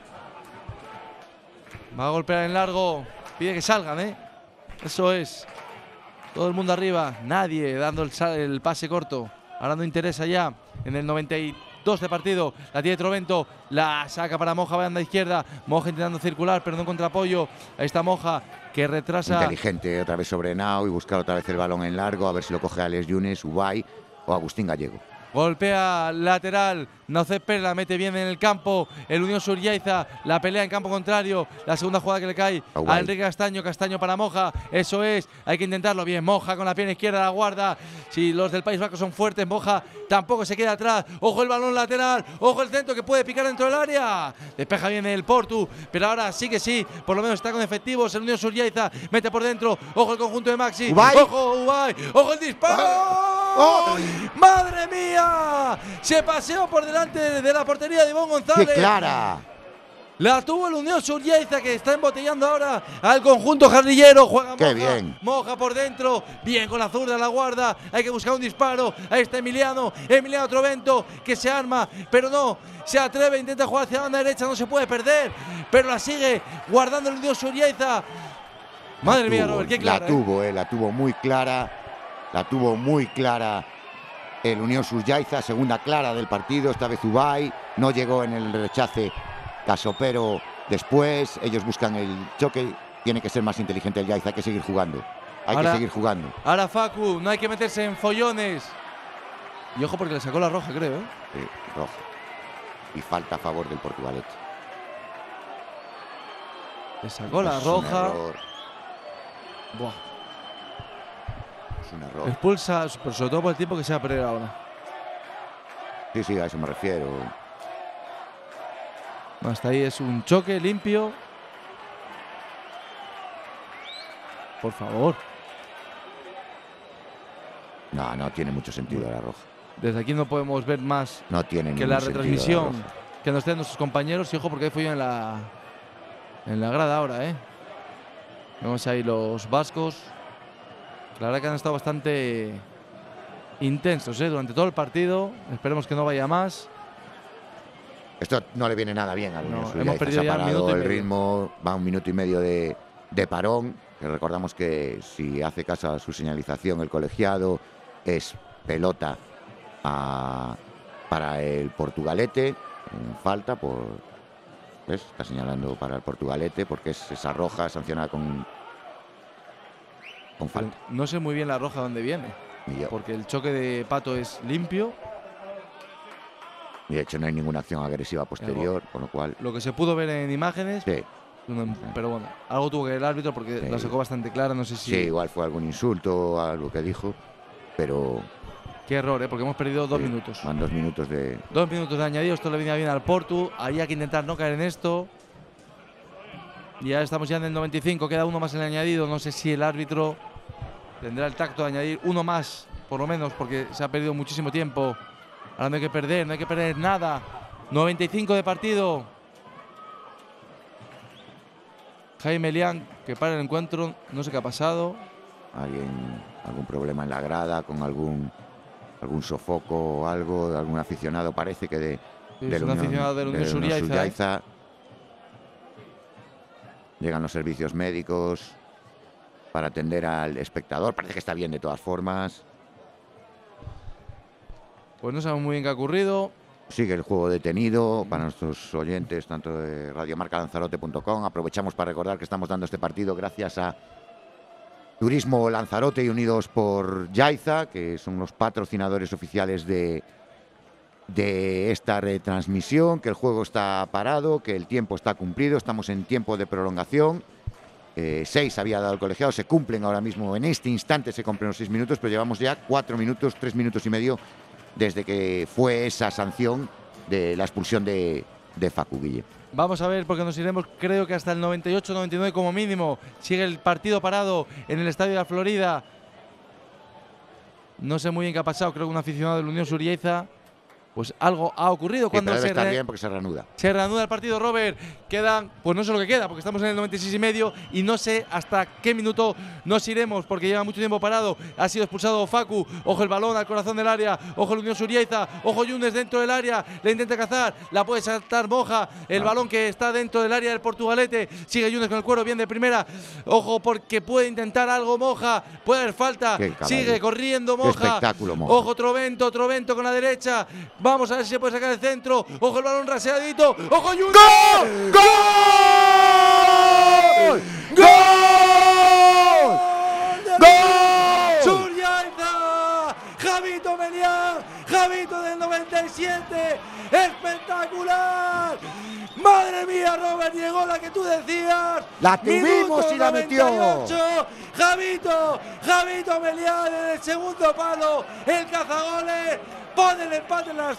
Va a golpear en largo, pide que salgan, ¿eh? Eso es. Todo el mundo arriba, nadie dando el, el pase corto. Ahora no interesa ya en el noventa y dos de partido. La tiene Trovento, la saca para Moja, banda izquierda. Moja intentando circular, pero no encuentra apoyo. Ahí está Moja, que retrasa. Inteligente otra vez sobre Nau y buscar otra vez el balón en largo, a ver si lo coge Alex Yunes, Ubay o Agustín Gallego. Golpea lateral, Naucé Pérez la mete bien en el campo. El Unión Suryaiza la pelea en campo contrario. La segunda jugada que le cae oh, a Enrique Castaño. Castaño para Moja. Eso es, hay que intentarlo bien. Moja con la pierna izquierda, la guarda. Si los del País Vasco son fuertes, Moja tampoco se queda atrás. Ojo el balón lateral, ojo el centro que puede picar dentro del área. Despeja bien el Portu, pero ahora sí que sí, por lo menos está con efectivos. El Unión Suryaiza mete por dentro. Ojo el conjunto de Maxi. Ubay. Ojo Ubay. Ojo el disparo. ¡Oh! ¡Madre mía! Se paseó por delante de la portería de Ivonne González. ¡Qué clara! La tuvo el Unión Suryaiza, que está embotellando ahora al conjunto jardillero. Juega ¡Qué Moja, bien! Moja por dentro. Bien con la zurda, la guarda. Hay que buscar un disparo. Ahí está Emiliano. Emiliano Trovento, que se arma, pero no se atreve. Intenta jugar hacia la banda derecha. No se puede perder, pero la sigue guardando el Unión Suryaiza. Madre La mía, tuvo, Robert, qué clara. La tuvo, eh, la tuvo muy clara. La tuvo muy clara el Unión Suryaiza, segunda clara del partido. Esta vez Ubay no llegó en el rechace Casopero después. Ellos buscan el choque. Tiene que ser más inteligente el Yaiza, hay que seguir jugando. Hay ahora, que seguir jugando. Ahora Facu, no hay que meterse en follones. Y ojo porque le sacó la roja, creo. ¿eh? Sí, roja. Y falta a favor del Portugalete. Le sacó la Es roja. Un error. Buah. Es un error. Expulsa, pero sobre todo por el tiempo que se va a perder ahora. Sí, sí, a eso me refiero. Hasta ahí es un choque limpio. Por favor. No, no tiene mucho sentido la roja. Desde aquí no podemos ver más No tiene que ningún la sentido retransmisión la roja. que nos den nuestros compañeros. Y ojo porque fue yo en la en la grada ahora, ¿eh? Vemos ahí los vascos. La verdad que han estado bastante intensos, ¿eh? Durante todo el partido. Esperemos que no vaya más. Esto no le viene nada bien al No, Unión hemos Suryaiza. perdido Se ya ha un parado minuto y el medio. ritmo, va un minuto y medio de, de parón. Que recordamos que si hace caso a su señalización el colegiado es pelota a, para el Portugalete. En falta por... ¿Ves? Está señalando para el Portugalete porque es esa roja sancionada con, con falta. No sé muy bien la roja dónde viene. Y, yo, Porque el choque de Pato es limpio. y de hecho no hay ninguna acción agresiva posterior, con lo cual... Lo que se pudo ver en imágenes. Sí, Una- Pero bueno, algo tuvo que ver el árbitro porque Sí. la sacó bastante clara. No sé si. sí, igual fue algún insulto, algo que dijo, pero... Qué error, ¿eh? Porque hemos perdido dos sí, minutos. Van dos minutos de... Dos minutos de añadido. Esto le venía bien al Portu. Había que intentar no caer en esto. Y ya estamos ya en el noventa y cinco. Queda uno más en el añadido. No sé si el árbitro tendrá el tacto de añadir uno más, por lo menos, porque se ha perdido muchísimo tiempo. Ahora no hay que perder, no hay que perder nada. noventa y cinco de partido. Jaime Lián, que para el encuentro. No sé qué ha pasado. alguien, algún problema en la grada, con algún algún sofoco o algo, de algún aficionado, parece que de, Es del un aficionado del Unión Suryaiza, ¿eh? Suryaiza. Llegan los servicios médicos para atender al espectador. Parece que está bien de todas formas. Pues no sabemos muy bien qué ha ocurrido. Sigue el juego detenido para nuestros oyentes, tanto de radiomarca lanzarote punto com. Aprovechamos para recordar que estamos dando este partido gracias a Turismo Lanzarote y Unidos por Yaiza, que son los patrocinadores oficiales de, de esta retransmisión, que el juego está parado, que el tiempo está cumplido, estamos en tiempo de prolongación. Eh, seis había dado el colegiado, se cumplen ahora mismo, en este instante se cumplen los seis minutos, pero llevamos ya cuatro minutos, tres minutos y medio desde que fue esa sanción de la expulsión de, de Facu, Guille. Vamos a ver, porque nos iremos creo que hasta el noventa y ocho noventa y nueve como mínimo. Sigue el partido parado en el Estadio de la Florida. No sé muy bien qué ha pasado, creo que un aficionado del Unión Surieiza, pues algo ha ocurrido cuando sí, pero se, debe estar re bien porque se reanuda. se reanuda el partido, Robert. Quedan, pues no sé lo que queda, porque estamos en el noventa y seis y medio y no sé hasta qué minuto nos iremos, porque lleva mucho tiempo parado. Ha sido expulsado Facu, ojo el balón al corazón del área, ojo el Unión Surieiza, ojo Yunes dentro del área, le intenta cazar, la puede saltar Moja, el ah. balón que está dentro del área del Portugalete, sigue Yunes con el cuero, bien de primera, ojo porque puede intentar algo Moja, puede haber falta, sigue corriendo Moja, Moja, ojo Trovento, Trovento con la derecha, vamos a ver si se puede sacar el centro, ojo el balón raseadito, ojo Yunes. ¡Gol! ¡Gol! ¡Gol! ¡Gol! ¡Surieiza! ¡Javito Melián! ¡Javito del noventa y siete! ¡Espectacular! ¡Madre mía, Robert! Llegó la que tú decías. La tuvimos y la metió. ¡Javito! ¡Javito Melián en el segundo palo! ¡El cazagoles! ¡Pone el empate en las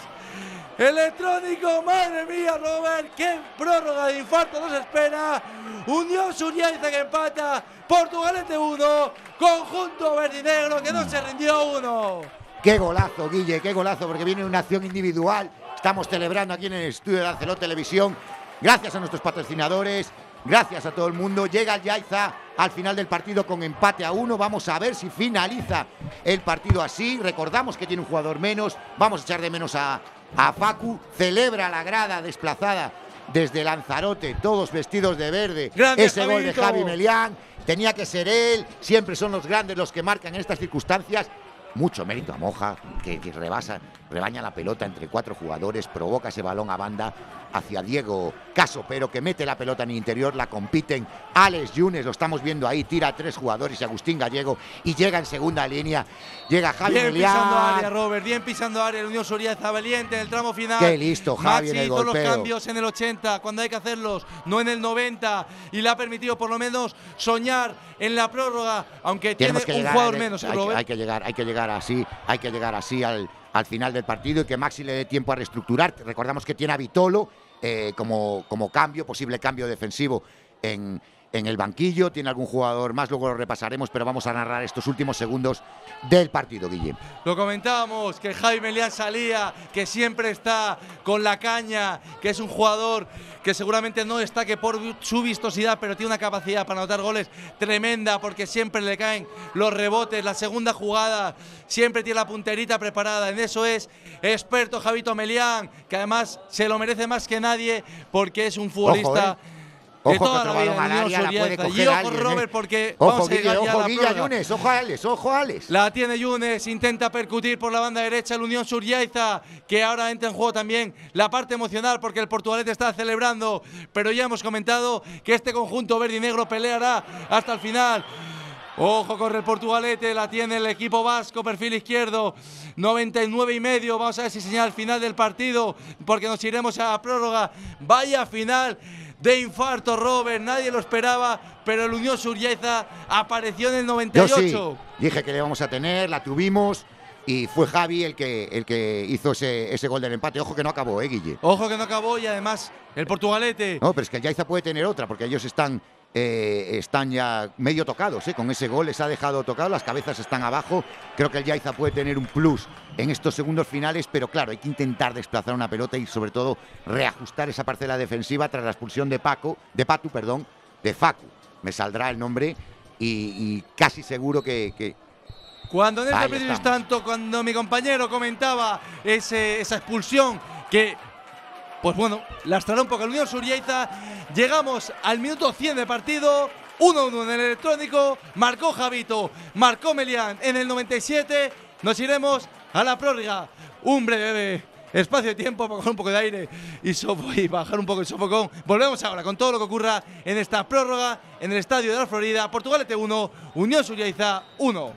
electrónico! ¡Madre mía, Robert! ¡Qué prórroga de infarto nos espera! Unión Surieiza que empata, Portugalete uno, conjunto verdinegro que no se rindió uno. ¡Qué golazo, Guille! ¡Qué golazo! Porque viene una acción individual. Estamos celebrando aquí en el estudio de Lancelot Televisión. Gracias a nuestros patrocinadores, gracias a todo el mundo. Llega el Yaiza al final del partido con empate a uno. Vamos a ver si finaliza el partido así. Recordamos que tiene un jugador menos. Vamos a echar de menos a, a Facu. Celebra la grada desplazada desde Lanzarote, todos vestidos de verde. Grande, ese Javito. Gol de Javi Melián. Tenía que ser él. Siempre son los grandes los que marcan en estas circunstancias. Mucho mérito a Moja, que, que rebasa, rebaña la pelota entre cuatro jugadores, provoca ese balón a banda hacia Diego Caso, pero que mete la pelota en el interior, la compiten Alex Yunes, lo estamos viendo ahí, tira a tres jugadores y Agustín Gallego y llega en segunda línea, llega Javi Bien Melián. pisando área, Robert, bien pisando área, el Unión Surieiza valiente en el tramo final. Qué listo Javi en el hizo golpeo. los cambios en el ochenta, cuando hay que hacerlos, no en el noventa, y le ha permitido por lo menos soñar en la prórroga, aunque Tenemos tiene que un llegar, jugador hay, menos, hay, Robert. hay que llegar, hay que llegar así, hay que llegar así al, al final del partido y que Maxi le dé tiempo a reestructurar. Recordamos que tiene a Vitolo eh, como, como cambio, posible cambio defensivo en, en el banquillo. Tiene algún jugador más, luego lo repasaremos, pero vamos a narrar estos últimos segundos del partido, Guille. Lo comentábamos, que Javi Melián salía, que siempre está con la caña, que es un jugador que seguramente no destaque por su vistosidad, pero tiene una capacidad para anotar goles tremenda, porque siempre le caen los rebotes, la segunda jugada, siempre tiene la punterita preparada, en eso es experto Javito Melián, que además se lo merece más que nadie, porque es un futbolista... Ojo, eh. Ojo, de toda que la otro vida, balón al área la puede coger y ojo alguien, Robert, eh. porque ojo, vamos a llegar Guille, ya ojo, a la Guille, prórroga. Yunes, ojo a Alex, ojo a Alex. La tiene Yunes, intenta percutir por la banda derecha el Unión Surieiza, que ahora entra en juego también la parte emocional porque el Portugalete está celebrando, pero ya hemos comentado que este conjunto verde y negro peleará hasta el final. Ojo, corre el Portugalete, la tiene el equipo vasco, perfil izquierdo, noventa y nueve y medio, vamos a ver si señala el final del partido, porque nos iremos a la prórroga. Vaya final de infarto, Robert, nadie lo esperaba, pero el Unión Surieiza apareció en el noventa y ocho. Yo sí, dije que le íbamos a tener, la tuvimos y fue Javi el que, el que hizo ese, ese gol del empate. Ojo que no acabó, eh, Guille. Ojo que no acabó y además el Portugalete. No, pero es que el Yaiza puede tener otra, porque ellos están, eh, están ya medio tocados, eh, con ese gol les ha dejado tocado, las cabezas están abajo. Creo que el Yaiza puede tener un plus en estos segundos finales, pero claro, hay que intentar desplazar una pelota y sobre todo reajustar esa parcela defensiva tras la expulsión de Paco, de Patu, perdón, de Facu. Me saldrá el nombre y, y casi seguro que, que Cuando en este preciso instante, cuando mi compañero comentaba ese, esa expulsión que, pues bueno, lastrará un poco el Unión Surieiza, llegamos al minuto cien de partido, uno uno en el electrónico, marcó Javito, marcó Melián en el noventa y siete, nos iremos a la prórroga, un breve espacio de tiempo para coger un poco de aire y, sofo, y bajar un poco el sofocón. Volvemos ahora con todo lo que ocurra en esta prórroga en el Estadio de la Florida. Portugalete uno, Unión Surieiza uno.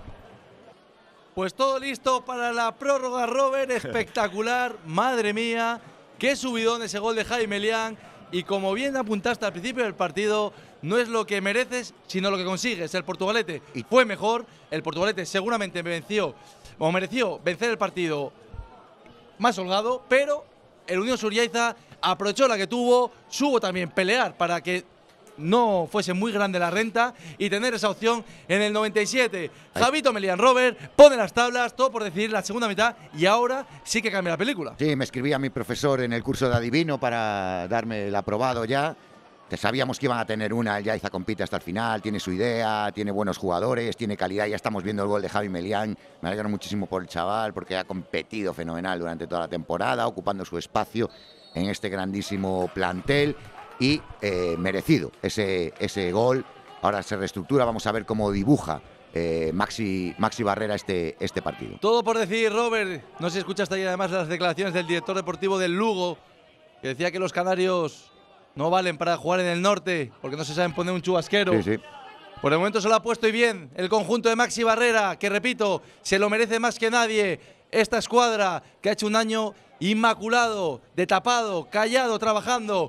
Pues todo listo para la prórroga, Robert, espectacular, madre mía, qué subidón ese gol de Javi Melián, y como bien apuntaste al principio del partido, no es lo que mereces, sino lo que consigues. El Portugalete fue mejor, el Portugalete seguramente venció, o mereció vencer el partido más holgado, pero el Unión Suryaiza aprovechó la que tuvo, supo también pelear para que no fuese muy grande la renta y tener esa opción en el noventa y siete. Ay. Javito Melián Robert pone las tablas, todo por decidir la segunda mitad y ahora sí que cambia la película. Sí, me escribía mi profesor en el curso de adivino para darme el aprobado ya. Que sabíamos que iban a tener una, el Yaiza compite hasta el final, tiene su idea, tiene buenos jugadores, tiene calidad. Ya estamos viendo el gol de Javi Melián. Me alegro muchísimo por el chaval porque ha competido fenomenal durante toda la temporada, ocupando su espacio en este grandísimo plantel. Y eh, merecido ese, ese gol. Ahora se reestructura, vamos a ver cómo dibuja eh, Maxi, Maxi Barrera este, este partido. Todo por decir, Robert, no sé si escuchaste ahí además las declaraciones del director deportivo del Lugo, que decía que los canarios no valen para jugar en el norte porque no se saben poner un chubasquero. Sí, sí. Por el momento se lo ha puesto y bien el conjunto de Maxi Barrera, que repito, se lo merece más que nadie. Esta escuadra que ha hecho un año inmaculado, de tapado, callado, trabajando.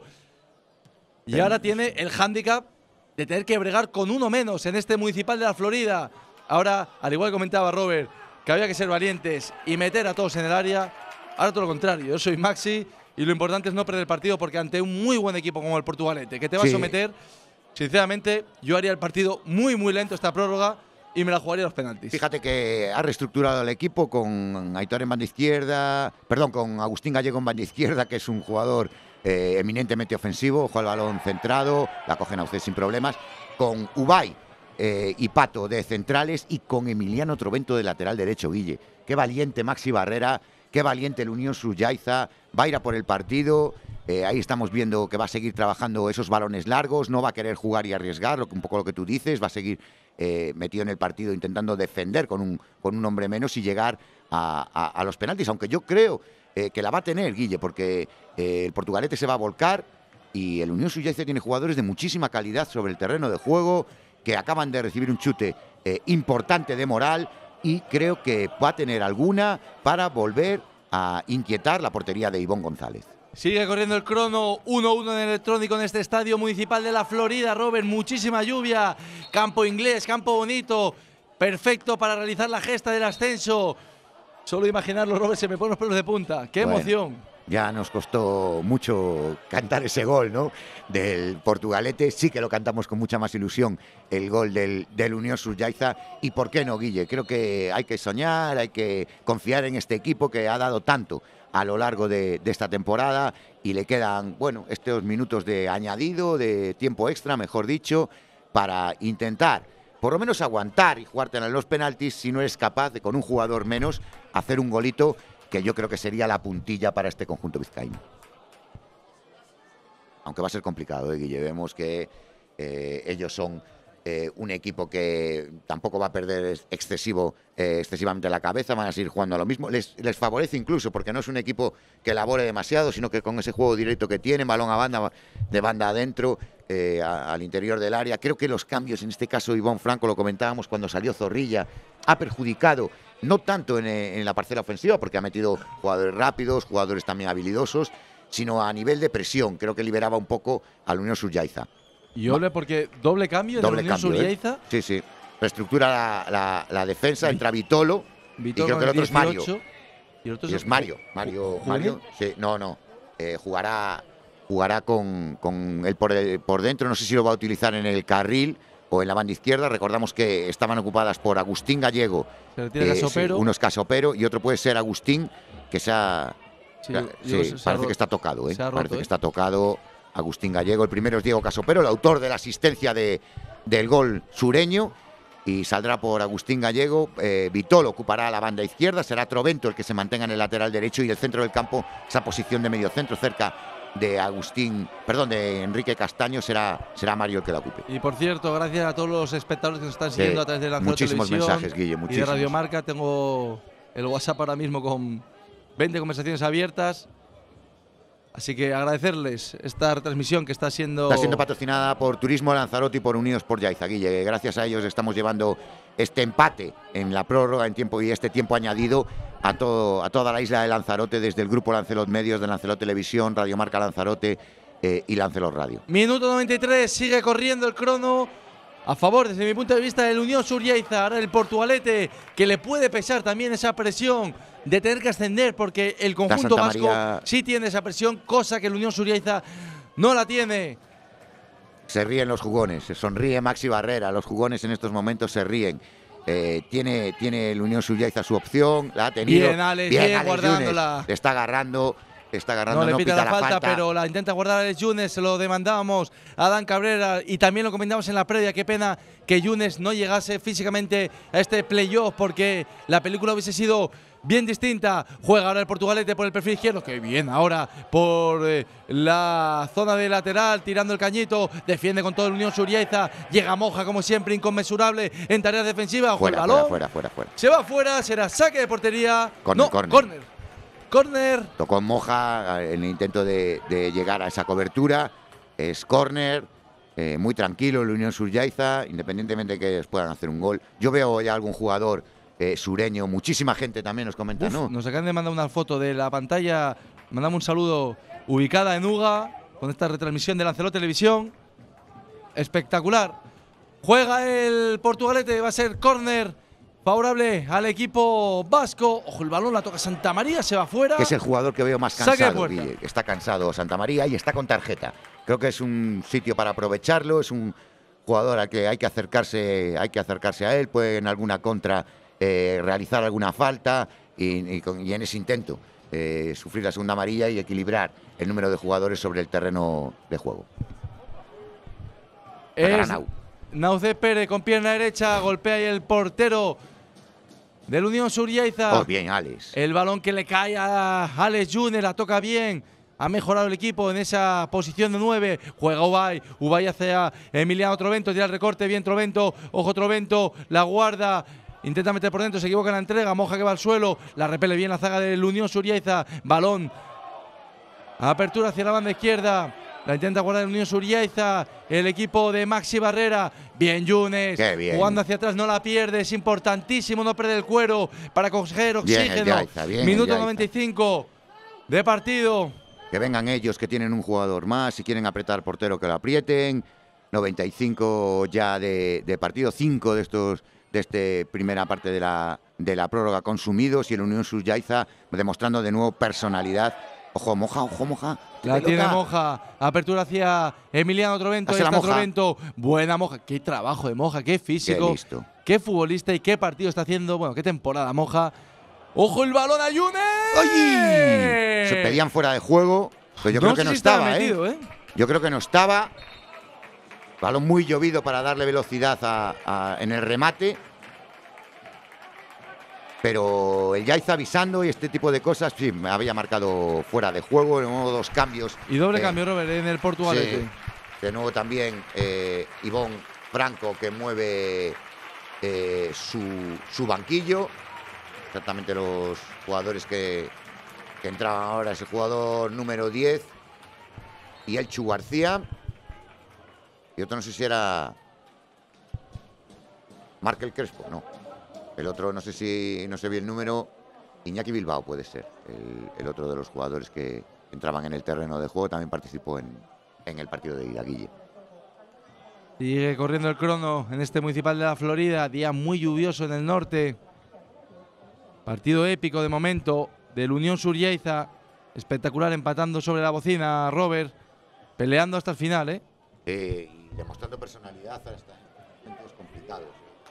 Y ahora tiene el hándicap de tener que bregar con uno menos en este Municipal de la Florida. Ahora, al igual que comentaba Robert, que había que ser valientes y meter a todos en el área. Ahora todo lo contrario, yo soy Maxi y lo importante es no perder el partido porque ante un muy buen equipo como el Portugalete, que te va sí. a someter, sinceramente, yo haría el partido muy, muy lento esta prórroga y me la jugaría a los penaltis. Fíjate que ha reestructurado el equipo con Aitor en banda izquierda, perdón, con Agustín Gallego en banda izquierda, que es un jugador Eh, eminentemente ofensivo, juega el balón centrado, la cogen a usted sin problemas, con Ubay eh, y Pato de centrales y con Emiliano Trovento de lateral derecho, Guille. Qué valiente Maxi Barrera, qué valiente el Unión Suryaiza, va a ir a por el partido, eh, ahí estamos viendo que va a seguir trabajando esos balones largos, no va a querer jugar y arriesgar, lo que, un poco lo que tú dices, va a seguir eh, metido en el partido intentando defender con un, con un hombre menos y llegar a, a, a los penaltis, aunque yo creo Eh, que la va a tener, Guille, porque eh, el Portugalete se va a volcar y el Unión Suryaiza tiene jugadores de muchísima calidad sobre el terreno de juego que acaban de recibir un chute eh, importante de moral y creo que va a tener alguna para volver a inquietar la portería de Ivón González. Sigue corriendo el crono, uno uno en electrónico en este estadio municipal de la Florida, Robert, muchísima lluvia, campo inglés, campo bonito, perfecto para realizar la gesta del ascenso. Solo imaginarlo, Robert, se me ponen los pelos de punta. ¡Qué bueno, emoción! Ya nos costó mucho cantar ese gol, ¿no? Del Portugalete. Sí que lo cantamos con mucha más ilusión, el gol del, del Unión Suryaiza. ¿Y por qué no, Guille? Creo que hay que soñar, hay que confiar en este equipo que ha dado tanto a lo largo de, de esta temporada y le quedan, bueno, estos minutos de añadido, de tiempo extra, mejor dicho, para intentar por lo menos aguantar y jugártela en los penaltis si no eres capaz de, con un jugador menos, hacer un golito que yo creo que sería la puntilla para este conjunto vizcaíno. Aunque va a ser complicado, ¿eh, Guille? Vemos que eh, ellos son eh, un equipo que tampoco va a perder excesivo, eh, excesivamente la cabeza, van a seguir jugando a lo mismo. Les, les favorece incluso porque no es un equipo que elabore demasiado, sino que con ese juego directo que tiene, balón a banda, de banda adentro, Eh, a, al interior del área. Creo que los cambios, en este caso Ivón Franco, lo comentábamos cuando salió Zorrilla, ha perjudicado, no tanto en, en la parcela ofensiva, porque ha metido jugadores rápidos, jugadores también habilidosos, sino a nivel de presión. Creo que liberaba un poco al Unión Suryaiza. Y doble, porque doble cambio doble en la Unión Suryaiza. ¿eh? Sí, sí. Reestructura la, la, la defensa, entra Vitolo, Vitolo y creo que el otro es Mario. Y el otro y es Mario. Mario, Mario, sí, no, no. Eh, jugará... Jugará con, con él por, el, por dentro, no sé si lo va a utilizar en el carril o en la banda izquierda. Recordamos que estaban ocupadas por Agustín Gallego, Se eh, Casopero. Sí, uno es Casopero y otro puede ser Agustín, que se ha... Sí, sí, se parece ha que está tocado, ¿eh? roto, parece ¿eh? que está tocado Agustín Gallego. El primero es Diego Casopero, el autor de la asistencia de, del gol sureño, y saldrá por Agustín Gallego. eh, Vitolo ocupará la banda izquierda, será Trovento el que se mantenga en el lateral derecho y el centro del campo, esa posición de medio centro cerca de Agustín, perdón, de Enrique Castaño, será, será Mario el que la ocupe. Y por cierto, gracias a todos los espectadores que nos están siguiendo sí, a través de Lanzarote muchísimos Televisión mensajes, Guille, muchísimos. Y de Radio Marca. Tengo el WhatsApp ahora mismo con veinte conversaciones abiertas. Así que agradecerles esta retransmisión que está siendo... Está siendo patrocinada por Turismo Lanzarote y por Unidos por Yaiza, Guille. Gracias a ellos estamos llevando este empate en la prórroga en tiempo y este tiempo añadido a, todo, a toda la isla de Lanzarote, desde el Grupo Lancelot Medios, de Lancelot Televisión, Radio Marca Lanzarote eh, y Lancelot Radio. Minuto noventa y tres, sigue corriendo el crono a favor, desde mi punto de vista, del Unión Surriaiza. Ahora el Portugalete, que le puede pesar también esa presión de tener que ascender, porque el conjunto vasco sí tiene esa presión, cosa que el Unión Surriaiza no la tiene. Se ríen los jugones, se sonríe Maxi Barrera, los jugones en estos momentos se ríen. Eh, tiene, tiene el Unión Surriaiza su opción, la ha tenido. Bien, Alex, bien, bien Alex guardándola. Yunes, le está agarrando, le está agarrando, no, no le pita, pita la, la falta, falta, pero la intenta guardar Alex Yunes, se lo demandábamos a Dan Cabrera y también lo comentamos en la previa. Qué pena que Yunes no llegase físicamente a este playoff, porque la película hubiese sido bien distinta. Juega ahora el Portugalete por el perfil izquierdo. Qué bien ahora por eh, la zona de lateral, tirando el cañito. Defiende con todo el Unión Surriaiza. Llega Moja, como siempre, inconmensurable en tareas defensivas. Fuera, el balón. fuera, fuera, fuera, fuera. Se va fuera, será saque de portería. Corner, no, corner. corner. Corner. Tocó Moja en el intento de, de llegar a esa cobertura. Es corner. Eh, muy tranquilo el Unión Surriaiza, independientemente de que ellos puedan hacer un gol. Yo veo ya algún jugador Eh, sureño, muchísima gente también nos comenta. Uf, ¿no? Nos acaban de mandar una foto de la pantalla. Mandamos un saludo ubicada en Uga con esta retransmisión de Lancelot Televisión. Espectacular. Juega el Portugalete, va a ser córner favorable al equipo vasco. Ojo, el balón la toca Santa María, se va fuera. Que es el jugador que veo más cansado, Guille. Está cansado Santa María y está con tarjeta. Creo que es un sitio para aprovecharlo, es un jugador al que hay que acercarse, hay que acercarse a él, puede en alguna contra Eh, realizar alguna falta y, y, con, y en ese intento eh, sufrir la segunda amarilla y equilibrar el número de jugadores sobre el terreno de juego. Es Nauce Pérez con pierna derecha, golpea ahí el portero del Unión Surriaiza. Oh, bien, Alex. El balón que le cae a Alex Yunes, la toca bien. Ha mejorado el equipo en esa posición de nueve. Juega Ubay. Ubay hacia Emiliano Trovento. Tira el recorte. Bien Trovento. Ojo Trovento. La guarda. Intenta meter por dentro, se equivoca en la entrega. Moja que va al suelo, la repele bien la zaga del Unión Surriaiza. Balón, apertura hacia la banda izquierda. La intenta guardar el Unión Surriaiza. El equipo de Maxi Barrera. Bien Yunes, bien. Jugando hacia atrás, no la pierde. Es importantísimo no perder el cuero para coger oxígeno. Bien, Yaiza, bien, Minuto noventa y cinco de partido. Que vengan ellos, que tienen un jugador más. Si quieren apretar portero, que lo aprieten. noventa y cinco ya de, de partido, cinco de estos de esta primera parte de la, de la prórroga consumidos y el Unión Surriaiza demostrando de nuevo personalidad. Ojo, Moja, ojo, Moja. La tiene Moja. Apertura hacia Emiliano Trovento. Ahí está Trovento. Buena Moja. Qué trabajo de Moja, qué físico. Qué listo. Qué futbolista y qué partido está haciendo. Bueno, qué temporada, Moja. ¡Ojo el balón a Yunes! ¡Ay! Se pedían fuera de juego, pero yo no creo que sé no si estaba, metido, ¿eh? ¿eh? Yo creo que no estaba. Balón muy llovido para darle velocidad a, a, en el remate. Pero el Yaiza avisando y este tipo de cosas, sí, me había marcado fuera de juego. De nuevo dos cambios. Y doble eh, cambio, Robert, en el Portugalete. Sí, de nuevo también eh, Ivón Franco que mueve eh, su, su banquillo. Exactamente los jugadores que, que entraban ahora. Ese jugador número diez. Y el Chu García. Y otro no sé si era Markel Crespo, no. El otro no sé si, no sé bien el número, Iñaki Bilbao puede ser. El, el otro de los jugadores que entraban en el terreno de juego también participó en, en el partido de ida, Guille. Sigue corriendo el crono en este Municipal de la Florida, día muy lluvioso en el norte. Partido épico de momento del Unión Surriaiza, espectacular empatando sobre la bocina, Robert, peleando hasta el final, ¿eh? Eh, y demostrando personalidad hasta en momentos complicados.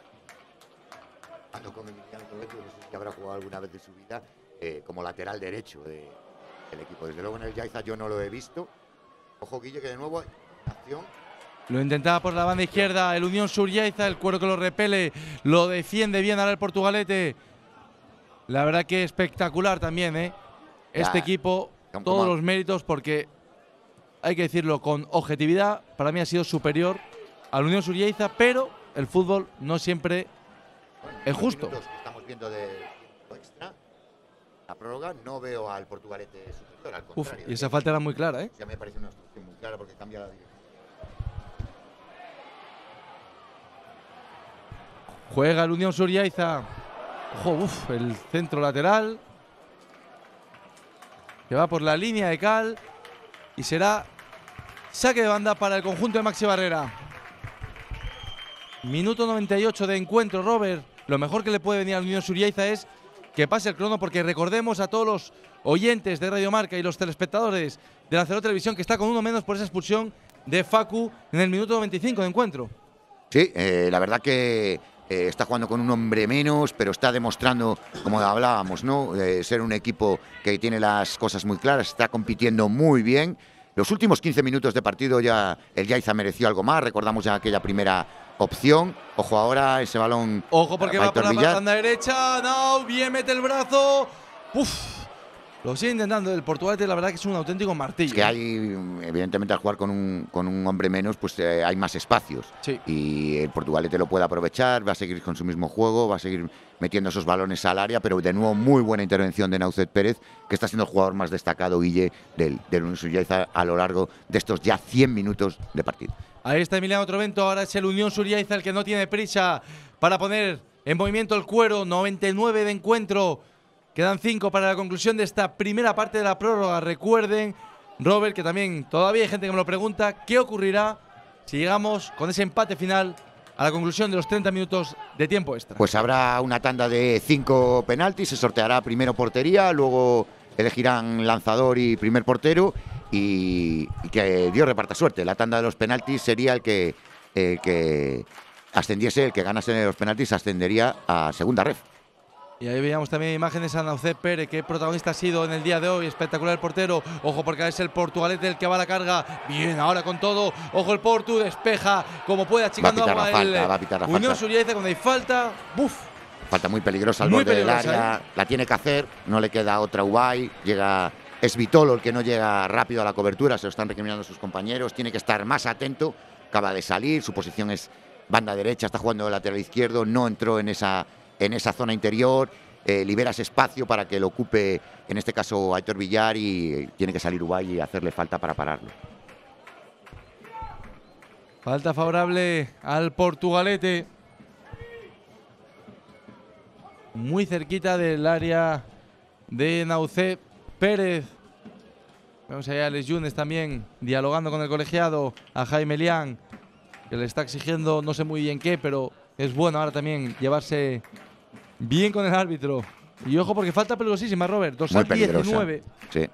Ando con Emiliano Trovento, no sé si habrá jugado alguna vez de su vida eh, como lateral derecho de, del equipo. Desde luego en el Yaiza yo no lo he visto. Ojo, Guille, que de nuevo hay acción. Lo intentaba por la banda izquierda el Unión Surriaiza, el cuero que lo repele, lo defiende bien ahora el Portugalete. La verdad que espectacular también, ¿eh? Este Ya, equipo, como- todos los méritos, porque hay que decirlo con objetividad, para mí ha sido superior al Unión Surriaiza, pero el fútbol no siempre es Los justo. minutos que estamos viendo de tiempo extra, la prórroga, no veo al Portugalete superior, al Uf, contrario. y esa falta era muy clara, ¿eh? Ya me parece una instrucción muy clara porque cambia la dirección. Juega el Unión Surriaiza. Ojo, uf, el centro lateral. Que va por la línea de cal. Y será Saque de banda para el conjunto de Maxi Barrera. Minuto noventa y ocho de encuentro, Robert. Lo mejor que le puede venir al Unión Subiaiza es que pase el crono, porque recordemos a todos los oyentes de Radio Marca y los telespectadores de la Cero Televisión que está con uno menos por esa expulsión de Facu en el minuto noventa y cinco de encuentro. Sí, eh, la verdad que eh, está jugando con un hombre menos, pero está demostrando, como hablábamos, ¿no? Eh, ser un equipo que tiene las cosas muy claras, está compitiendo muy bien. Los últimos quince minutos de partido ya el Yaiza mereció algo más, recordamos ya aquella primera opción. Ojo ahora ese balón. Ojo porque va por la Villar. banda derecha. No, bien mete el brazo. Uf. Lo sigue intentando el Portugalete, la verdad que es un auténtico martillo. Es que hay, evidentemente, al jugar con un, con un hombre menos, pues eh, hay más espacios. Sí. Y el Portugalete lo puede aprovechar, va a seguir con su mismo juego, va a seguir metiendo esos balones al área, pero de nuevo muy buena intervención de Naucet Pérez, que está siendo el jugador más destacado, Guille, del, del Unión Subiaiza a lo largo de estos ya cien minutos de partido. Ahí está Emiliano Trovento, ahora es el Unión Subiaiza el que no tiene prisa para poner en movimiento el cuero. noventa y nueve de encuentro. Quedan cinco para la conclusión de esta primera parte de la prórroga. Recuerden, Robert, que también todavía hay gente que me lo pregunta, ¿qué ocurrirá si llegamos con ese empate final a la conclusión de los treinta minutos de tiempo extra? Pues habrá una tanda de cinco penaltis, se sorteará primero portería, luego elegirán lanzador y primer portero, y, y que Dios reparta suerte. La tanda de los penaltis sería el que, el que ascendiese, el que ganase los penaltis ascendería a segunda ref. Y ahí veíamos también imágenes a Naucet Pérez, que protagonista ha sido en el día de hoy. Espectacular el portero. Ojo porque es el Portugalete el que va a la carga. Bien, ahora con todo. Ojo el Portu, despeja como puede, achicando Va a pitar agua la el falta, va a pitar la Unión falta. Subiaiza cuando hay falta. ¡Buf! Falta muy peligrosa al Muy borde del peligrosa, área. ¿eh? La tiene que hacer, no le queda otra Ubay. Llega, es Vitolo el que no llega rápido a la cobertura, se lo están recriminando sus compañeros. Tiene que estar más atento. Acaba de salir, su posición es banda derecha, está jugando de lateral izquierdo, no entró en esa, en esa zona interior. Eh, liberas espacio para que lo ocupe, en este caso, Aitor Villar, y tiene que salir Ubay y hacerle falta para pararlo. Falta favorable al Portugalete. Muy cerquita del área de Naucet Pérez. Vemos allá a Les Yunes también dialogando con el colegiado, a Jaime Lián, que le está exigiendo no sé muy bien qué, pero es bueno ahora también llevarse bien con el árbitro. Y ojo porque falta peligrosísima, Robert. dos al diecinueve. Sí.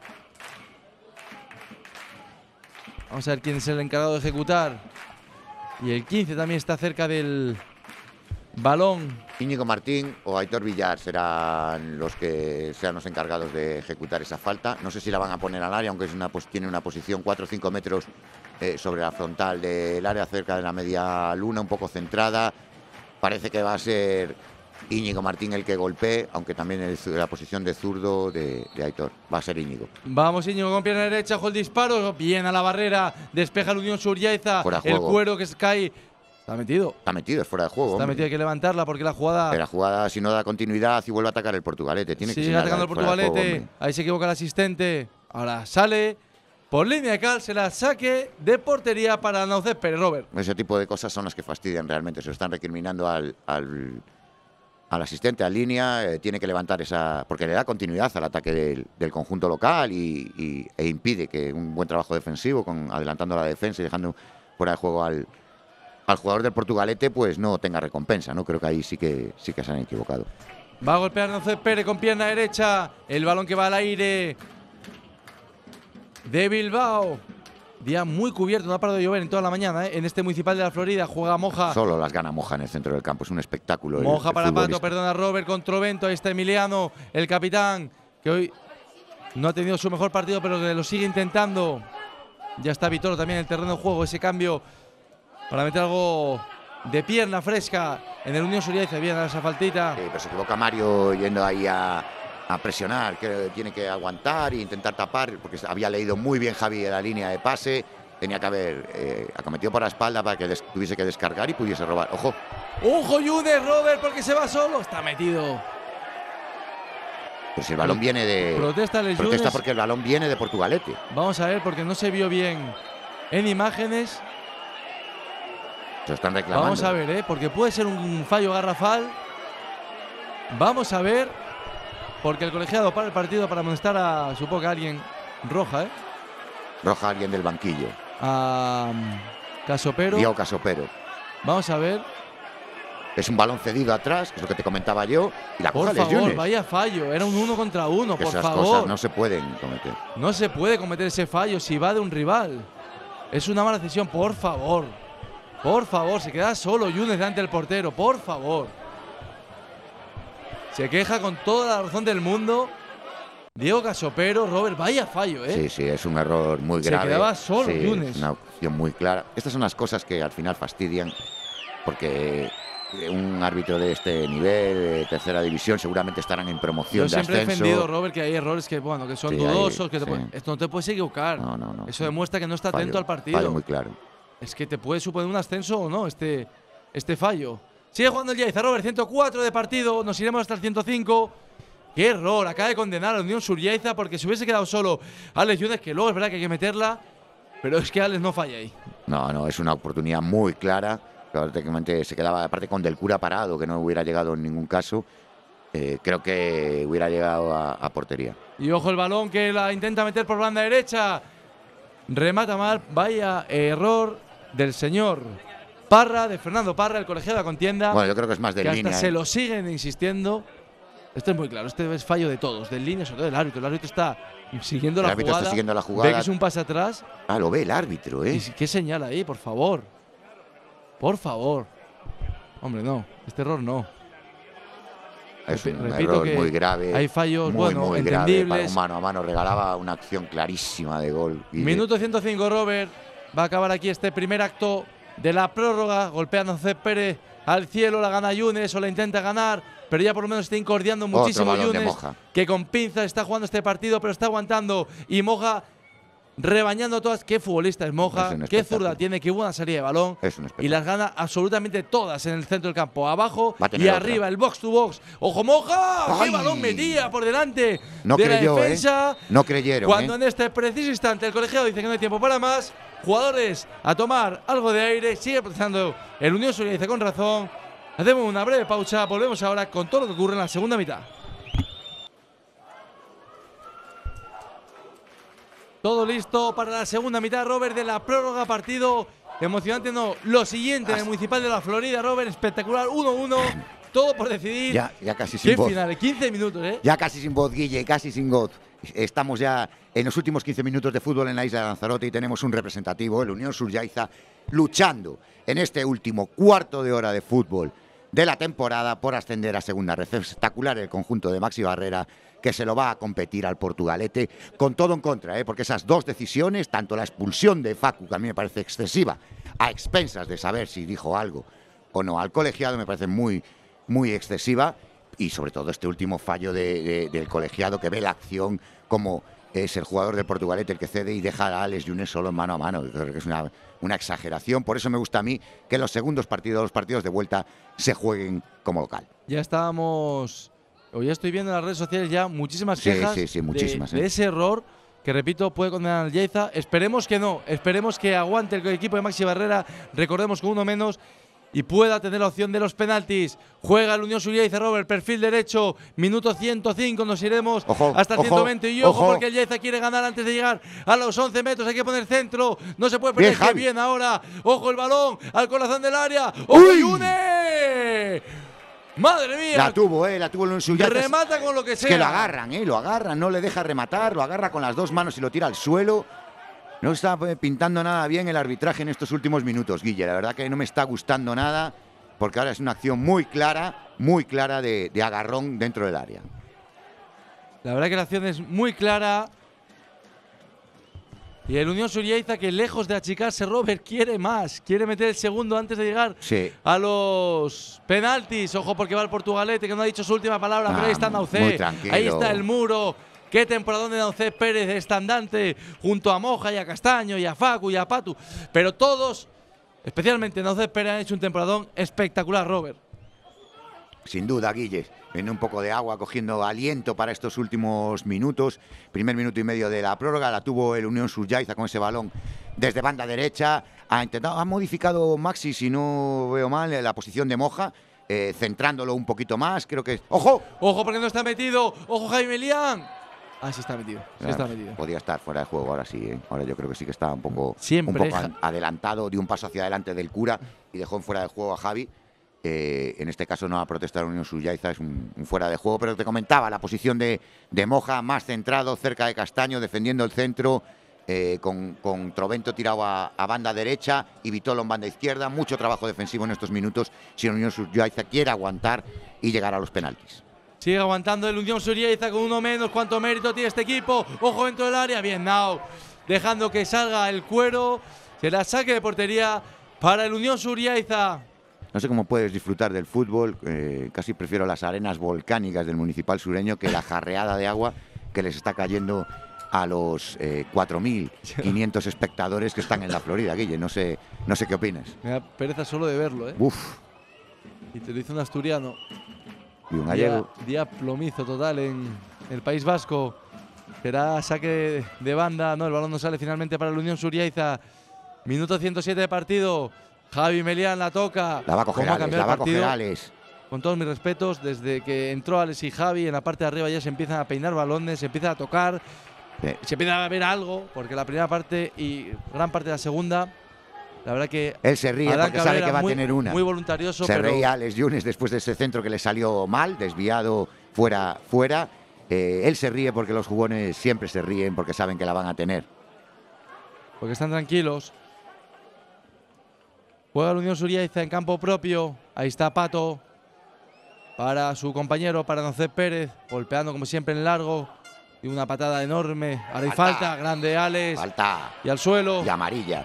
Vamos a ver quién es el encargado de ejecutar. Y el quince también está cerca del balón. Íñigo Martín o Aitor Villar serán los que sean los encargados de ejecutar esa falta. No sé si la van a poner al área, aunque es una, pues, tiene una posición cuatro o cinco metros eh, sobre la frontal del área, cerca de la media luna, un poco centrada. Parece que va a ser Íñigo Martín el que golpee, aunque también es la posición de zurdo de, de Aitor. Va a ser Íñigo. Vamos Íñigo con pierna derecha, ojo el disparo, bien a la barrera, despeja el Unión Subiaiza, el cuero que se cae. Está metido. Está metido, es fuera de juego. Está hombre. metido, hay que levantarla porque la jugada… Pero la jugada, si no da continuidad y vuelve a atacar el Portugalete. Tiene Sigue que atacando el Portugalete, juego, ahí se equivoca el asistente. Ahora sale por línea de cal, se la saque de portería para Naucet Pérez, Robert. Ese tipo de cosas son las que fastidian realmente, se lo están recriminando al… al al asistente a línea, eh, tiene que levantar esa… porque le da continuidad al ataque del, del conjunto local y, y, e impide que un buen trabajo defensivo, con adelantando la defensa y dejando fuera de juego al, al jugador del Portugalete, pues no tenga recompensa, ¿no? Creo que ahí sí que, sí que se han equivocado. Va a golpear Naucet Pérez con pierna derecha, el balón que va al aire de Bilbao. Día muy cubierto, no ha parado de llover en toda la mañana, ¿eh? En este Municipal de la Florida juega Moja. Solo las gana Moja en el centro del campo, es un espectáculo. Moja el, el para Pato, perdona Robert, con Trovento. Ahí está Emiliano, el capitán, que hoy no ha tenido su mejor partido, pero que lo sigue intentando. Ya está Vitolo también en el terreno de juego, ese cambio para meter algo de pierna fresca en el Unión Subiaiza. Bien a esa faltita. Sí, pero se equivoca Mario yendo ahí a… a presionar, que tiene que aguantar e intentar tapar, porque había leído muy bien Javi la línea de pase, tenía que haber eh, acometido por la espalda para que des, tuviese que descargar y pudiese robar. ¡Ojo! ¡Ojo Yunes, Robert, porque se va solo! Está metido. Pues el balón viene de… Protesta, Les protesta Yunes. porque el balón viene de Portugalete. Vamos a ver, porque no se vio bien en imágenes. Se lo están reclamando. Vamos a ver, ¿eh? Porque puede ser un fallo garrafal. Vamos a ver… Porque el colegiado para el partido para amonestar a, supongo que a alguien roja, ¿eh? Roja a alguien del banquillo. a Casopero. Diego Casopero. Vamos a ver. Es un balón cedido atrás, que es lo que te comentaba yo. Y la Por coja Les favor, Yunes. vaya fallo. Era un uno contra uno, Que por esas favor. cosas no se pueden cometer. No se puede cometer ese fallo si va de un rival. Es una mala decisión, por favor. Por favor, se queda solo Yunes delante del portero, por favor. Se queja con toda la razón del mundo. Diego Casopero, Robert, vaya fallo, ¿eh? Sí, sí, es un error muy Se grave. quedaba solo Sí, Yunes. es una opción muy clara. Estas son las cosas que al final fastidian, porque un árbitro de este nivel, de tercera división, seguramente estarán en promoción Yo de siempre he ascenso. defendido, Robert, que hay errores que, bueno, que son Sí, hay- dudosos. Que te sí. pueden- esto no te puedes equivocar. No, no, no. Eso demuestra que no está atento Fallo, al partido. fallo muy claro. Es que te puede suponer un ascenso o no este, este fallo. Sigue jugando el Yaiza, Robert, ciento cuatro de partido. Nos iremos hasta el ciento cinco. Qué error, acaba de condenar a la Unión Suryaiza porque si hubiese quedado solo Alex Yunes, que luego es verdad que hay que meterla, pero es que Alex no falla ahí. No, no, es una oportunidad muy clara. Prácticamente se quedaba, aparte con Del Cura parado, que no hubiera llegado en ningún caso. Eh, creo que hubiera llegado a, a portería. Y ojo el balón que la intenta meter por banda derecha. Remata mal, vaya error del señor Parra, de Fernando Parra, el colegiado de la contienda. Bueno, yo creo que es más de que hasta línea. se ¿eh? lo siguen insistiendo. Esto es muy claro, este es fallo de todos, del línea, sobre todo del árbitro. El árbitro está siguiendo El la árbitro jugada. está siguiendo la jugada. Ve que es un pase atrás. Ah, lo ve el árbitro, ¿eh? ¿Y qué señala ahí, por favor? Por favor. Hombre, no, este error no. Es un Repito error que muy grave. hay fallos, muy, bueno, muy grave. Para entendibles. un mano a mano regalaba una acción clarísima de gol. Guille. Minuto ciento cinco, Robert. Va a acabar aquí este primer acto de la prórroga. Golpeando a José Pérez al cielo, la gana Yunes o la intenta ganar, pero ya por lo menos está incordiando Otro muchísimo balón de Yunes, Moja. que con pinzas está jugando este partido, pero está aguantando. Y Moja rebañando todas. Qué futbolista es Moja, Es un qué espectáculo. zurda tiene, qué buena salida de balón. Es un Y espectáculo. las gana absolutamente todas en el centro del campo. Abajo Va a tener y otra. arriba, el box to box. ¡Ojo, Moja! ¡Qué ¡Ay! balón metía por delante No de creyó, la ¿eh? defensa! No creyeron, Cuando ¿eh? en este preciso instante el colegiado dice que no hay tiempo para más, jugadores a tomar algo de aire, sigue procesando el Unión Suryaiza con razón. Hacemos una breve pausa, volvemos ahora con todo lo que ocurre en la segunda mitad. Todo listo para la segunda mitad, Robert, de la prórroga. Partido emocionante, no, lo siguiente en el Municipal de la Florida, Robert, espectacular, uno uno, todo por decidir. Ya, ya casi sin Qué voz. final, quince minutos, ¿eh? Ya casi sin voz, Guille, casi sin voz. Estamos ya en los últimos quince minutos de fútbol en la isla de Lanzarote y tenemos un representativo, el Unión Suryaiza, luchando en este último cuarto de hora de fútbol de la temporada por ascender a segunda red. Espectacular el conjunto de Maxi Barrera, que se lo va a competir al Portugalete con todo en contra, ¿eh? Porque esas dos decisiones, tanto la expulsión de Facu, que a mí me parece excesiva, a expensas de saber si dijo algo o no al colegiado, me parece muy, muy excesiva, y sobre todo este último fallo de, de, del colegiado, que ve la acción como es el jugador del Portugalete el que cede y deja a Alex Yunes solo en mano a mano. Yo creo que es una, una exageración. Por eso me gusta a mí que los segundos partidos, los partidos de vuelta, se jueguen como local. Ya estábamos, o ya estoy viendo en las redes sociales ya muchísimas Sí, quejas sí, sí, muchísimas, de, de ¿eh? ese error que, repito, puede condenar al Yaiza. Esperemos que no, esperemos que aguante el equipo de Maxi Barrera, recordemos con uno menos, y pueda tener la opción de los penaltis. Juega el Unión Suryaiza, Robert, perfil derecho, minuto ciento cinco, nos iremos Ojo, hasta el ojo, ciento veinte. Y ojo, ojo. porque el Yaiza quiere ganar antes de llegar a los once metros, hay que poner centro, no se puede perder. Bien, Qué Javi. bien ahora, ojo el balón al corazón del área. ¡Ojo, ¡Uy! Yunes! ¡Madre mía! La tuvo, ¿eh? La tuvo el Unión Suryaiza. Remata con lo que Es sea. que lo agarran, ¿eh? Lo agarran, no le deja rematar, lo agarra con las dos manos y lo tira al suelo. No está eh, pintando nada bien el arbitraje en estos últimos minutos, Guille. La verdad que no me está gustando nada, porque ahora es una acción muy clara, muy clara de, de agarrón dentro del área. La verdad que la acción es muy clara. Y el Unión Suryaiza, que lejos de achicarse, Robert, quiere más. Quiere meter el segundo antes de llegar Sí. a los penaltis. Ojo, porque va el Portugalete, que no ha dicho su última palabra, Ah, pero ahí está muy Naucé. tranquilo. Ahí está el muro. Qué temporadón de Naucé Pérez, estandante, junto a Moja y a Castaño y a Facu y a Patu. Pero todos, especialmente Naucé Pérez, han hecho un temporadón espectacular, Robert. Sin duda, Guille. Viene un poco de agua cogiendo aliento para estos últimos minutos. Primer minuto y medio de la prórroga la tuvo el Unión Suryaiza con ese balón desde banda derecha. Ha intentado, ha modificado Maxi, si no veo mal, la posición de Moja, eh, centrándolo un poquito más. Creo que. ¡Ojo! Ojo, porque no está metido. Ojo, Jaime Lián. Ah, sí está metido. Sí Claro, está metido. podía estar fuera de juego, ahora sí. ¿eh? Ahora yo creo que sí que estaba un poco, Siempre, un poco ja- adelantado, dio un paso hacia adelante del cura y dejó en fuera de juego a Javi. Eh, en este caso no va a protestar Unión Suyaiza, es un, un fuera de juego, pero te comentaba la posición de, de Moja, más centrado, cerca de Castaño, defendiendo el centro, eh, con, con Trovento tirado a, a banda derecha y Vitolo en banda izquierda. Mucho trabajo defensivo en estos minutos si Unión Suyaiza quiere aguantar y llegar a los penaltis. Sigue aguantando el Unión Suriaiza con uno menos. ¿Cuánto mérito tiene este equipo? Ojo dentro del área. Bien, Nao. Dejando que salga el cuero. Será saque de portería para el Unión Suriaiza. No sé cómo puedes disfrutar del fútbol. Eh, casi prefiero las arenas volcánicas del Municipal Sureño que la jarreada de agua que les está cayendo a los eh, cuatro mil quinientos espectadores que están en la Florida, Guille. No sé, no sé qué opinas. Me da pereza solo de verlo, ¿eh? Uf. Y te lo dice un asturiano. Y un Día, gallego. día plomizo total en el País Vasco. Será saque de banda. No, el balón no sale finalmente para la Unión Suriaiza. Minuto ciento siete de partido. Javi Melián la toca. La va a coger ¿Cómo ha Alex, cambiado la va a el partido? coger Alex. Con todos mis respetos, desde que entró Alex y Javi, en la parte de arriba ya se empiezan a peinar balones, se empieza a tocar, Sí. se empieza a ver algo, porque la primera parte y gran parte de la segunda, la verdad que Él se ríe Adán porque sabe Cabrera que va a muy- tener una. muy voluntarioso, Se pero reía Alex Yunes después de ese centro que le salió mal, desviado fuera, fuera. Eh, él se ríe porque los jugones siempre se ríen porque saben que la van a tener. porque están tranquilos. Juega la Unión Suriaiza en campo propio. Ahí está Pato para su compañero, para Nocé Pérez, golpeando como siempre en largo. Y una patada enorme. Ahora hay Falta. falta, grande Alex. Falta Y al suelo. y amarilla.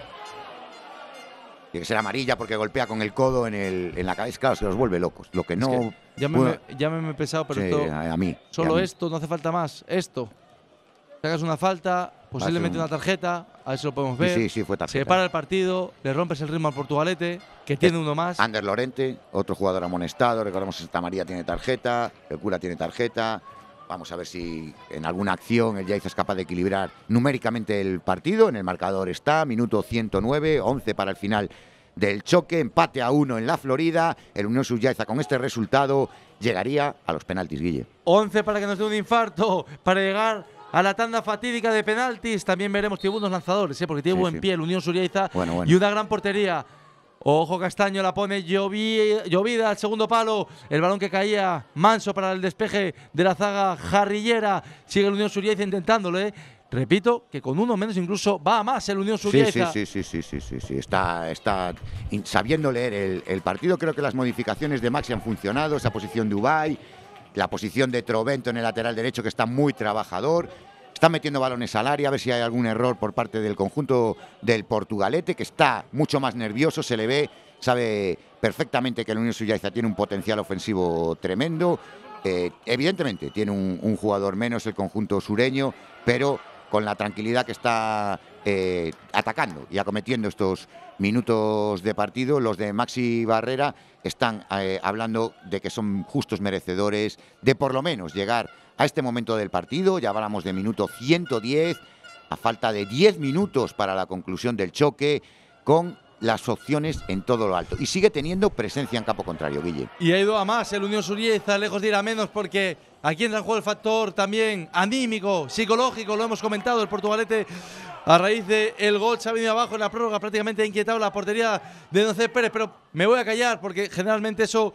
Tiene que ser amarilla porque golpea con el codo en, el, en la cabeza. Claro, se los vuelve locos. Lo que Es no. que llámeme, puedo- llámeme pesado, pero Sí, esto, a, a mí. solo y a mí. esto, no hace falta más. Esto. Sacas una falta, posiblemente un- una tarjeta, a ver si lo podemos Sí, ver. sí, sí, fue Se tarjeta. para el partido, le rompes el ritmo al Portugalete, que tiene uno más. Ander Lorente, otro jugador amonestado. Recordemos que Santa María tiene tarjeta, el cura tiene tarjeta. Vamos a ver si en alguna acción el Yaiza es capaz de equilibrar numéricamente el partido. En el marcador está, minuto ciento nueve, once para el final del choque, empate a uno en la Florida. El Unión Suyaiza con este resultado llegaría a los penaltis, Guille. once para que nos dé un infarto, para llegar a la tanda fatídica de penaltis. También veremos, tiene buenos lanzadores, ¿eh? porque tiene Sí, buen sí. pie el Unión Suriaiza Bueno, bueno. y una gran portería. Ojo Castaño, la pone Llovi- llovida al segundo palo. El balón que caía manso para el despeje de la zaga jarrillera. Sigue el Unión Suriaiza intentándolo, ¿eh? Repito, que con uno menos incluso va a más el Unión Sí, Suriaiza. sí, sí, sí, sí, sí, sí. Está, está in- sabiendo leer el, el partido. Creo que las modificaciones de Maxi han funcionado. Esa posición de Ubay, la posición de Trovento en el lateral derecho, que está muy trabajador. Está metiendo balones al área, a ver si hay algún error por parte del conjunto del Portugalete, que está mucho más nervioso, se le ve, sabe perfectamente que el Unión Suyaiza tiene un potencial ofensivo tremendo. Eh, evidentemente, tiene un, un jugador menos el conjunto sureño, pero con la tranquilidad que está eh, atacando y acometiendo estos minutos de partido, los de Maxi Barrera están eh, hablando de que son justos merecedores de por lo menos llegar a este momento del partido. Ya hablamos de minuto ciento diez, a falta de diez minutos para la conclusión del choque, con las opciones en todo lo alto. Y sigue teniendo presencia en campo contrario, Guille. Y ha ido a más el Unión Suriaiza, lejos de ir a menos, porque aquí entra en juego el factor también anímico, psicológico, lo hemos comentado. El Portugalete, a raíz del gol, se ha venido abajo en la prórroga, prácticamente ha inquietado la portería de Nocé Pérez, pero me voy a callar porque generalmente eso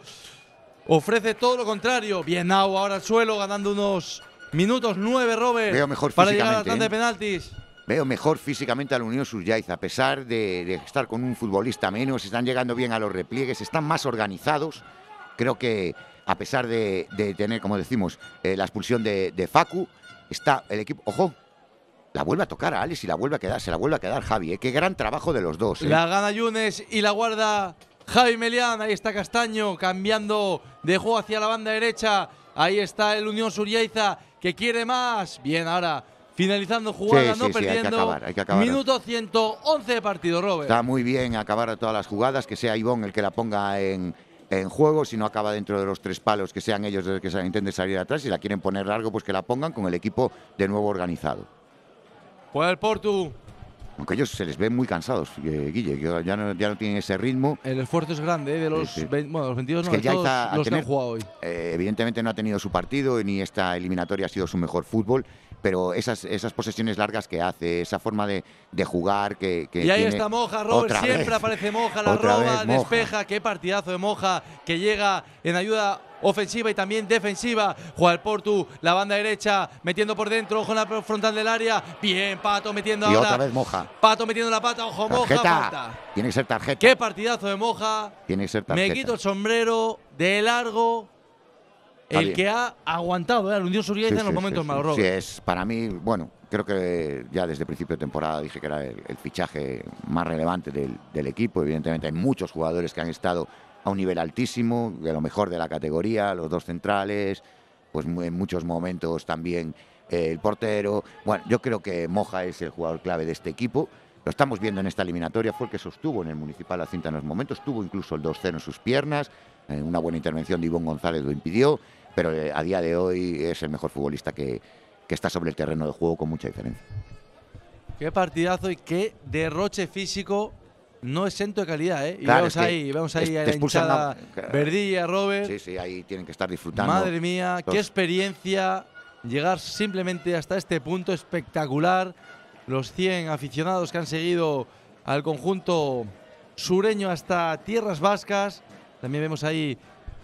ofrece todo lo contrario. Bien, Nau ahora al suelo, ganando unos minutos, nueve, Robert, Veo mejor para llegar a la físicamente, tanda ¿eh? de penaltis. Veo mejor físicamente a la Unión Suyaiza, a pesar de, de estar con un futbolista menos, están llegando bien a los repliegues, están más organizados. Creo que a pesar de, de tener, como decimos, eh, la expulsión de, de Facu, está el equipo. ¡Ojo! La vuelve a tocar a Alex y la vuelve a quedar, se la vuelve a quedar Javi. ¿eh? Qué gran trabajo de los dos. ¿eh? La gana Yunes y la guarda Javi Melián. Ahí está Castaño cambiando de juego hacia la banda derecha. Ahí está el Unión Suriaiza que quiere más. Bien, ahora finalizando jugada, Sí, no sí, sí, hay que perdiendo. acabar, hay que acabar. Minuto ciento once de partido, Robert. Está muy bien acabar todas las jugadas, que sea Ivón el que la ponga en, en juego. Si no acaba dentro de los tres palos, que sean ellos los que se intenten salir atrás. Si la quieren poner largo, pues que la pongan con el equipo de nuevo organizado. Juega el Portu. Aunque ellos se les ve muy cansados, eh, Guille, que ya no, ya no tienen ese ritmo. El esfuerzo es grande, ¿eh? De los, Sí, sí. veinte, bueno, los veintidós Es no, que de el todos Yaiza, al los que tener- han jugado hoy. Eh, evidentemente no ha tenido su partido ni esta eliminatoria ha sido su mejor fútbol, pero esas, esas posesiones largas que hace, esa forma de, de jugar que, que Y ahí tiene- está Moja, Robert, otra siempre vez. aparece Moja, la Otra roba, vez Moja. despeja, qué partidazo de Moja, que llega en ayuda ofensiva y también defensiva. Juega el Portu, la banda derecha, metiendo por dentro, ojo en la frontal del área. Bien, Pato metiendo Y ahora. otra vez Moja. Pato metiendo la pata, ojo, Moja, Tarjeta. falta. Tiene que ser tarjeta. Qué partidazo de Moja. Tiene que ser tarjeta. Me quito el sombrero de largo. Está El bien. que ha aguantado ¿eh? al Unión Surriaiza Sí, en los sí, momentos sí, malos, sí. Robert. Sí, es para mí, bueno, creo que ya desde principio de temporada dije que era el, el fichaje más relevante del, del equipo. Evidentemente hay muchos jugadores que han estado a un nivel altísimo, de lo mejor de la categoría, los dos centrales, pues mu- en muchos momentos también eh, el portero. Bueno, yo creo que Moja es el jugador clave de este equipo. Lo estamos viendo en esta eliminatoria, fue el que sostuvo en el Municipal la cinta en los momentos, tuvo incluso el dos cero en sus piernas, eh, una buena intervención de Ivonne González lo impidió, pero eh, a día de hoy es el mejor futbolista que, que está sobre el terreno de juego con mucha diferencia. Qué partidazo y qué derroche físico no exento de calidad, ¿eh? Y Claro, vemos es que ahí, vemos ahí es- a te la expulsan hinchada a- Verdilla, Robert. Sí, sí, ahí tienen que estar disfrutando. Madre mía, los- qué experiencia llegar simplemente hasta este punto espectacular. Los cien aficionados que han seguido al conjunto sureño hasta tierras vascas. También vemos ahí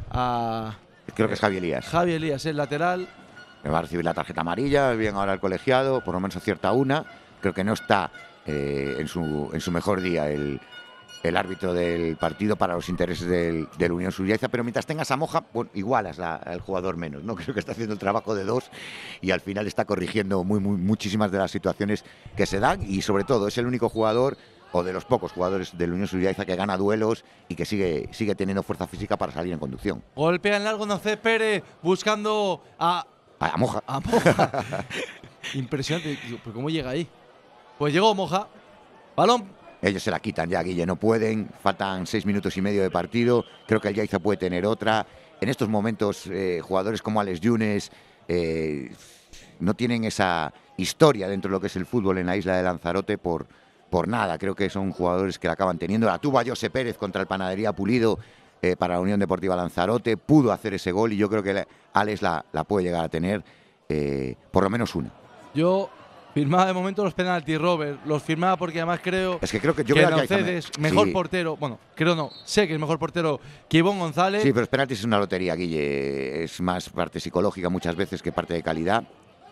a Creo que es Javi Elías. Javi Elías, el lateral. Que va a recibir la tarjeta amarilla, bien ahora el colegiado, por lo menos acierta una. Creo que no está eh, en, su, en su mejor día el, el árbitro del partido para los intereses del, del Unión Surriaiza, pero mientras tengas a Moja, bueno, igualas la- al jugador menos, ¿no? Creo que está haciendo el trabajo de dos y al final está corrigiendo muy, muy, muchísimas de las situaciones que se dan y sobre todo es el único jugador o de los pocos jugadores del Unión Surriaiza que gana duelos y que sigue, sigue teniendo fuerza física para salir en conducción. Golpea en largo Nocé Pérez buscando a, A Moja. a Moja. Impresionante. ¿Pero cómo llega ahí? Pues llegó Moja. Balón. Ellos se la quitan ya, Guille, no pueden. Faltan seis minutos y medio de partido. Creo que el Yaiza puede tener otra. En estos momentos, eh, jugadores como Alex Yunes eh, no tienen esa historia dentro de lo que es el fútbol en la isla de Lanzarote por, por nada. Creo que son jugadores que la acaban teniendo. La tuvo a José Pérez contra el Panadería Pulido eh, para la Unión Deportiva Lanzarote. Pudo hacer ese gol y yo creo que la- Alex la, la puede llegar a tener eh, por lo menos una. Yo firmaba de momento los penaltis, Robert. Los firmaba porque además creo Es que creo que yo que creo que Yaiza me- Naucedes, mejor sí. portero. Bueno, creo no. Sé que es mejor portero que Ivonne González. Sí, pero los penaltis es una lotería, Guille. Es más parte psicológica muchas veces que parte de calidad.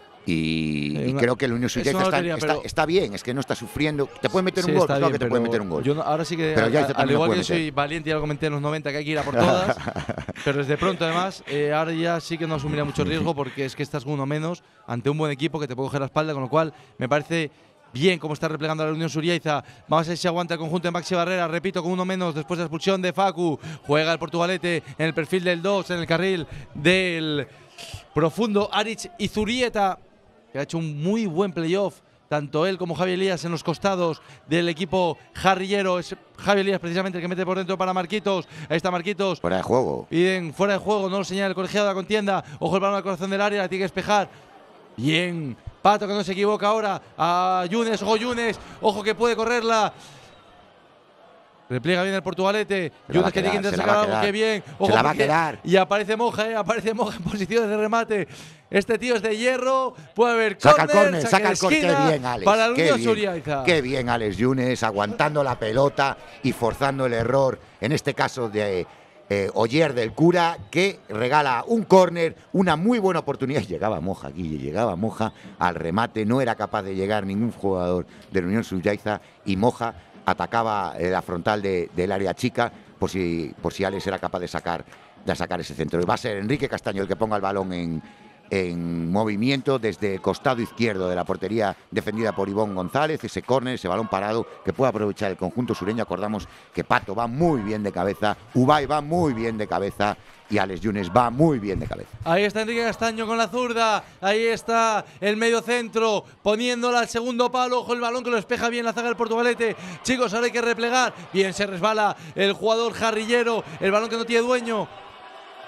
Y, Sí, y una- creo que el Unión Surriaiza una está, lotería, está, pero- está bien, es que no está sufriendo. Te puede meter Sí, un gol, está pues claro bien, que te puede pero meter un gol. yo no- ahora sí que, Pero a- Yaiza a- al también lo igual puede que soy meter. valiente, ya lo comenté en los noventa, que hay que ir a por todas. Pero desde pronto, además, eh, ahora ya sí que no asumiría mucho riesgo porque es que estás con uno menos ante un buen equipo que te puede coger la espalda, con lo cual me parece bien cómo está replegando a la Unión Surriaiza. Vamos a ver si aguanta el conjunto de Maxi Barrera. Repito, con uno menos después de la expulsión de Facu. Juega el portugalete en el perfil del dos, en el carril del profundo Aritz Izurieta, que ha hecho un muy buen playoff. Tanto él como Javi Elías en los costados del equipo jarrillero. Es Javi Elías precisamente el que mete por dentro para Marquitos. Ahí está Marquitos. Fuera de juego. Piden fuera de juego, no lo señala el colegiado de la contienda. Ojo el balón al corazón del área, la tiene que despejar. Bien, Pato que no se equivoca ahora. A Yunes, ojo Yunes, ojo que puede correrla. Repliega bien el portugalete. Se la va Yunes a que tiene que quedar, se la intentar va a sacar algo, quedar. que bien. Se Ojo la va a porque- quedar. Y aparece Moja, eh, aparece Moja en posiciones de remate. Este tío es de hierro. Puede haber Saca el córner, córner, saque saca de el córner. Qué esquina bien, Alex. para el qué Unión bien, Surriaiza. qué bien, Alex Yunes, aguantando la pelota y forzando el error, en este caso de eh, Oyer del Cura, que regala un córner, una muy buena oportunidad. Llegaba Moja, Guille, llegaba Moja al remate. No era capaz de llegar ningún jugador de la Unión Surriaiza y Moja atacaba eh, la frontal de- del área chica por si, por si Alex era capaz de sacar, de sacar ese centro. Y va a ser Enrique Castaño el que ponga el balón en, en movimiento desde el costado izquierdo de la portería defendida por Ivonne González, ese córner, ese balón parado que puede aprovechar el conjunto sureño. Acordamos que Pato va muy bien de cabeza, Ubay va muy bien de cabeza y Alex Yunes va muy bien de cabeza. Ahí está Enrique Castaño con la zurda. Ahí está el medio centro poniéndola al segundo palo. Ojo el balón que lo despeja bien la zaga del portugalete. Chicos, ahora hay que replegar. Bien, se resbala el jugador jarrillero. El balón que no tiene dueño.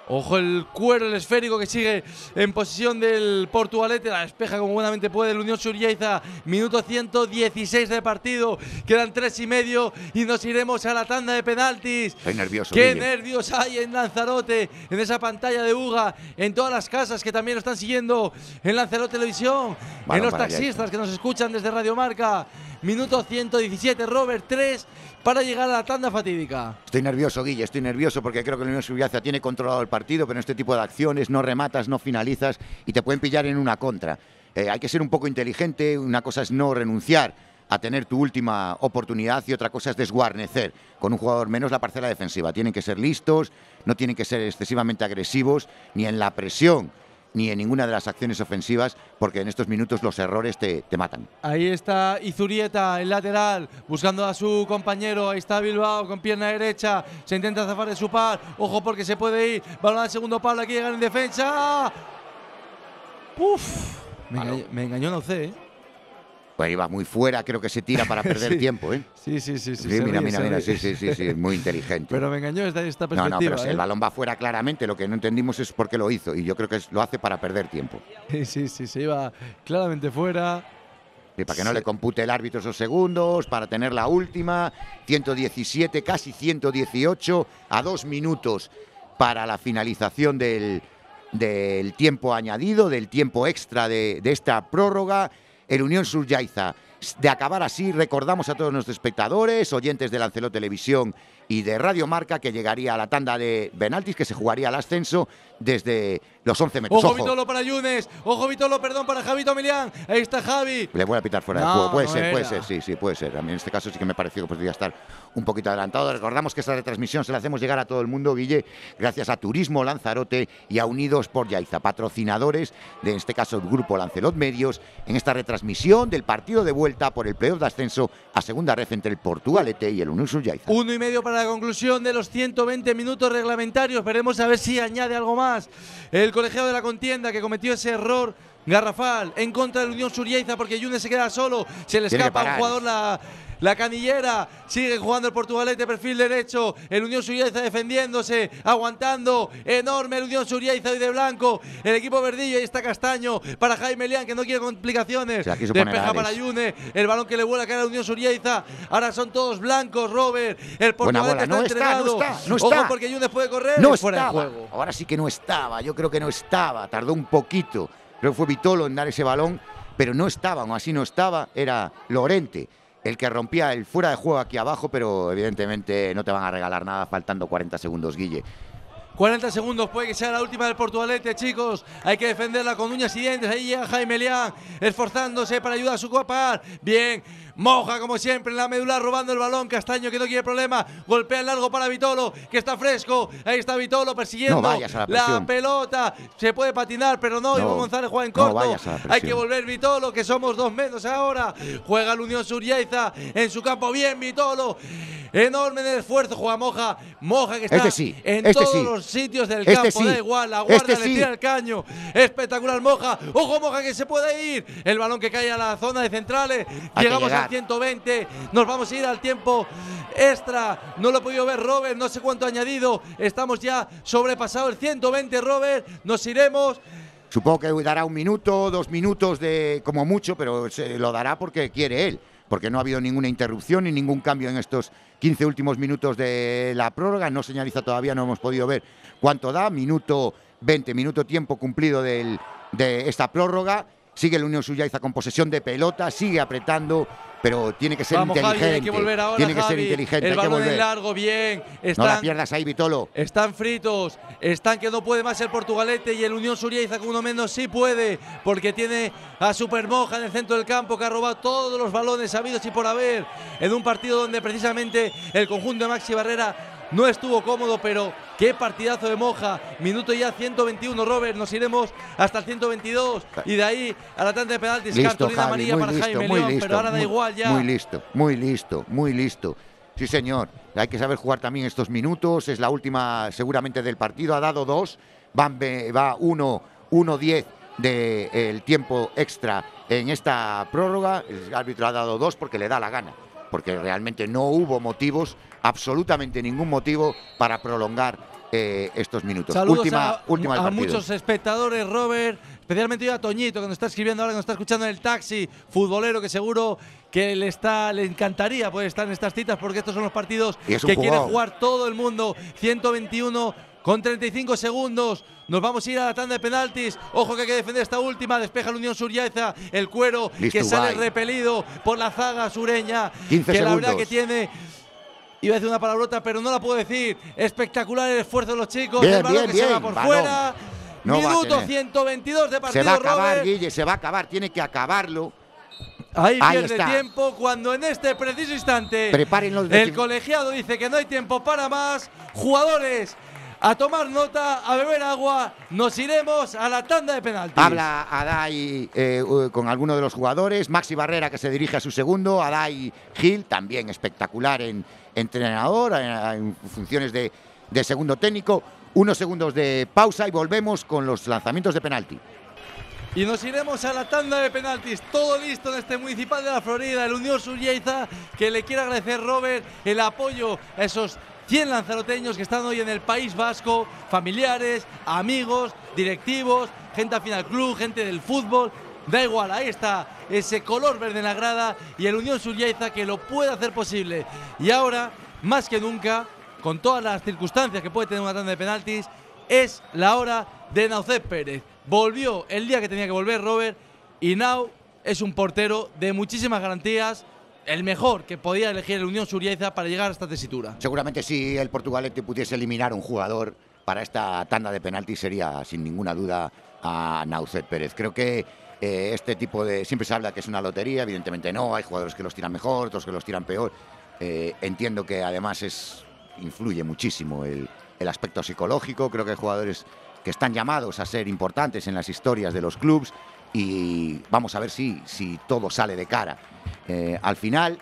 Ojo el cuero, el esférico que sigue en posición del Portugalete. La despeja como buenamente puede el Unión Suryaiza. Minuto ciento dieciséis de partido. Quedan tres y medio y nos iremos a la tanda de penaltis. Estoy nervioso. Qué Guille. nervios hay en Lanzarote, en esa pantalla de Uga, en todas las casas que también lo están siguiendo en Lanzarote Televisión, Balón en los para taxistas Yaiza. que nos escuchan desde Radio Marca. Minuto ciento diecisiete, Robert, tres para llegar a la tanda fatídica. Estoy nervioso, Guille, estoy nervioso porque creo que la Unión Suryaiza tiene controlado el partido, pero en este tipo de acciones no rematas, no finalizas y te pueden pillar en una contra. Eh, hay que ser un poco inteligente, una cosa es no renunciar a tener tu última oportunidad y otra cosa es desguarnecer con un jugador menos la parcela defensiva. Tienen que ser listos, no tienen que ser excesivamente agresivos ni en la presión ni en ninguna de las acciones ofensivas, porque en estos minutos los errores te, te matan. Ahí está Izurieta, el lateral, buscando a su compañero. Ahí está Bilbao con pierna derecha. Se intenta zafar de su par. Ojo porque se puede ir. Balón al segundo palo, aquí llegan en defensa. Uf, me, engañó, me engañó no sé, ¿eh? Pues iba muy fuera, creo que se tira para perder Sí. tiempo, ¿eh? Sí, sí, sí. sí, Sí, se mira, ríe, mira, se mira, ríe. sí, sí, sí, sí, muy inteligente. Pero me engañó esta, esta No, perspectiva. no, pero si ¿eh? el balón va fuera claramente, lo que no entendimos es por qué lo hizo. Y yo creo que es- lo hace para perder tiempo. Sí, sí, sí, se iba claramente fuera. Y para que no Sí. le compute el árbitro esos segundos, para tener la última, ciento diecisiete, casi ciento dieciocho, a dos minutos para la finalización del, del tiempo añadido, del tiempo extra de, de esta prórroga. El Unión Suryaiza, de acabar así, recordamos a todos nuestros espectadores, oyentes de Lancelot Televisión y de Radio Marca, que llegaría a la tanda de penaltis, que se jugaría al ascenso desde los once metros. Ojo, Ojo, Vitolo para Yunes. Ojo, Vitolo, perdón, para Javito Milián. Ahí está Javi. le voy a pitar fuera No, de juego. Puede no ser, puede era. ser, sí, sí, puede ser. A mí en este caso sí que me pareció que podría estar un poquito adelantado. Recordamos que esta retransmisión se la hacemos llegar a todo el mundo, Guille, gracias a Turismo Lanzarote y a Unidos por Yaiza, patrocinadores de, en este caso, el grupo Lancelot Medios, en esta retransmisión del partido de vuelta por el playoff de ascenso a segunda red entre el Portugalete y el Unión Suryaiza. Uno y medio para la conclusión de los ciento veinte minutos reglamentarios. Veremos a ver si añade algo más el colegiado de la contienda que cometió ese error garrafal en contra del Unión Suryaiza porque Yunes se queda solo. Se le Tiene que escapa a un parar. jugador la, la canillera. Sigue jugando el Portugalete, perfil derecho. El Unión Suryaiza defendiéndose, aguantando. Enorme el Unión Suryaiza hoy de blanco. El equipo verdillo. Ahí está Castaño para Jaime Lián, que no quiere complicaciones. Se la quiso poner Despeja a para Ares. Yune. El balón que le vuela a cara a la Unión Suryaiza. Ahora son todos blancos, Robert. El Buena Portugalete bola. No está está, no entregado. está, no Ojo está. porque Yunes puede correr. No fuera estaba. de juego. Ahora sí que no estaba. Yo creo que no estaba. Tardó un poquito. Creo que fue Vitolo en dar ese balón, pero no estaba. Aún así no estaba. Era Lorente el que rompía el fuera de juego aquí abajo, pero evidentemente no te van a regalar nada faltando cuarenta segundos, Guille. cuarenta segundos, puede que sea la última del Portugalete, chicos. Hay que defenderla con uñas y dientes. Ahí llega Jaime Lián, esforzándose para ayudar a su copa. Bien, Moja como siempre en la medular, robando el balón. Castaño, que no quiere problema. Golpea el largo para Vitolo, que está fresco. Ahí está Vitolo persiguiendo No vayas a la presión. pelota. Se puede patinar, pero no. No, Iván González juega en no corto. vayas a la Hay presión. que volver Vitolo, que somos dos menos ahora. Juega el Unión Suryaiza en su campo. Bien, Vitolo. Enorme en el esfuerzo. Juega Moja. Moja que está Este sí, en este todos sí. los sitios del Este campo. sí. Da igual, la guardia Este le sí. tira el caño. Espectacular Moja. Ojo Moja que se puede ir. El balón que cae a la zona de centrales. Hay que Llegamos llegar. al ciento veinte. Nos vamos a ir al tiempo extra. No lo he podido ver Robert. No sé cuánto ha añadido. Estamos ya sobrepasado el ciento veinte, Robert. Nos iremos. Supongo que dará un minuto, dos minutos de como mucho, pero se lo dará porque quiere él, porque no ha habido ninguna interrupción ni ningún cambio en estos quince últimos minutos de la prórroga. No señaliza todavía, no hemos podido ver cuánto da. Minuto veinte, minuto tiempo cumplido del, de esta prórroga. Sigue el Unión Suryaiza con posesión de pelota, sigue apretando, pero tiene que ser Vamos, Javi, inteligente. hay que volver ahora, tiene que ser Javi. inteligente, El hay que balón en volver. largo, bien. No la Están, pierdas ahí, Vitolo. están fritos. Están que no puede más el Portugalete y el Unión Suryaiza con uno menos sí puede, porque tiene a Supermoja en el centro del campo, que ha robado todos los balones habidos y por haber en un partido donde precisamente el conjunto de Maxi Barrera no estuvo cómodo, pero qué partidazo de Moja. Minuto ya ciento veintiuno, Robert. Nos iremos hasta el ciento veintidós y de ahí a la tanda de penaltis. Listo, Cartulina Javi, amarilla muy para listo, Jaime muy León, listo, pero ahora da muy- igual ya. Muy listo, muy listo, muy listo. Sí, señor. Hay que saber jugar también estos minutos. Es la última, seguramente, del partido. Ha dado dos. Van, ve- va uno, uno diez del tiempo extra en esta prórroga. El árbitro ha dado dos porque le da la gana. Porque realmente no hubo motivos, absolutamente ningún motivo para prolongar eh, estos minutos. Saludos última, a, última del a partido. muchos espectadores, Robert, especialmente yo a Toñito, que nos está escribiendo ahora, que nos está escuchando en el taxi, futbolero, que seguro que le, está, le encantaría poder estar en estas citas, porque estos son los partidos que quiere jugar todo el mundo. ciento veintiuno con treinta y cinco segundos. Nos vamos a ir a la tanda de penaltis. Ojo que hay que defender esta última. Despeja la Unión Suryaiza. El Cuero Listo, que sale bye. repelido por la zaga sureña. quince que segundos. la verdad que tiene… Iba a decir una palabrota, pero no la puedo decir. Espectacular el esfuerzo de los chicos. Bien, el balón bien, que se bien. va por Balón. fuera. No Minuto ciento veintidós de partido, Se va a acabar, Robert. Guille, se va a acabar. Tiene que acabarlo. Ahí, Ahí pierde está. tiempo cuando en este preciso instante Preparen los el decim- colegiado dice que no hay tiempo para más. Jugadores, a tomar nota, a beber agua. Nos iremos a la tanda de penaltis. Habla Adai eh, con alguno de los jugadores. Maxi Barrera, que se dirige a su segundo. Adai Gil, también espectacular en entrenador, en, en funciones de, de segundo técnico. Unos segundos de pausa y volvemos con los lanzamientos de penalti. Y nos iremos a la tanda de penaltis. Todo listo en este Municipal de la Florida. El Unión Suryaiza, que le quiere agradecer, Robert, el apoyo a esos cien lanzaroteños que están hoy en el País Vasco. Familiares, amigos, directivos, gente afín al club, gente del fútbol. Da igual, ahí está ese color verde en la grada y el Unión Suryaiza que lo puede hacer posible. Y ahora, más que nunca, con todas las circunstancias que puede tener una tanda de penaltis, es la hora de Naucet Pérez. Volvió el día que tenía que volver, Robert, y Nau es un portero de muchísimas garantías, el mejor que podía elegir el Unión Suryaiza para llegar a esta tesitura. Seguramente si el Portugalete pudiese eliminar un jugador para esta tanda de penaltis sería sin ninguna duda a Naucet Pérez. Creo que eh, este tipo de… Siempre se habla que es una lotería, evidentemente no, hay jugadores que los tiran mejor, otros que los tiran peor. Eh, entiendo que además es influye muchísimo el, el aspecto psicológico. Creo que hay jugadores que están llamados a ser importantes en las historias de los clubes y vamos a ver si, si todo sale de cara. Eh, al final,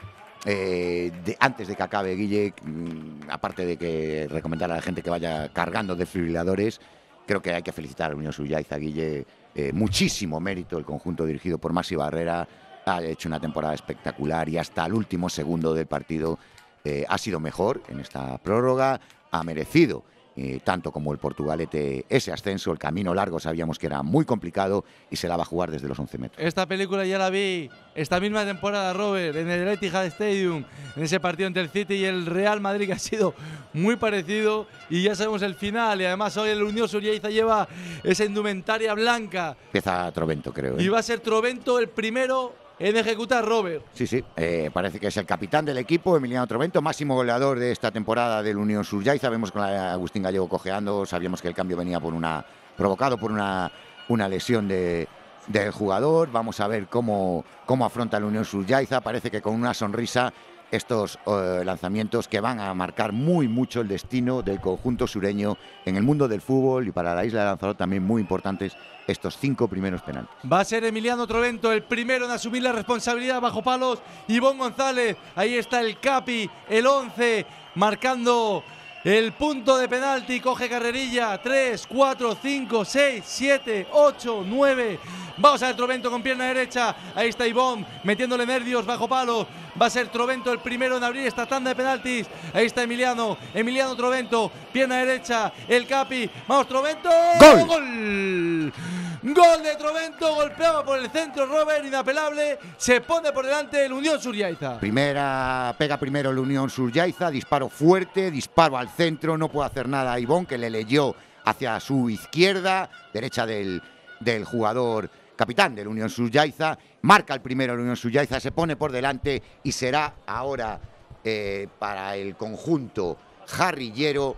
eh, de, antes de que acabe, Guille, mmm, aparte de que recomendar a la gente que vaya cargando desfibriladores, creo que hay que felicitar a la Unión Suryaiza, Guille. Eh, muchísimo mérito el conjunto dirigido por Maxi Barrera. Ha hecho una temporada espectacular y hasta el último segundo del partido eh, ha sido mejor en esta prórroga. Ha merecido Eh, tanto como el Portugalete ese ascenso. El camino largo sabíamos que era muy complicado y se la va a jugar desde los once metros. Esta película ya la vi esta misma temporada, Robert, en el Etihad Stadium, en ese partido entre el City y el Real Madrid, que ha sido muy parecido y ya sabemos el final. Y además hoy el Unión Suryaiza lleva esa indumentaria blanca. Empieza Trovento, creo. ¿eh? Y va a ser Trovento el primero en ejecutar, Robert. Sí, sí, eh, parece que es el capitán del equipo, Emiliano Trovento, máximo goleador de esta temporada del Unión Suryaiza. Vemos con a Agustín Gallego cojeando, sabíamos que el cambio venía por una provocado por una, una lesión de, del jugador. Vamos a ver cómo, cómo afronta el Unión Suryaiza. Parece que con una sonrisa estos uh, lanzamientos que van a marcar muy mucho el destino del conjunto sureño en el mundo del fútbol y para la isla de Lanzarote también muy importantes estos cinco primeros penaltis. Va a ser Emiliano Trovento el primero en asumir la responsabilidad bajo palos. Ivonne González, ahí está el Capi, el once, marcando el punto de penalti. Coge carrerilla, tres, cuatro, cinco, seis, siete, ocho, nueve. Vamos a ver Trovento con pierna derecha. Ahí está Ivonne metiéndole nervios bajo palo. Va a ser Trovento el primero en abrir esta tanda de penaltis. Ahí está Emiliano. Emiliano Trovento, pierna derecha. El Capi. Vamos Trovento. ¡Gol! ¡Gol! Gol de Trovento. Golpeaba por el centro Robert, inapelable. Se pone por delante el Unión Suryaiza. Primera, pega primero el Unión Suryaiza. Disparo fuerte, disparo al centro. No puede hacer nada Ivonne, que le leyó hacia su izquierda. Derecha del, del jugador capitán del Unión Suryaiza, marca el primero el Unión Suryaiza, se pone por delante y será ahora eh, para el conjunto jarrillero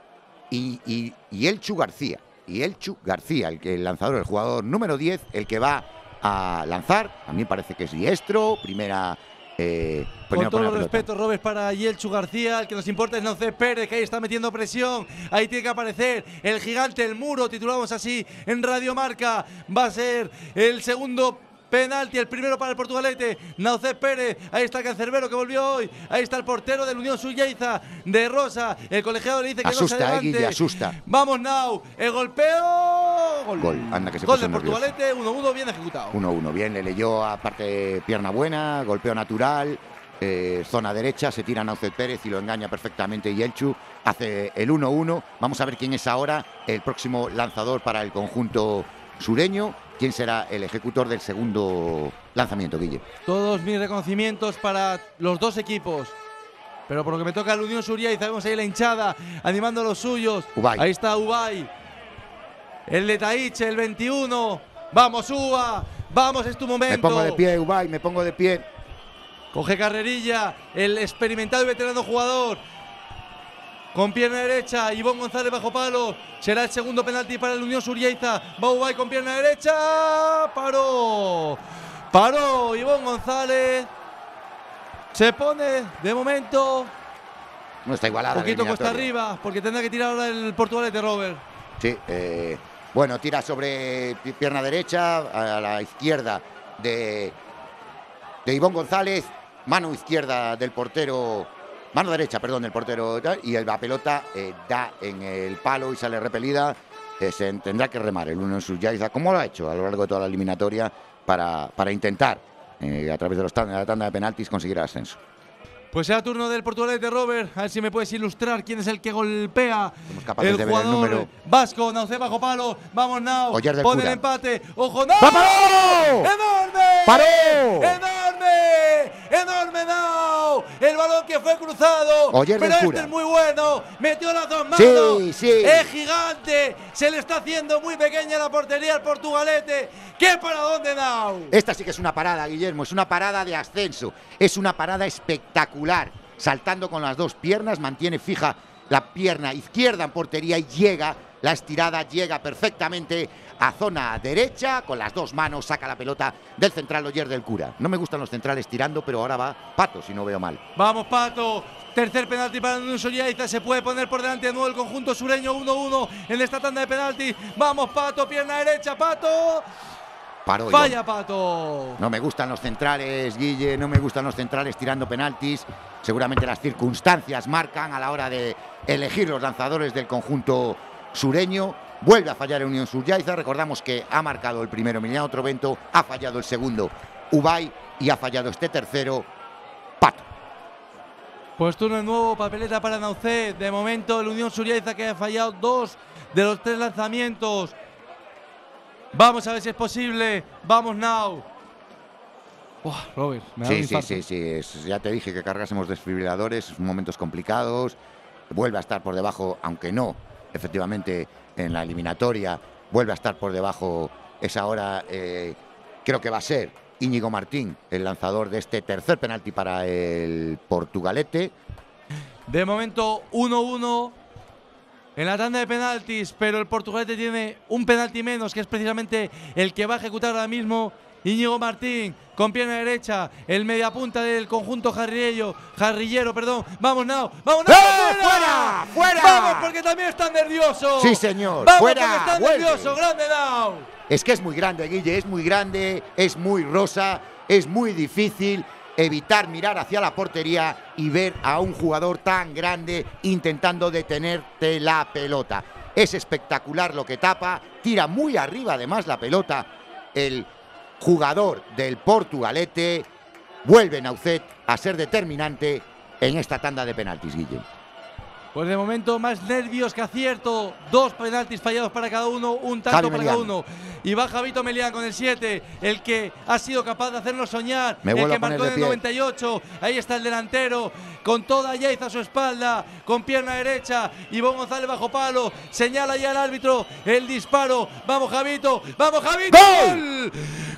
y, y, y Elchu García, y Elchu García, el, que, el lanzador, el jugador número diez, el que va a lanzar. A mí me parece que es diestro, primera… Eh, Con todo el respeto, Robert, para Elchu García, el que nos importa es Naucet Pérez, que ahí está metiendo presión. Ahí tiene que aparecer el gigante, el muro, titulamos así en Radio Marca. Va a ser el segundo penalti, el primero para el Portugalete. Naucet Pérez, ahí está el cancerbero que volvió hoy. Ahí está el portero del Unión Suryaiza, de Rosa. El colegiado le dice que asusta, no se adelante. Eh, Guille, asusta. Vamos, Nau. El golpeo. Gol. Gol, anda que se Gol puso del Portugalete, uno uno, bien ejecutado. uno uno, bien, le leyó aparte pierna buena, golpeo natural. eh, zona derecha, se tira Naucet Pérez y lo engaña perfectamente Yelchu, hace el uno uno. Vamos a ver quién es ahora el próximo lanzador para el conjunto sureño, quién será el ejecutor del segundo lanzamiento, Guille. Todos mis reconocimientos para los dos equipos. Pero por lo que me toca la Unión Suriaiza, vemos ahí la hinchada animando a los suyos. Ubay. Ahí está Ubay. El de Taiche, el veintiuno. Vamos, Uba. Vamos, es tu momento. Me pongo de pie, Ubay, me pongo de pie. Coge carrerilla, el experimentado y veterano jugador. Con pierna derecha, Ivón González bajo palo. Será el segundo penalti para la Unión Suriaiza. Va Ubay con pierna derecha. Paró. Paró Ivón González. Se pone, de momento, No está igualada. un poquito la cuesta eliminatoria. arriba, porque tendrá que tirar ahora el Portugalete, Robert. Sí, eh, bueno, tira sobre pierna derecha, a la izquierda de, de Ivón González, mano izquierda del portero, mano derecha, perdón, del portero, y la pelota eh, da en el palo y sale repelida. Eh, se tendrá que remar el Unión Suriaiza, como lo ha hecho a lo largo de toda la eliminatoria, para, para intentar, eh, a través de, los tan- de la tanda de penaltis, conseguir el ascenso. Pues será turno del Portugalete, Robert. A ver si me puedes ilustrar quién es el que golpea. Somos capaces el de ver el jugador número. vasco, Naucet bajo palo. Vamos, Nau. Oyer del Pone el Cura. empate. ¡Ojo, Nau! ¡Va, paró! ¡Enorme! ¡Paró! ¡Enorme! ¡Enorme, Nau! El balón que fue cruzado. Oyer pero del este Cura. es muy bueno. Metió las dos manos. Sí, sí. Es gigante. Se le está haciendo muy pequeña la portería al Portugalete. ¿Qué para dónde, Nau? Esta sí que es una parada, Guillermo, es una parada de ascenso, es una parada espectacular, saltando con las dos piernas, mantiene fija la pierna izquierda en portería y llega, la estirada llega perfectamente a zona derecha, con las dos manos saca la pelota del central Oyer del Cura. No me gustan los centrales tirando, pero ahora va Pato, si no veo mal. Vamos, Pato. Tercer penalti para la Unión Suriaiza. Se puede poner por delante de nuevo el conjunto sureño. uno uno en esta tanda de penalti. Vamos, Pato. Pierna derecha, Pato. Paró, Falla, Iván. Pato. No me gustan los centrales, Guille, no me gustan los centrales tirando penaltis. Seguramente las circunstancias marcan a la hora de elegir los lanzadores del conjunto sureño. Vuelve a fallar el Unión Suriaiza. Recordamos que ha marcado el primero Emiliano Trovento, ha fallado el segundo Ubay y ha fallado este tercero Pato. Pues turno de nuevo, papeleta para Naucet. De momento, el Unión Suriaiza que ha fallado dos de los tres lanzamientos. Vamos a ver si es posible. Vamos, Nau. Buah, Robert, me da un Sí, sí, infarto. sí, sí. es- ya te dije que cargásemos desfibriladores, momentos complicados. Vuelve a estar por debajo, aunque no, efectivamente, en la eliminatoria. Vuelve a estar por debajo esa hora. Eh, creo que va a ser Íñigo Martín, el lanzador de este tercer penalti para el Portugalete. De momento, uno uno en la tanda de penaltis, pero el Portugalete tiene un penalti menos, que es precisamente el que va a ejecutar ahora mismo Íñigo Martín, con pierna derecha, el mediapunta del conjunto jarrillero, jarrillero, perdón. Vamos, Nau, vamos, Nau, ¡Eh, fuera, fuera! Vamos, porque también están nerviosos. Sí, señor, Vamos, fuera, porque están vuelve. nerviosos, grande Nau. Es que es muy grande, Guille, es muy grande, es muy rosa, es muy difícil evitar mirar hacia la portería y ver a un jugador tan grande intentando detenerte la pelota. Es espectacular lo que tapa, tira muy arriba además la pelota el jugador del Portugalete. Vuelve Naucet a ser determinante en esta tanda de penaltis, Guille. Pues de momento más nervios que acierto. Dos penaltis fallados para cada uno, un tanto Javi para Melián. cada uno. Y va Javito Melián con el siete, el que ha sido capaz de hacernos soñar, Me el vuelvo que a poner marcó de en el pie. noventa y ocho. Ahí está el delantero, con toda Yaiza a su espalda, con pierna derecha. Ivón González bajo palo, señala ya el árbitro el disparo. Vamos, Javito, vamos, Javito. ¡Gol!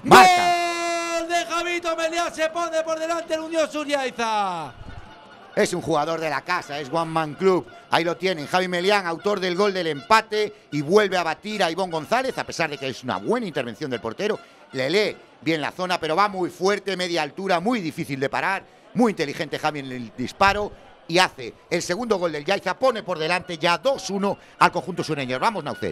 Marca. ¡Gol de Javito Melián! Se pone por delante el Unión Suriaiza. Es un jugador de la casa, es One Man Club. Ahí lo tienen, Javi Melián, autor del gol del empate, y vuelve a batir a Ivón González, a pesar de que es una buena intervención del portero. Le lee bien la zona, pero va muy fuerte, media altura, muy difícil de parar. Muy inteligente Javi en el disparo y hace el segundo gol del Yaiza. Pone por delante ya dos uno al conjunto sureño. Vamos, Naucet.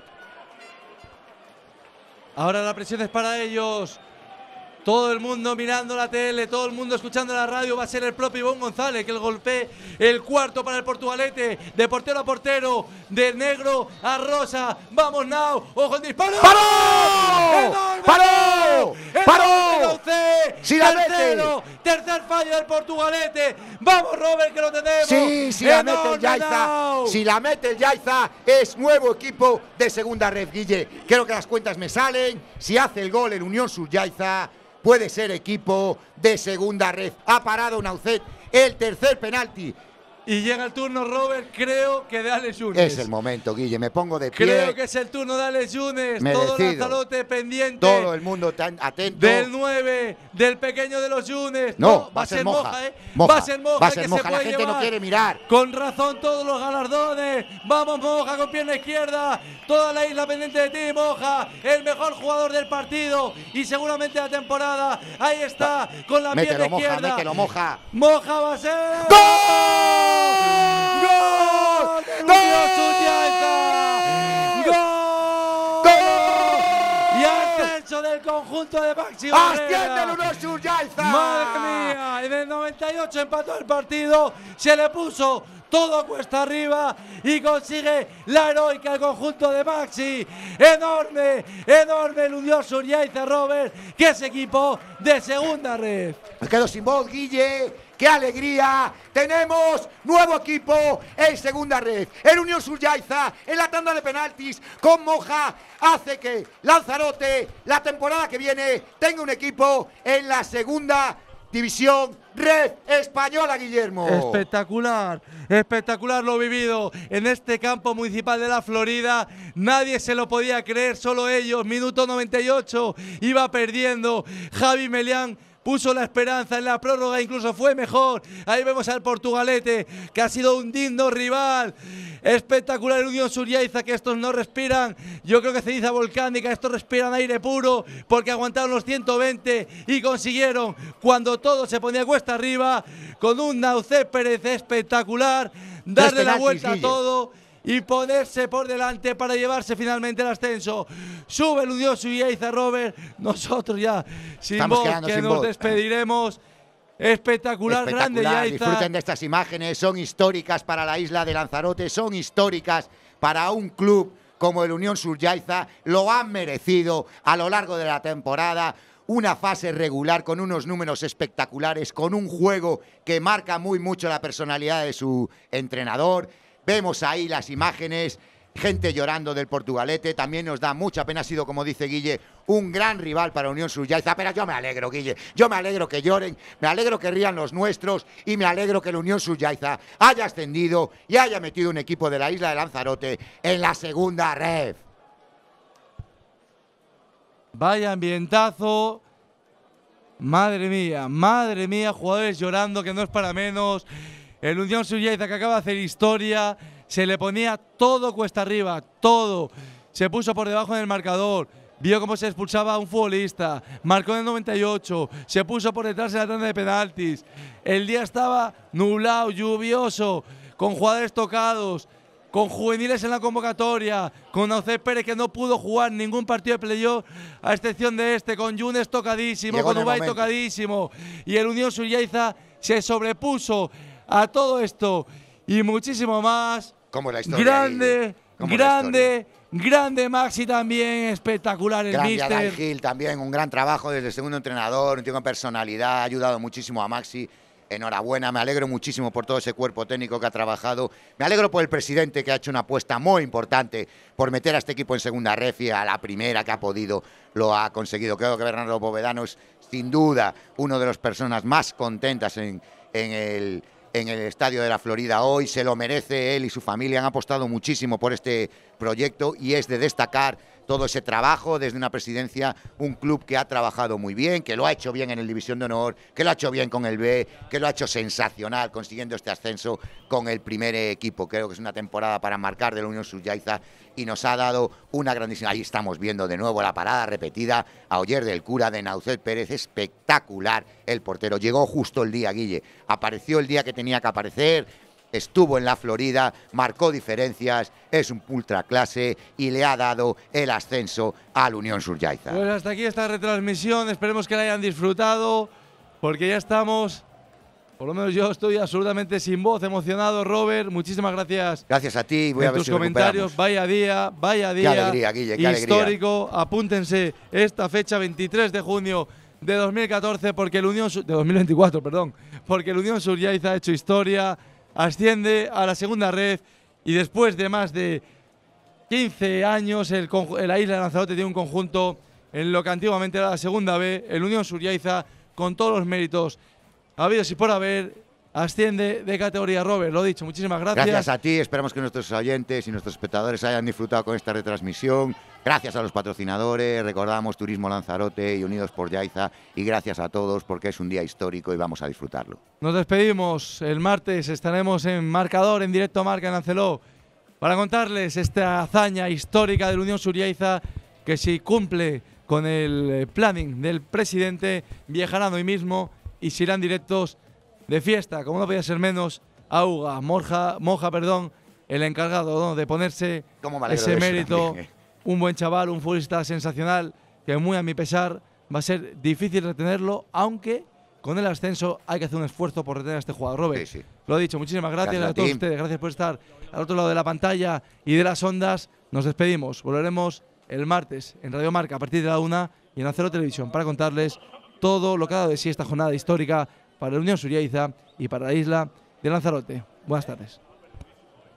Ahora la presión es para ellos. Todo el mundo mirando la tele, todo el mundo escuchando la radio. Va a ser el propio Ivón González que el golpee. El cuarto para el Portugalete. De portero a portero. De negro a rosa. Vamos, Nau. Ojo el disparo. ¡Paró! ¡Enorme! ¡Paró! ¡Enorme, ¡Paró! Naucet! mete. ¡Sí la Tercero, mete! Tercer fallo del Portugalete. Vamos, Robert, que lo tenemos. Sí, si la mete el Enorme Yaiza, now. si la mete el Yaiza, es nuevo equipo de segunda red, Guille. Creo que las cuentas me salen. Si hace el gol el Unión Sur-Yaiza, puede ser equipo de segunda red. Ha parado Naucet el tercer penalti. Y llega el turno, Robert, creo que de Alex Yunes. Es el momento, Guille, me pongo de pie. Creo que es el turno de Alex Yunes. Todo Lanzarote pendiente. Todo el mundo tan atento. Del nueve, del pequeño de los Yunes. No, No, va, va a ser Moja, Moja, ¿eh? Moja, Va a ser Moja, va a ser que Moja, se la puede gente no llevar quiere mirar. Con razón todos los galardones. Vamos, Moja, con pierna izquierda. Toda la isla pendiente de ti, Moja. El mejor jugador del partido y seguramente de la temporada. Ahí está, con la Mételo, pierna Moja, izquierda. mételo, Moja. Moja va a ser. ¡Gol! ¡Gol! ¡Del Unión Sur-Yaiza! ¡Gol! ¡Gol! Y ascenso del conjunto de Maxi ¡Asciende Barrera. el Unión Sur-Yaiza! ¡Madre mía! En el noventa y ocho empató el partido, se le puso todo cuesta arriba y consigue la heroica el conjunto de Maxi. Enorme, enorme el Unión Sur-Yaiza, Robert, que es equipo de segunda red. Me quedo sin voz, Guille. ¡Qué alegría! Tenemos nuevo equipo en segunda red. El Unión Sur-Yaiza en la tanda de penaltis con Moja hace que Lanzarote la temporada que viene tenga un equipo en la segunda división red española, Guillermo. Espectacular, espectacular lo vivido en este campo municipal de la Florida. Nadie se lo podía creer, solo ellos. Minuto noventa y ocho, iba perdiendo. Javi Melián puso la esperanza en la prórroga, incluso fue mejor. Ahí vemos al Portugalete, que ha sido un digno rival. Espectacular el Unión Sur-Yaiza, que estos no respiran, yo creo que ceniza volcánica, estos respiran aire puro, porque aguantaron los ciento veinte y consiguieron, cuando todo se ponía cuesta arriba, con un Naucet Pérez espectacular, darle la vuelta a todo y ponerse por delante para llevarse finalmente el ascenso. Sube el Unión Sur-Yaiza, Robert. Nosotros ya, sin Estamos voz, quedando que sin nos voz. despediremos. Espectacular, grande Espectacular. Yaiza. Disfruten de estas imágenes, son históricas para la isla de Lanzarote, son históricas para un club como el Unión Sur-Yaiza. Lo han merecido a lo largo de la temporada. Una fase regular con unos números espectaculares, con un juego que marca muy mucho la personalidad de su entrenador. Vemos ahí las imágenes, gente llorando del Portugalete, también nos da mucha pena, ha sido, como dice Guille, un gran rival para Unión Sur-Yaiza, pero yo me alegro, Guille, yo me alegro que lloren, me alegro que rían los nuestros y me alegro que el Unión Sur-Yaiza haya ascendido y haya metido un equipo de la isla de Lanzarote en la segunda red. Vaya ambientazo. Madre mía, madre mía, jugadores llorando, que no es para menos. El Unión Sur-Yaiza, que acaba de hacer historia, se le ponía todo cuesta arriba, todo. Se puso por debajo del marcador, vio cómo se expulsaba a un futbolista, marcó en el noventa y ocho, se puso por detrás en la tanda de penaltis. El día estaba nublado, lluvioso, con jugadores tocados, con juveniles en la convocatoria, con Naucet Pérez, que no pudo jugar ningún partido de playoff, a excepción de este, con Yunes tocadísimo, Llegó con en el Ubay momento. tocadísimo. Y el Unión Sur-Yaiza se sobrepuso a todo esto y muchísimo más. Como la historia, Grande, Guille, como la grande, grande Maxi también, espectacular el Grande míster. Adai Gil también, un gran trabajo desde el segundo entrenador, un tío con personalidad, ha ayudado muchísimo a Maxi. Enhorabuena, me alegro muchísimo por todo ese cuerpo técnico que ha trabajado. Me alegro por el presidente, que ha hecho una apuesta muy importante por meter a este equipo en segunda ref, y a la primera que ha podido lo ha conseguido. Creo que Bernardo Povedano es sin duda uno de las personas más contentas en, en el en el Estadio de la Florida hoy. Se lo merece, él y su familia han apostado muchísimo por este proyecto y es de destacar todo ese trabajo desde una presidencia, un club que ha trabajado muy bien, que lo ha hecho bien en el División de Honor, que lo ha hecho bien con el B, que lo ha hecho sensacional consiguiendo este ascenso con el primer equipo. Creo que es una temporada para marcar de la Unión Sur-Yaiza y nos ha dado una grandísima... Ahí estamos viendo de nuevo la parada repetida a Oller del Cura de Naucet Pérez, espectacular el portero. Llegó justo el día, Guille, apareció el día que tenía que aparecer, estuvo en la Florida, marcó diferencias, es un ultraclase y le ha dado el ascenso al Unión Sur-Yaiza. Pues hasta aquí esta retransmisión, esperemos que la hayan disfrutado, porque ya estamos, por lo menos yo estoy absolutamente sin voz, emocionado. Robert, muchísimas gracias. Gracias a ti, voy en a ver tus si comentarios. recuperamos. Vaya día, vaya día. Qué alegría, Guille, qué histórico. alegría. Apúntense esta fecha, veintitrés de junio de dos mil catorce, porque el Unión Su- de dos mil veinticuatro, perdón, porque el Unión Suryaiza ha hecho historia, asciende a la segunda red y después de más de quince años el, conju- la isla de Lanzarote tiene un conjunto en lo que antiguamente era la segunda B, el Unión Suryaiza, con todos los méritos habidos y por haber, asciende de categoría. Robert, lo dicho, muchísimas gracias. Gracias a ti, esperamos que nuestros oyentes y nuestros espectadores hayan disfrutado con esta retransmisión. Gracias a los patrocinadores, recordamos Turismo Lanzarote y Unidos por Yaiza, y gracias a todos porque es un día histórico y vamos a disfrutarlo. Nos despedimos. El martes estaremos en Marcador, en directo a Marca en Lancelot, para contarles esta hazaña histórica del Unión Suryaiza, que si cumple con el planning del presidente, viajarán hoy mismo y se irán directos de fiesta, como no podía ser menos, a Uga, Moja, Moja, perdón, el encargado, ¿no?, de ponerse ¿Cómo me alegro ese de eso mérito. también, eh? Un buen chaval, un futbolista sensacional, que muy a mi pesar va a ser difícil retenerlo, aunque con el ascenso hay que hacer un esfuerzo por retener a este jugador. Robert, Sí, sí. lo he dicho, muchísimas gracias, Gracias a a todos ti. ustedes, gracias por estar al otro lado de la pantalla y de las ondas. Nos despedimos, volveremos el martes en Radio Marca a partir de la una y en Lanzarote Televisión para contarles todo lo que ha dado de sí esta jornada histórica para la Unión Suryaiza y para la isla de Lanzarote. Buenas tardes.